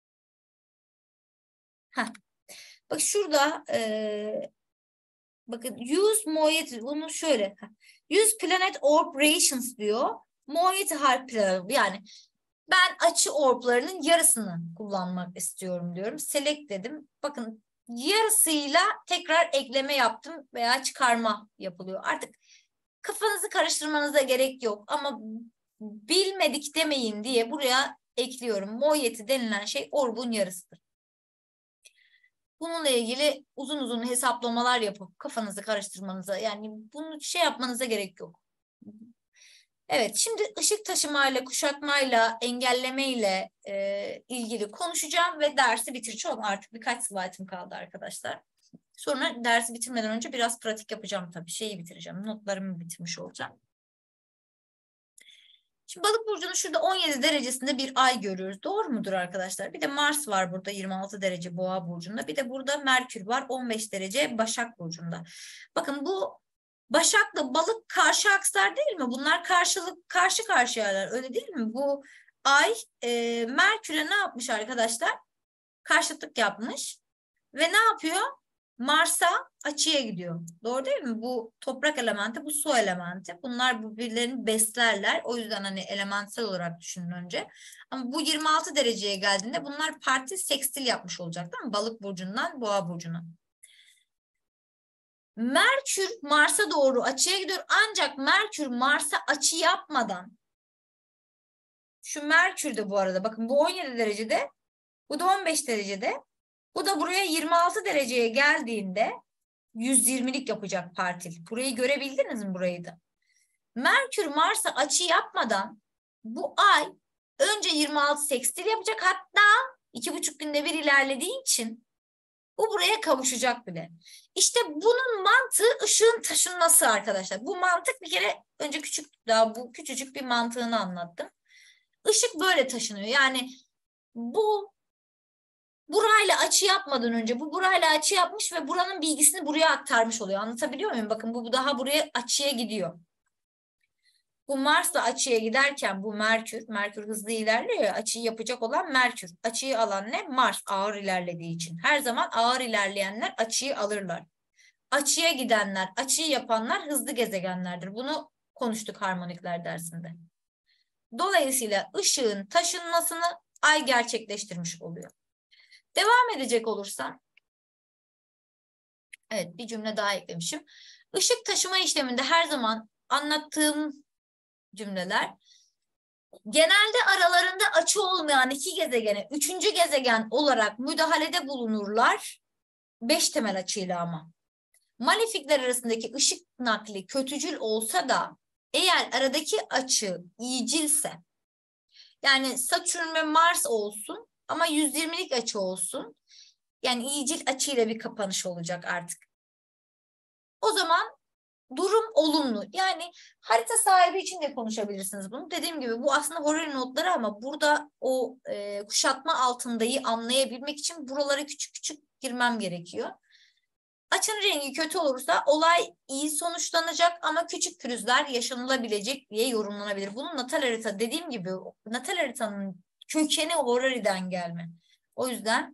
Heh. Bak şurada bakın use Moiety bunu şöyle use planet orb rations diyor. Moiety harfleri yani ben açı orblarının yarısını kullanmak istiyorum diyorum. Select dedim. Bakın yarısıyla tekrar ekleme yaptım veya çıkarma yapılıyor. Artık kafanızı karıştırmanıza gerek yok ama bilmedik demeyin diye buraya ekliyorum. Moiety denilen şey orbun yarısıdır. Bununla ilgili uzun uzun hesaplamalar yapıp kafanızı karıştırmanıza yani bunu şey yapmanıza gerek yok. Evet, şimdi ışık taşımayla, kuşatmayla, engellemeyle ilgili konuşacağım ve dersi bitireceğim. Artık birkaç slaytım kaldı arkadaşlar. Sonra dersi bitirmeden önce biraz pratik yapacağım tabii. Şeyi bitireceğim, notlarımı bitirmiş olacağım. Şimdi balık burcunun şurada 17 derecesinde bir ay görüyoruz. Doğru mudur arkadaşlar? Bir de Mars var burada 26 derece Boğa burcunda. Bir de burada Merkür var 15 derece Başak burcunda. Bakın bu Başak'la balık karşı akslar değil mi? Bunlar karşı karşıyalar öyle değil mi? Bu ay Merkür'e ne yapmış arkadaşlar? Karşıtlık yapmış. Ve ne yapıyor? Mars'a açıya gidiyor. Doğru değil mi? Bu toprak elementi, bu su elementi. Bunlar birbirlerini beslerler. O yüzden hani elementsel olarak düşünün önce. Ama bu 26 dereceye geldiğinde bunlar parti sekstil yapmış olacak değil mi? Balık burcundan Boğa burcuna. Merkür Mars'a doğru açıya gidiyor. Ancak Merkür Mars'a açı yapmadan şu Merkür de bu arada bakın bu 17 derecede bu da 15 derecede bu da buraya 26 dereceye geldiğinde 120'lik yapacak partil. Burayı görebildiniz mi burayı da? Merkür Mars'a açı yapmadan bu ay önce 26 sekstil yapacak hatta 2,5 günde bir ilerlediği için bu buraya kavuşacak bile. İşte bunun mantığı ışığın taşınması arkadaşlar. Bu mantık bir kere önce daha bu küçücük bir mantığını anlattım. Işık böyle taşınıyor. Yani bu burayla açı yapmadan önce bu burayla açı yapmış ve buranın bilgisini buraya aktarmış oluyor. Anlatabiliyor muyum? Bakın bu daha buraya açıya gidiyor. Bu Mars'la açıya giderken bu Merkür hızlı ilerliyor ya açıyı yapacak olan Merkür. Açıyı alan ne? Mars ağır ilerlediği için. Her zaman ağır ilerleyenler açıyı alırlar. Açıya gidenler, açıyı yapanlar hızlı gezegenlerdir. Bunu konuştuk harmonikler dersinde. Dolayısıyla ışığın taşınmasını ay gerçekleştirmiş oluyor. Devam edecek olursam, evet bir cümle daha eklemişim. Işık taşıma işleminde her zaman anlattığım cümleler genelde aralarında açı olmayan iki gezegene üçüncü gezegen olarak müdahalede bulunurlar. 5 temel açıyla ama. Malefikler arasındaki ışık nakli kötücül olsa da eğer aradaki açı iyicilse yani Satürn ve Mars olsun ama 120'lik açı olsun yani iyicil açıyla bir kapanış olacak artık. O zaman durum olumlu. Yani harita sahibi için de konuşabilirsiniz bunu. Dediğim gibi bu aslında horary notları ama burada o kuşatma altındayı anlayabilmek için buralara küçük küçük girmem gerekiyor. Açının rengi kötü olursa olay iyi sonuçlanacak ama küçük pürüzler yaşanılabilecek diye yorumlanabilir. Bunun natal harita dediğim gibi natal haritanın kökeni horary'den gelme. O yüzden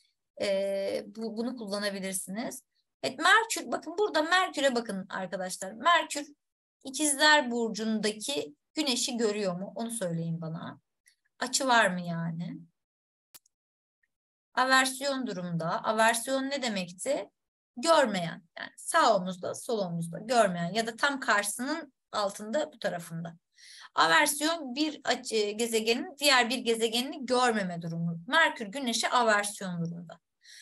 bunu kullanabilirsiniz. Evet Merkür bakın burada Merkür'e bakın arkadaşlar. Merkür İkizler Burcu'ndaki Güneş'i görüyor mu? Onu söyleyin bana. Açı var mı yani? Aversiyon durumda. Aversiyon ne demekti? Görmeyen. Yani sağ omuzda, sol omuzda görmeyen ya da tam karşısının altında bu tarafında. Aversiyon bir gezegenin diğer bir gezegenini görmeme durumu. Merkür Güneş'e aversiyon durumunda.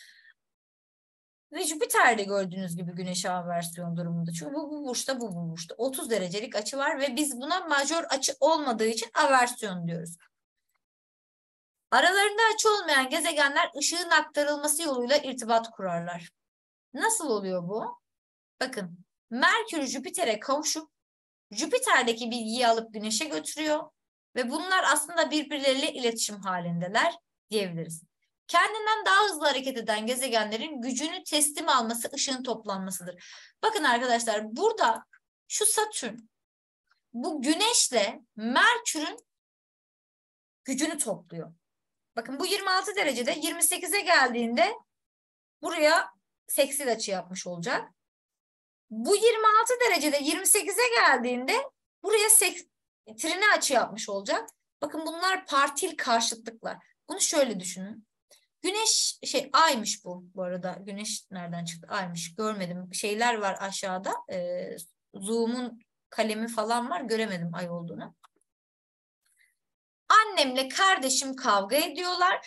Ve Jüpiter'de gördüğünüz gibi Güneş'e aversiyon durumunda. Çünkü bu burçta bu burçta. 30 derecelik açı var ve biz buna majör açı olmadığı için aversiyon diyoruz. Aralarında açı olmayan gezegenler ışığın aktarılması yoluyla irtibat kurarlar. Nasıl oluyor bu? Bakın Merkür Jüpiter'e kavuşup Jüpiter'deki bilgiyi alıp Güneş'e götürüyor ve bunlar aslında birbirleriyle iletişim halindeler diyebiliriz. Kendinden daha hızlı hareket eden gezegenlerin gücünü teslim alması ışığın toplanmasıdır. Bakın arkadaşlar, burada şu Satürn bu Güneş'le Merkür'ün gücünü topluyor. Bakın bu 26 derecede 28'e geldiğinde buraya seksil açı yapmış olacak. Bu 26 derecede 28'e geldiğinde buraya trine açı yapmış olacak. Bakın bunlar partil karşıtlıklar. Bunu şöyle düşünün. Güneş aymış bu arada. Güneş nereden çıktı? Aymış. Görmedim. Şeyler var aşağıda. Zoom'un kalemi falan var. Göremedim ay olduğunu. Annemle kardeşim kavga ediyorlar.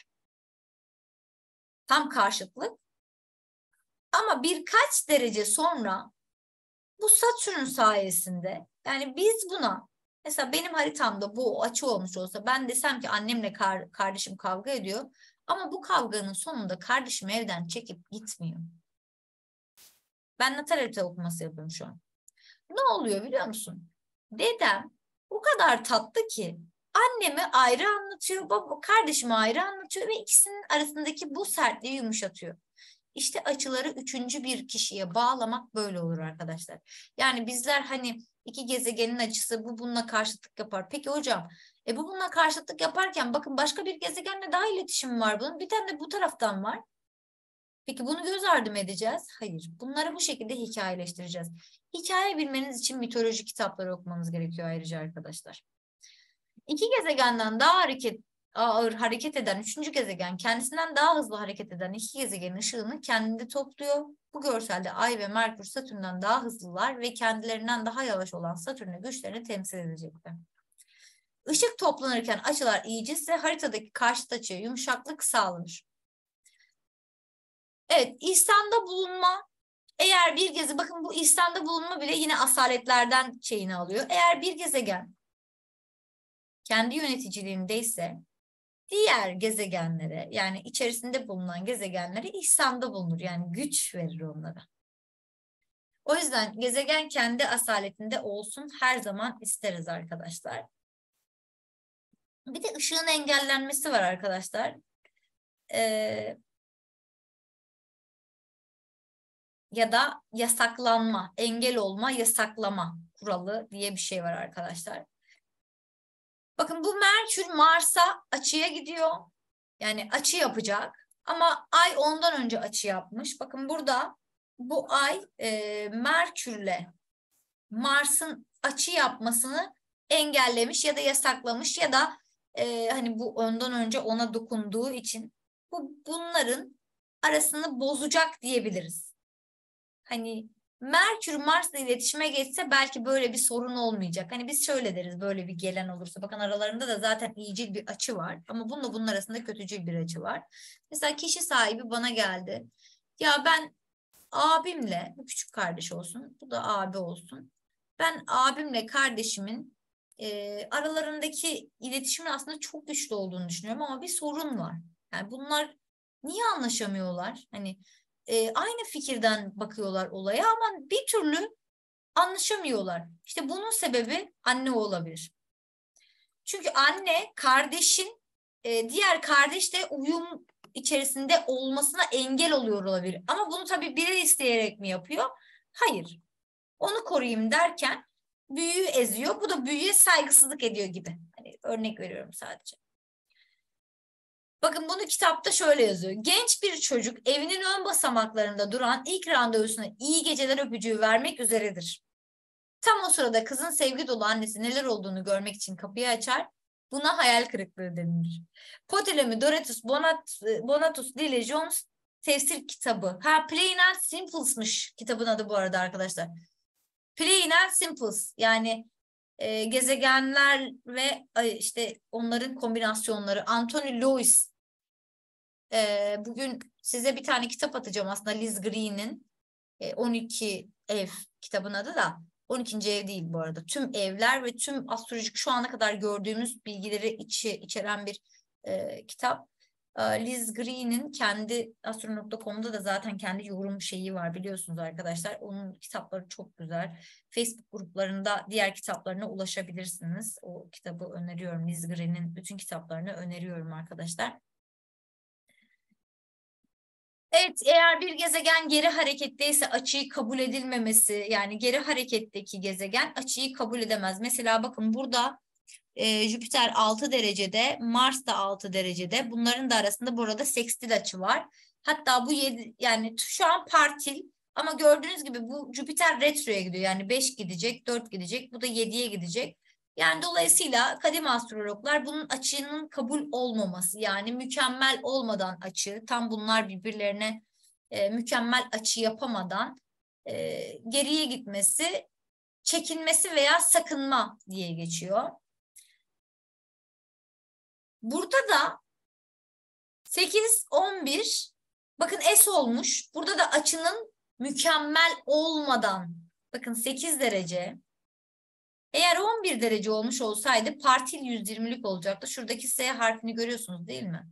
Tam karşıtlık. Ama birkaç derece sonra bu Satürn sayesinde, yani biz buna, mesela benim haritamda bu açı olmuş olsa ben desem ki annemle kardeşim kavga ediyor ama bu kavganın sonunda kardeşim evden çekip gitmiyor. Ben natal harita okuması yapıyorum şu an. Ne oluyor biliyor musun? Dedem o kadar tatlı ki annemi ayrı anlatıyor, kardeşimi ayrı anlatıyor ve ikisinin arasındaki bu sertliği yumuşatıyor. İşte açıları üçüncü bir kişiye bağlamak böyle olur arkadaşlar. Yani bizler hani iki gezegenin açısı bu bununla karşıtlık yapar. Peki hocam bu bununla karşıtlık yaparken bakın başka bir gezegenle daha iletişim var bunun. Bir tane de bu taraftan var. Peki bunu göz ardı mı edeceğiz? Hayır. Bunları bu şekilde hikayeleştireceğiz. Hikaye bilmeniz için mitoloji kitapları okumanız gerekiyor ayrıca arkadaşlar. İki gezegenden daha ağır hareket eden üçüncü gezegen kendisinden daha hızlı hareket eden iki gezegenin ışığını kendinde topluyor. Bu görselde Ay ve Merkür Satürn'den daha hızlılar ve kendilerinden daha yavaş olan Satürn'ün güçlerini temsil edecektir. Işık toplanırken açılar iyicilse haritadaki karşıt açıya yumuşaklık sağlanır. Evet, İhsanda bulunma. Eğer bir gezegen, bakın bu İhsanda bulunma bile yine asaletlerden şeyini alıyor. Eğer bir gezegen kendi yöneticiliğindeyse diğer gezegenlere, yani içerisinde bulunan gezegenlere ihsanda bulunur. Yani güç verir onlara. O yüzden gezegen kendi asaletinde olsun her zaman isteriz arkadaşlar. Bir de ışığın engellenmesi var arkadaşlar. Ya da yasaklanma, engel olma, yasaklama kuralı diye bir şey var arkadaşlar. Bakın bu Merkür Mars'a açıya gidiyor. Yani açı yapacak. Ama Ay ondan önce açı yapmış. Bakın burada bu Ay Merkür'le Mars'ın açı yapmasını engellemiş ya da yasaklamış ya da hani bu ondan önce ona dokunduğu için bunların arasını bozacak diyebiliriz. Hani Merkür Mars'la iletişime geçse belki böyle bir sorun olmayacak. Hani biz şöyle deriz böyle bir gelen olursa. Bakın aralarında da zaten iyicil bir açı var. Ama bunun arasında kötücül bir açı var. Mesela kişi sahibi bana geldi. Ya ben abimle, bu küçük kardeş olsun, bu da abi olsun. Ben abimle kardeşimin aralarındaki iletişimin aslında çok güçlü olduğunu düşünüyorum ama bir sorun var. Yani bunlar niye anlaşamıyorlar? Hani aynı fikirden bakıyorlar olaya ama bir türlü anlaşamıyorlar. İşte bunun sebebi anne olabilir. Çünkü anne kardeşin diğer kardeşle uyum içerisinde olmasına engel oluyor olabilir. Ama bunu tabii biri isteyerek mi yapıyor? Hayır. Onu koruyayım derken büyüğü eziyor. Bu da büyüğe saygısızlık ediyor gibi. Hani örnek veriyorum sadece. Bakın bunu kitapta şöyle yazıyor. Genç bir çocuk evinin ön basamaklarında duran ilk randevusuna iyi geceler öpücüğü vermek üzeredir. Tam o sırada kızın sevgi dolu annesi neler olduğunu görmek için kapıyı açar. Buna hayal kırıklığı denilir. Ptolemy Doratus Bonatus Lily Jones tefsir kitabı. Plain and Simples'mış kitabın adı bu arada arkadaşlar. Plain and Simples yani gezegenler ve işte onların kombinasyonları. Anthony Lewis. Bugün size bir tane kitap atacağım aslında Liz Green'in 12 ev kitabın adı da 12. ev değil bu arada. Tüm evler ve tüm astrolojik şu ana kadar gördüğümüz bilgileri içeren bir kitap. Liz Green'in kendi astro.com'da da zaten kendi yorum şeyi var biliyorsunuz arkadaşlar. Onun kitapları çok güzel. Facebook gruplarında diğer kitaplarına ulaşabilirsiniz. O kitabı öneriyorum. Liz Green'in bütün kitaplarını öneriyorum arkadaşlar. Evet, eğer bir gezegen geri hareketteyse açıyı kabul edilmemesi, yani geri hareketteki gezegen açıyı kabul edemez. Mesela bakın burada Jüpiter 6 derecede, Mars da 6 derecede. Bunların da arasında burada sekstil açı var. Hatta bu 7, yani şu an partil, ama gördüğünüz gibi bu Jüpiter retroya gidiyor. Yani 5 gidecek, 4 gidecek, bu da 7'ye gidecek. Yani dolayısıyla kadim astrologlar bunun açının kabul olmaması, yani mükemmel olmadan açı, tam bunlar birbirlerine mükemmel açı yapamadan geriye gitmesi, çekinmesi veya sakınma diye geçiyor. Burada da 8, 11, bakın S olmuş. Burada da açının mükemmel olmadan, bakın 8 derece. Eğer 11 derece olmuş olsaydı partil 120'lik olacaktı. Şuradaki S harfini görüyorsunuz değil mi?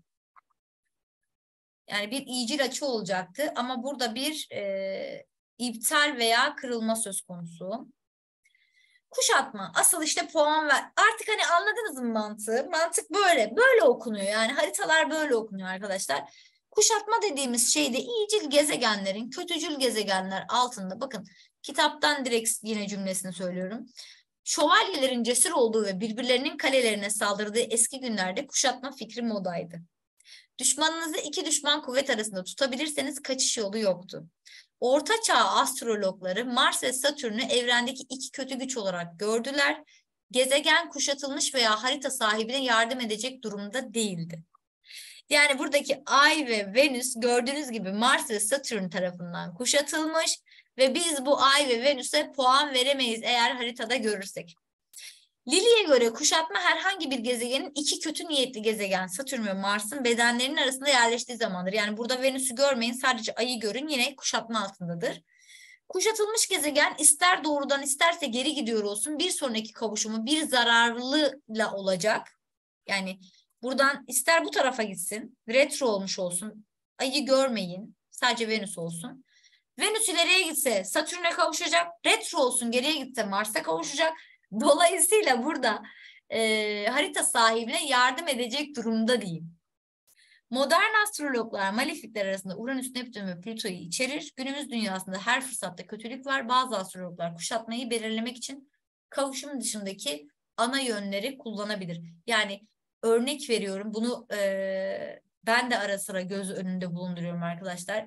Yani bir iyicil açı olacaktı ama burada bir iptal veya kırılma söz konusu. Kuşatma. Asıl işte puan ver. Artık hani anladınız mı mantığı? Mantık böyle. Böyle okunuyor. Yani haritalar böyle okunuyor arkadaşlar. Kuşatma dediğimiz şeyde iyicil gezegenlerin, kötücül gezegenler altında, bakın kitaptan direkt yine cümlesini söylüyorum. Şövalyelerin cesur olduğu ve birbirlerinin kalelerine saldırdığı eski günlerde kuşatma fikri modaydı. Düşmanınızı iki düşman kuvvet arasında tutabilirseniz kaçış yolu yoktu. Orta Çağ astrologları Mars ve Satürn'ü evrendeki iki kötü güç olarak gördüler. Gezegen kuşatılmış veya harita sahibine yardım edecek durumda değildi. Yani buradaki Ay ve Venüs gördüğünüz gibi Mars ve Satürn tarafından kuşatılmış ve biz bu Ay ve Venüs'e puan veremeyiz eğer haritada görürsek. Lilly'e göre kuşatma herhangi bir gezegenin iki kötü niyetli gezegen Satürn ve Mars'ın bedenlerinin arasında yerleştiği zamandır. Yani burada Venüs'ü görmeyin, sadece Ay'ı görün, yine kuşatma altındadır. Kuşatılmış gezegen ister doğrudan isterse geri gidiyor olsun bir sonraki kavuşumu bir zararlıyla olacak. Yani buradan ister bu tarafa gitsin, retro olmuş olsun, Ay'ı görmeyin, sadece Venüs olsun. Venüs ileriye gitse Satürn'e kavuşacak, retro olsun geriye gitse Mars'a kavuşacak. Dolayısıyla burada harita sahibine yardım edecek durumda değil. Modern astrologlar malefikler arasında Uranüs, Neptün ve Plüto'yu içerir. Günümüz dünyasında her fırsatta kötülük var. Bazı astrologlar kuşatmayı belirlemek için kavuşum dışındaki ana yönleri kullanabilir. Yani örnek veriyorum, bunu ben de ara sıra göz önünde bulunduruyorum arkadaşlar.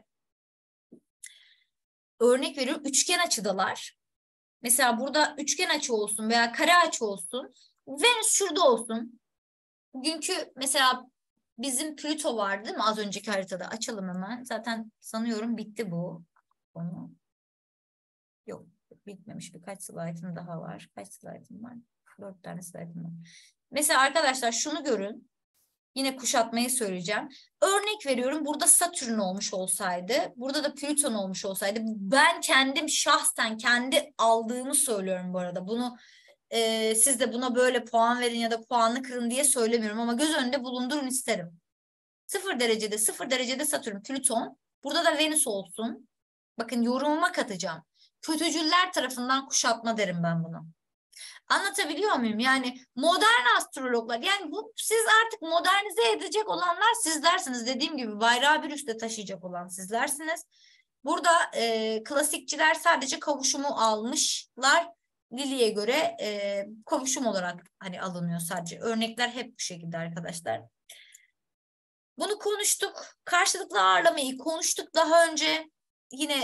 Örnek veriyorum, üçgen açıdalar. Mesela burada üçgen açı olsun veya kare açı olsun. Venüs şurada olsun. Bugünkü mesela bizim Plüto var değil mi? Az önceki haritada. Açalım hemen. Zaten sanıyorum bitti bu konu. Yok, bitmemiş. Birkaç slaytım daha var. Kaç slaytım var? 4 tane slaytım var. Mesela arkadaşlar şunu görün. Yine kuşatmayı söyleyeceğim. Örnek veriyorum, burada Satürn olmuş olsaydı, burada da Plüton olmuş olsaydı, ben kendim şahsen kendi aldığımı söylüyorum bu arada. Bunu siz de buna böyle puan verin ya da puanlı kırın diye söylemiyorum ama göz önünde bulundurun isterim. 0 derecede Satürn, Plüton. Burada da Venüs olsun. Bakın yorumuma katacağım. Kötücüller tarafından kuşatma derim ben bunu. Anlatabiliyor muyum? Yani modern astrologlar, yani bu siz artık modernize edecek olanlar sizlersiniz. Dediğim gibi bayrağı bir üste taşıyacak olan sizlersiniz. Burada klasikçiler sadece kavuşumu almışlar. Lilly'e göre kavuşum olarak hani alınıyor sadece. Örnekler hep bu şekilde arkadaşlar. Bunu konuştuk. Karşılıklı ağırlamayı konuştuk daha önce. Yine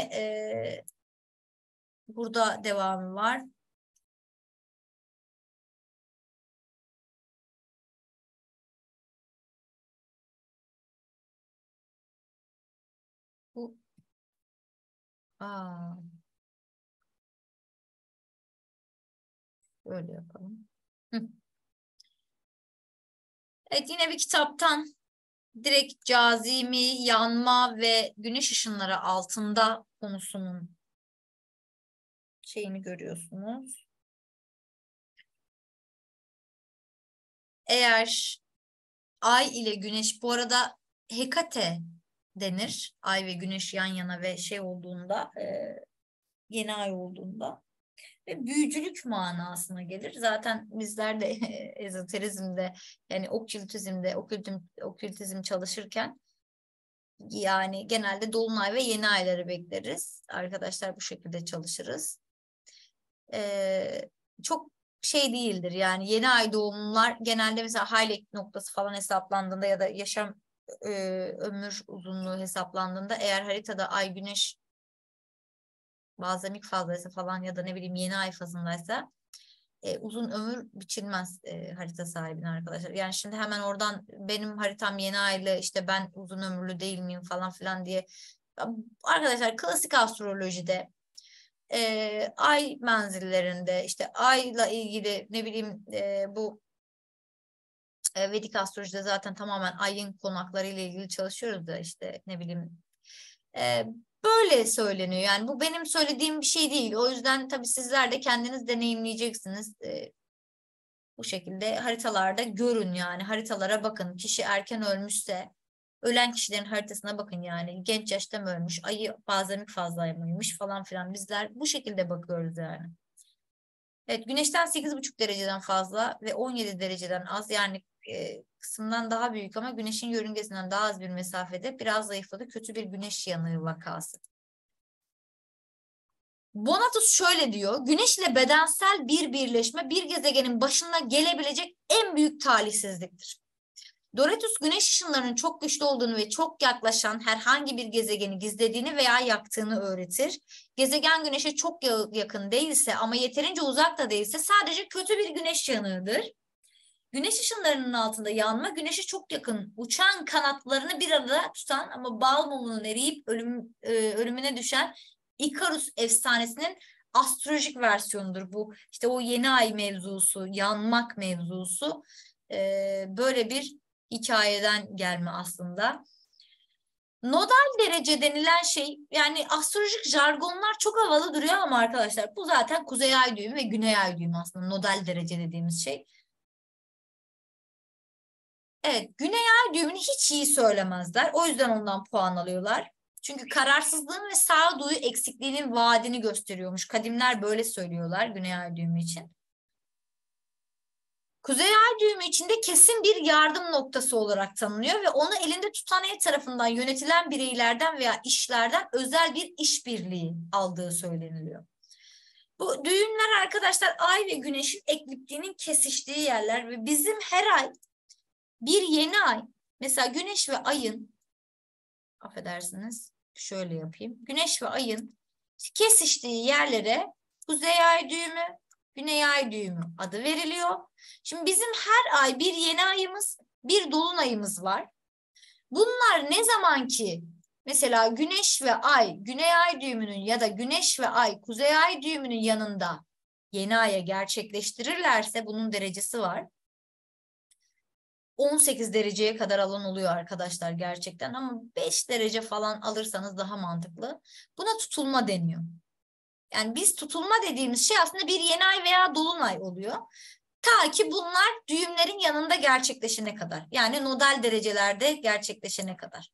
burada devamı var. Bu aa, böyle yapalım. Hı. Evet, yine bir kitaptan direkt cazimi, yanma ve güneş ışınları altında konusunun şeyini görüyorsunuz. Eğer Ay ile Güneş, bu arada Hekate denir. Ay ve Güneş yan yana ve şey olduğunda, yeni ay olduğunda ve büyücülük manasına gelir. Zaten bizler de ezoterizmde, yani okültizmde, okültizm çalışırken Yani genelde dolunay ve yeni ayları bekleriz. Arkadaşlar bu şekilde çalışırız. Çok şey değildir yani yeni ay doğumlular genelde mesela Hayleck noktası falan hesaplandığında ya da yaşam ömür uzunluğu hesaplandığında eğer haritada ay güneş bazemik fazlaysa falan ya da ne bileyim yeni ay fazındaysa uzun ömür biçilmez harita sahibine arkadaşlar. Yani şimdi hemen oradan benim haritam yeni aylı işte ben uzun ömürlü değil miyim falan filan diye. Arkadaşlar klasik astrolojide ay menzillerinde işte ayla ilgili ne bileyim bu Vedik astrolojide zaten tamamen ayın konakları ile ilgili çalışıyoruz da işte ne bileyim e, böyle söyleniyor. Yani bu benim söylediğim bir şey değil. O yüzden tabii sizler de kendiniz deneyimleyeceksiniz. Bu şekilde haritalarda görün yani haritalara bakın. Kişi erken ölmüşse ölen kişilerin haritasına bakın yani genç yaşta mı ölmüş, ayı bazen fazla mıymış falan filan bizler bu şekilde bakıyoruz yani. Evet, güneşten 8,5 dereceden fazla ve 17 dereceden az yani kısımdan daha büyük ama güneşin yörüngesinden daha az bir mesafede biraz zayıfladı. Kötü bir güneş yanığı vakası. Bonatus şöyle diyor. Güneş ile bedensel bir birleşme bir gezegenin başına gelebilecek en büyük talihsizliktir. Doretus güneş ışınlarının çok güçlü olduğunu ve çok yaklaşan herhangi bir gezegeni gizlediğini veya yaktığını öğretir. Gezegen güneşe çok yakın değilse ama yeterince uzak da değilse sadece kötü bir güneş yanığıdır. Güneş ışınlarının altında yanma, güneşe çok yakın uçan kanatlarını bir arada tutan ama bal mumunun eriyip ölümüne düşen Ikarus efsanesinin astrolojik versiyonudur bu. İşte o yeni ay mevzusu, yanmak mevzusu böyle bir hikayeden gelme aslında. Nodal derece denilen şey yani astrolojik jargonlar çok havalı duruyor ama arkadaşlar bu zaten kuzey ay düğümü ve güney ay düğümü aslında nodal derece dediğimiz şey. Evet, güney ay düğümünü hiç iyi söylemezler. O yüzden ondan puan alıyorlar. Çünkü kararsızlığın ve sağduyu eksikliğinin vaadini gösteriyormuş. Kadimler böyle söylüyorlar güney ay düğümü için. Kuzey ay düğümü içinde kesin bir yardım noktası olarak tanınıyor ve onu elinde tutan el tarafından yönetilen bireylerden veya işlerden özel bir işbirliği aldığı söyleniliyor. Bu düğümler arkadaşlar ay ve güneşin ekliptiğinin kesiştiği yerler ve bizim her ay bir yeni ay mesela güneş ve ayın affedersiniz şöyle yapayım. Güneş ve ayın kesiştiği yerlere kuzey ay düğümü, güney ay düğümü adı veriliyor. Şimdi bizim her ay bir yeni ayımız, bir dolunayımız var. Bunlar ne zaman ki mesela güneş ve ay, güney ay düğümünün ya da güneş ve ay, kuzey ay düğümünün yanında yeni aya gerçekleştirirlerse bunun derecesi var. 18 dereceye kadar alan oluyor arkadaşlar gerçekten ama 5 derece falan alırsanız daha mantıklı. Buna tutulma deniyor. Yani biz tutulma dediğimiz şey aslında bir yeni ay veya dolunay oluyor. Ta ki bunlar düğümlerin yanında gerçekleşene kadar. Yani nodal derecelerde gerçekleşene kadar.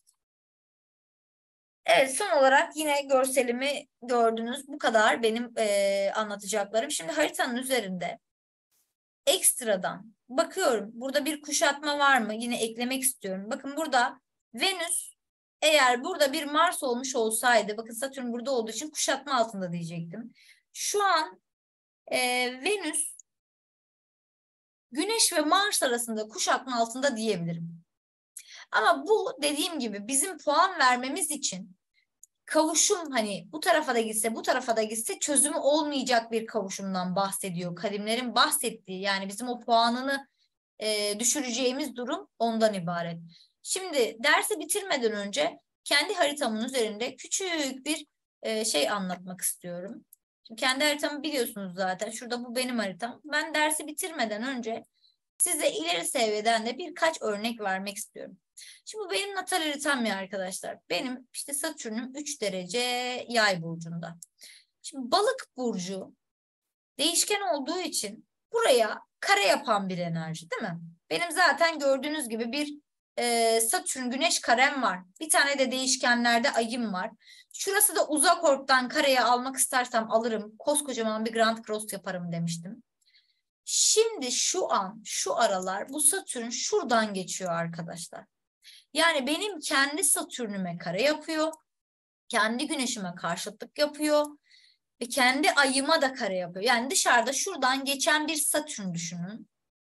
Evet son olarak yine görselimi gördünüz. Bu kadar benim anlatacaklarım. Şimdi haritanın üzerinde ekstradan bakıyorum. Burada bir kuşatma var mı? Yine eklemek istiyorum. Bakın burada Venüs eğer burada bir Mars olmuş olsaydı bakın Satürn burada olduğu için kuşatma altında diyecektim. Şu an Venüs Güneş ve Mars arasında kuşatma altında diyebilirim. Ama bu dediğim gibi bizim puan vermemiz için kavuşum hani bu tarafa da gitse bu tarafa da gitse çözümü olmayacak bir kavuşumdan bahsediyor. Kalimlerin bahsettiği yani bizim o puanını düşüreceğimiz durum ondan ibaret. Şimdi dersi bitirmeden önce kendi haritamın üzerinde küçük bir şey anlatmak istiyorum. Şimdi kendi haritamı biliyorsunuz zaten. Şurada bu benim haritam. Ben dersi bitirmeden önce size ileri seviyeden de birkaç örnek vermek istiyorum. Şimdi bu benim natal haritam ya arkadaşlar. Benim işte Satürn'üm 3 derece yay burcunda. Şimdi balık burcu değişken olduğu için buraya kare yapan bir enerji değil mi? Benim zaten gördüğünüz gibi bir Satürn güneş karem var. Bir tane de değişkenlerde ayım var. Şurası da uzak orb'tan kareye almak istersem alırım. Koskocaman bir Grand Cross yaparım demiştim. Şimdi şu an şu aralar bu Satürn şuradan geçiyor arkadaşlar. Yani benim kendi Satürn'üme kare yapıyor. Kendi güneşime karşıtlık yapıyor. Ve kendi ayıma da kare yapıyor. Yani dışarıda şuradan geçen bir Satürn düşünün.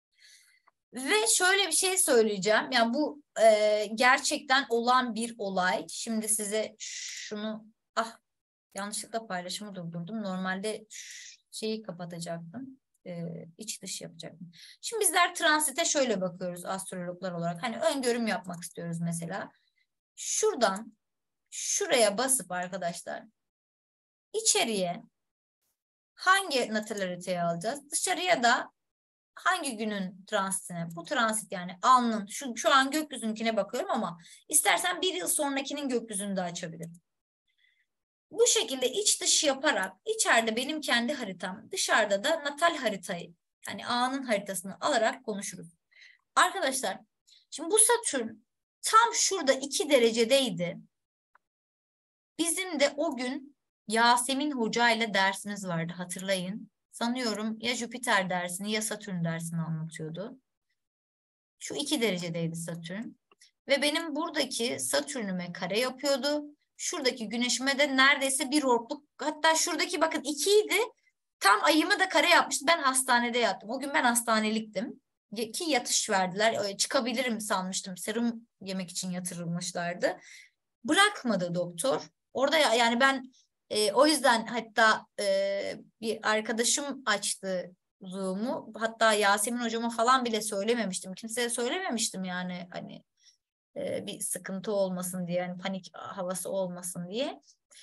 Ve şöyle bir şey söyleyeceğim. Yani bu gerçekten olan bir olay. Şimdi size şunu, yanlışlıkla paylaşımı durdurdum. Normalde şeyi kapatacaktım. İç dış yapacaktım. Şimdi bizler transite şöyle bakıyoruz astrologlar olarak. Hani öngörüm yapmak istiyoruz mesela. Şuradan şuraya basıp arkadaşlar içeriye hangi natal haritayı alacağız? Dışarıya da hangi günün transitine? Bu transit yani alnın. Şu an gökyüzünkine bakıyorum ama istersen bir yıl sonrakinin gökyüzünü de açabilirim. Bu şekilde iç dış yaparak içeride benim kendi haritam, dışarıda da natal haritayı yani anın haritasını alarak konuşuruz. Arkadaşlar şimdi bu Satürn tam şurada 2 derecedeydi. Bizim de o gün Yasemin Hoca ile dersimiz vardı, hatırlayın. Sanıyorum ya Jüpiter dersini ya Satürn dersini anlatıyordu. Şu 2 derecedeydi Satürn. Ve benim buradaki Satürn'üme kare yapıyordu. Şuradaki güneşime de neredeyse bir orkluk. Hatta şuradaki bakın 2 idi. Tam ayımı da kare yapmıştı. Ben hastanede yattım. O gün ben hastaneliktim. Ki yatış verdiler. Çıkabilirim sanmıştım. Serum yemek için yatırılmışlardı. Bırakmadı doktor. Orada yani ben o yüzden hatta bir arkadaşım açtı Zoom'u. Hatta Yasemin hocama falan bile söylememiştim. Kimseye söylememiştim yani hani bir sıkıntı olmasın diye, yani panik havası olmasın diye.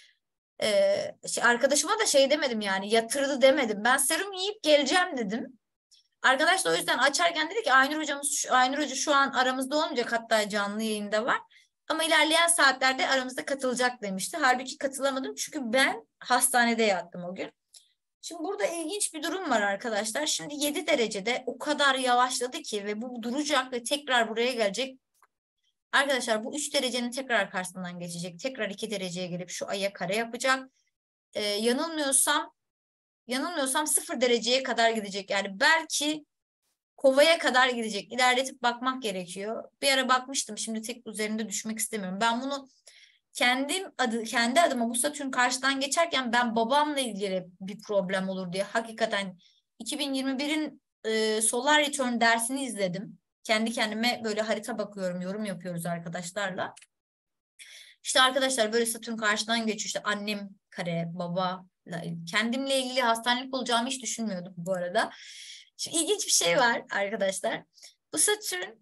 Arkadaşıma da şey demedim, yani yatırdı demedim. Ben serum yiyip geleceğim dedim. Arkadaş da o yüzden açarken dedi ki Aynur Hoca şu an aramızda olmayacak, hatta canlı yayında var. Ama ilerleyen saatlerde aramızda katılacak demişti. Halbuki katılamadım çünkü ben hastanede yattım o gün. Şimdi burada ilginç bir durum var arkadaşlar. Şimdi 7 derecede o kadar yavaşladı ki ve bu duracak ve tekrar buraya gelecek. Arkadaşlar bu 3 derecenin tekrar karşısından geçecek. Tekrar 2 dereceye gelip şu aya kare yapacak. Yanılmıyorsam 0 dereceye kadar gidecek. Yani belki Kova'ya kadar gidecek. İlerletip bakmak gerekiyor. Bir ara bakmıştım. Şimdi tek üzerinde düşmek istemiyorum. Ben bunu kendi adıma bu Satürn karşıdan geçerken ben babamla ilgili bir problem olur diye hakikaten 2021'in Solar Return dersini izledim. Kendi kendime böyle harita bakıyorum, yorum yapıyoruz arkadaşlarla. İşte arkadaşlar böyle Satürn karşıdan geçiyor. İşte annem kare, baba, kendimle ilgili hastanelik olacağımı hiç düşünmüyordum bu arada. Şimdi ilginç bir şey var arkadaşlar. Bu Satürn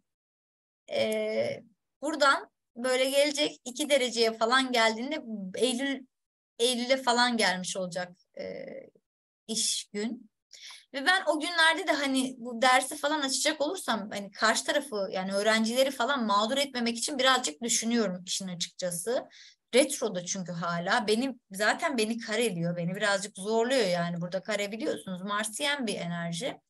buradan böyle gelecek 2 dereceye falan geldiğinde Eylül'e falan gelmiş olacak iş gün. Ve ben o günlerde de hani bu dersi falan açacak olursam hani karşı tarafı yani öğrencileri falan mağdur etmemek için birazcık düşünüyorum işin açıkçası. Retroda çünkü hala zaten beni kareliyor. Beni birazcık zorluyor yani, burada kare biliyorsunuz Marsiyen bir enerji.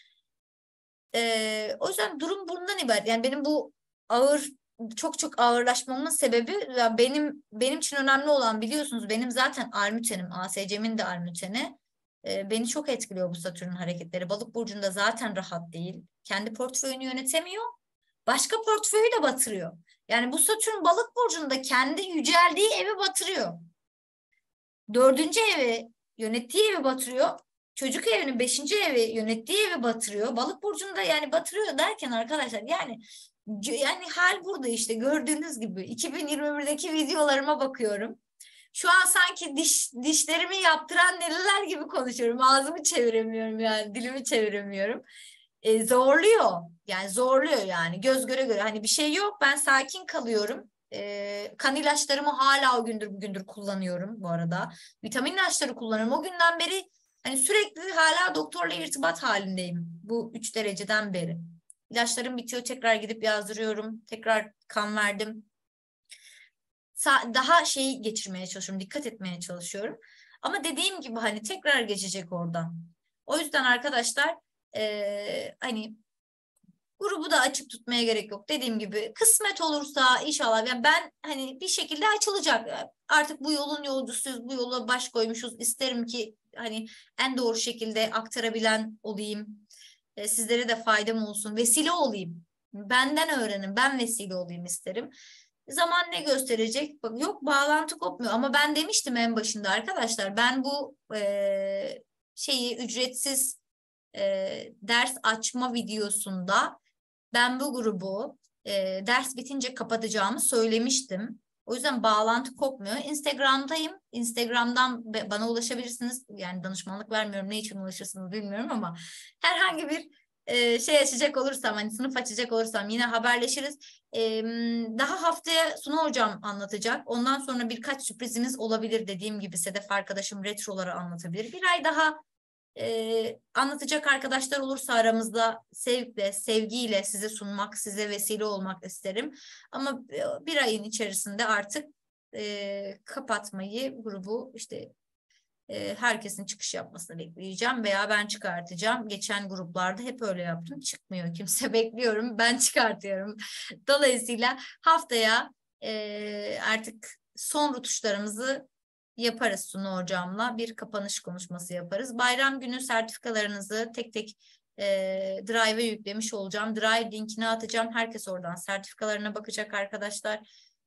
O yüzden durum bundan ibaret. Yani benim bu çok ağırlaşmamın sebebi ya benim için önemli olan, biliyorsunuz benim zaten Armüten'im, ASC'min de Armüten'i. Beni çok etkiliyor bu Satürn'ün hareketleri. Balık burcunda zaten rahat değil. Kendi portföyünü yönetemiyor. Başka portföyü de batırıyor. Yani bu Satürn Balık burcunda kendi yüceldiği evi batırıyor. 4. evi, yönettiği evi batırıyor. Çocuk evinin 5. evi, yönettiği evi batırıyor. Balık burcunda yani batırıyor derken arkadaşlar yani hal burada işte gördüğünüz gibi 2021'deki videolarıma bakıyorum. Şu an sanki dişlerimi yaptıran neler gibi konuşuyorum. Ağzımı çeviremiyorum, yani dilimi çeviremiyorum. Zorluyor. Yani zorluyor yani. Göz göre göre. Hani bir şey yok. Ben sakin kalıyorum. Kan ilaçlarımı hala o gündür bugündür kullanıyorum bu arada. Vitamin ilaçları kullanıyorum. O günden beri hani sürekli hala doktorla irtibat halindeyim. Bu 3 dereceden beri. İlaçlarım bitiyor. Tekrar gidip yazdırıyorum. Tekrar kan verdim. Daha şeyi geçirmeye çalışıyorum. Dikkat etmeye çalışıyorum. Ama dediğim gibi hani tekrar geçecek oradan. O yüzden arkadaşlar hani grubu da açık tutmaya gerek yok. Dediğim gibi kısmet olursa inşallah, yani ben hani bir şekilde açılacak. Artık bu yolun yolcusuyuz, bu yola baş koymuşuz. İsterim ki hani en doğru şekilde aktarabilen olayım. Sizlere de faydam olsun, vesile olayım. Benden öğrenin, ben vesile olayım isterim. Zaman ne gösterecek? Bak, yok, bağlantı kopmuyor ama ben demiştim en başında arkadaşlar, ben bu şeyi ücretsiz ders açma videosunda ben bu grubu ders bitince kapatacağımı söylemiştim. O yüzden bağlantı kopmuyor. Instagram'dayım. Instagram'dan bana ulaşabilirsiniz. Yani danışmanlık vermiyorum. Ne için ulaşırsınız bilmiyorum ama herhangi bir şey açacak olursam, hani sınıf açacak olursam yine haberleşiriz. Daha haftaya Suna hocam anlatacak. Ondan sonra birkaç sürprizimiz olabilir, dediğim gibi Sedef arkadaşım retroları anlatabilir. Bir ay daha anlatacak arkadaşlar olursa aramızda sevgiyle, sevgiyle size sunmak, size vesile olmak isterim. Ama bir ayın içerisinde artık kapatmayı, grubu işte herkesin çıkış yapmasını bekleyeceğim veya ben çıkartacağım. Geçen gruplarda hep öyle yaptım. Çıkmıyor kimse, bekliyorum. Ben çıkartıyorum. Dolayısıyla haftaya artık son rutuşlarımızı yaparız Sunu hocamla. Bir kapanış konuşması yaparız. Bayram günü sertifikalarınızı tek tek Drive'e yüklemiş olacağım. Drive linkini atacağım. Herkes oradan sertifikalarına bakacak arkadaşlar.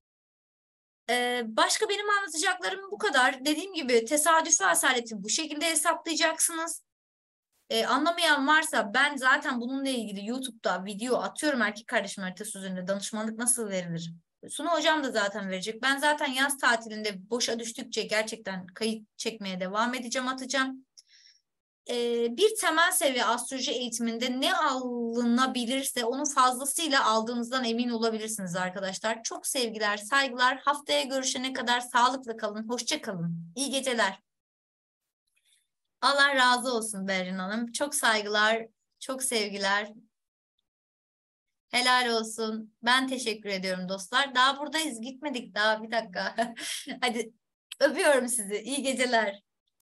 Başka benim anlatacaklarım bu kadar. Dediğim gibi tesadüfi asaleti bu şekilde hesaplayacaksınız. Anlamayan varsa ben zaten bununla ilgili YouTube'da video atıyorum, erkek kardeşim haritası üzerinde danışmanlık nasıl verilir. Sunu hocam da zaten verecek. Ben zaten yaz tatilinde boşa düştükçe gerçekten kayıt çekmeye devam edeceğim, atacağım. Bir temel seviye astroloji eğitiminde ne alınabilirse onu fazlasıyla aldığınızdan emin olabilirsiniz arkadaşlar. Çok sevgiler, saygılar. Haftaya görüşene kadar sağlıkla kalın, hoşça kalın. İyi geceler. Allah razı olsun Berrin Hanım. Çok saygılar, çok sevgiler. Helal olsun. Ben teşekkür ediyorum dostlar. Daha buradayız, gitmedik daha. Bir dakika. Hadi öpüyorum sizi. İyi geceler.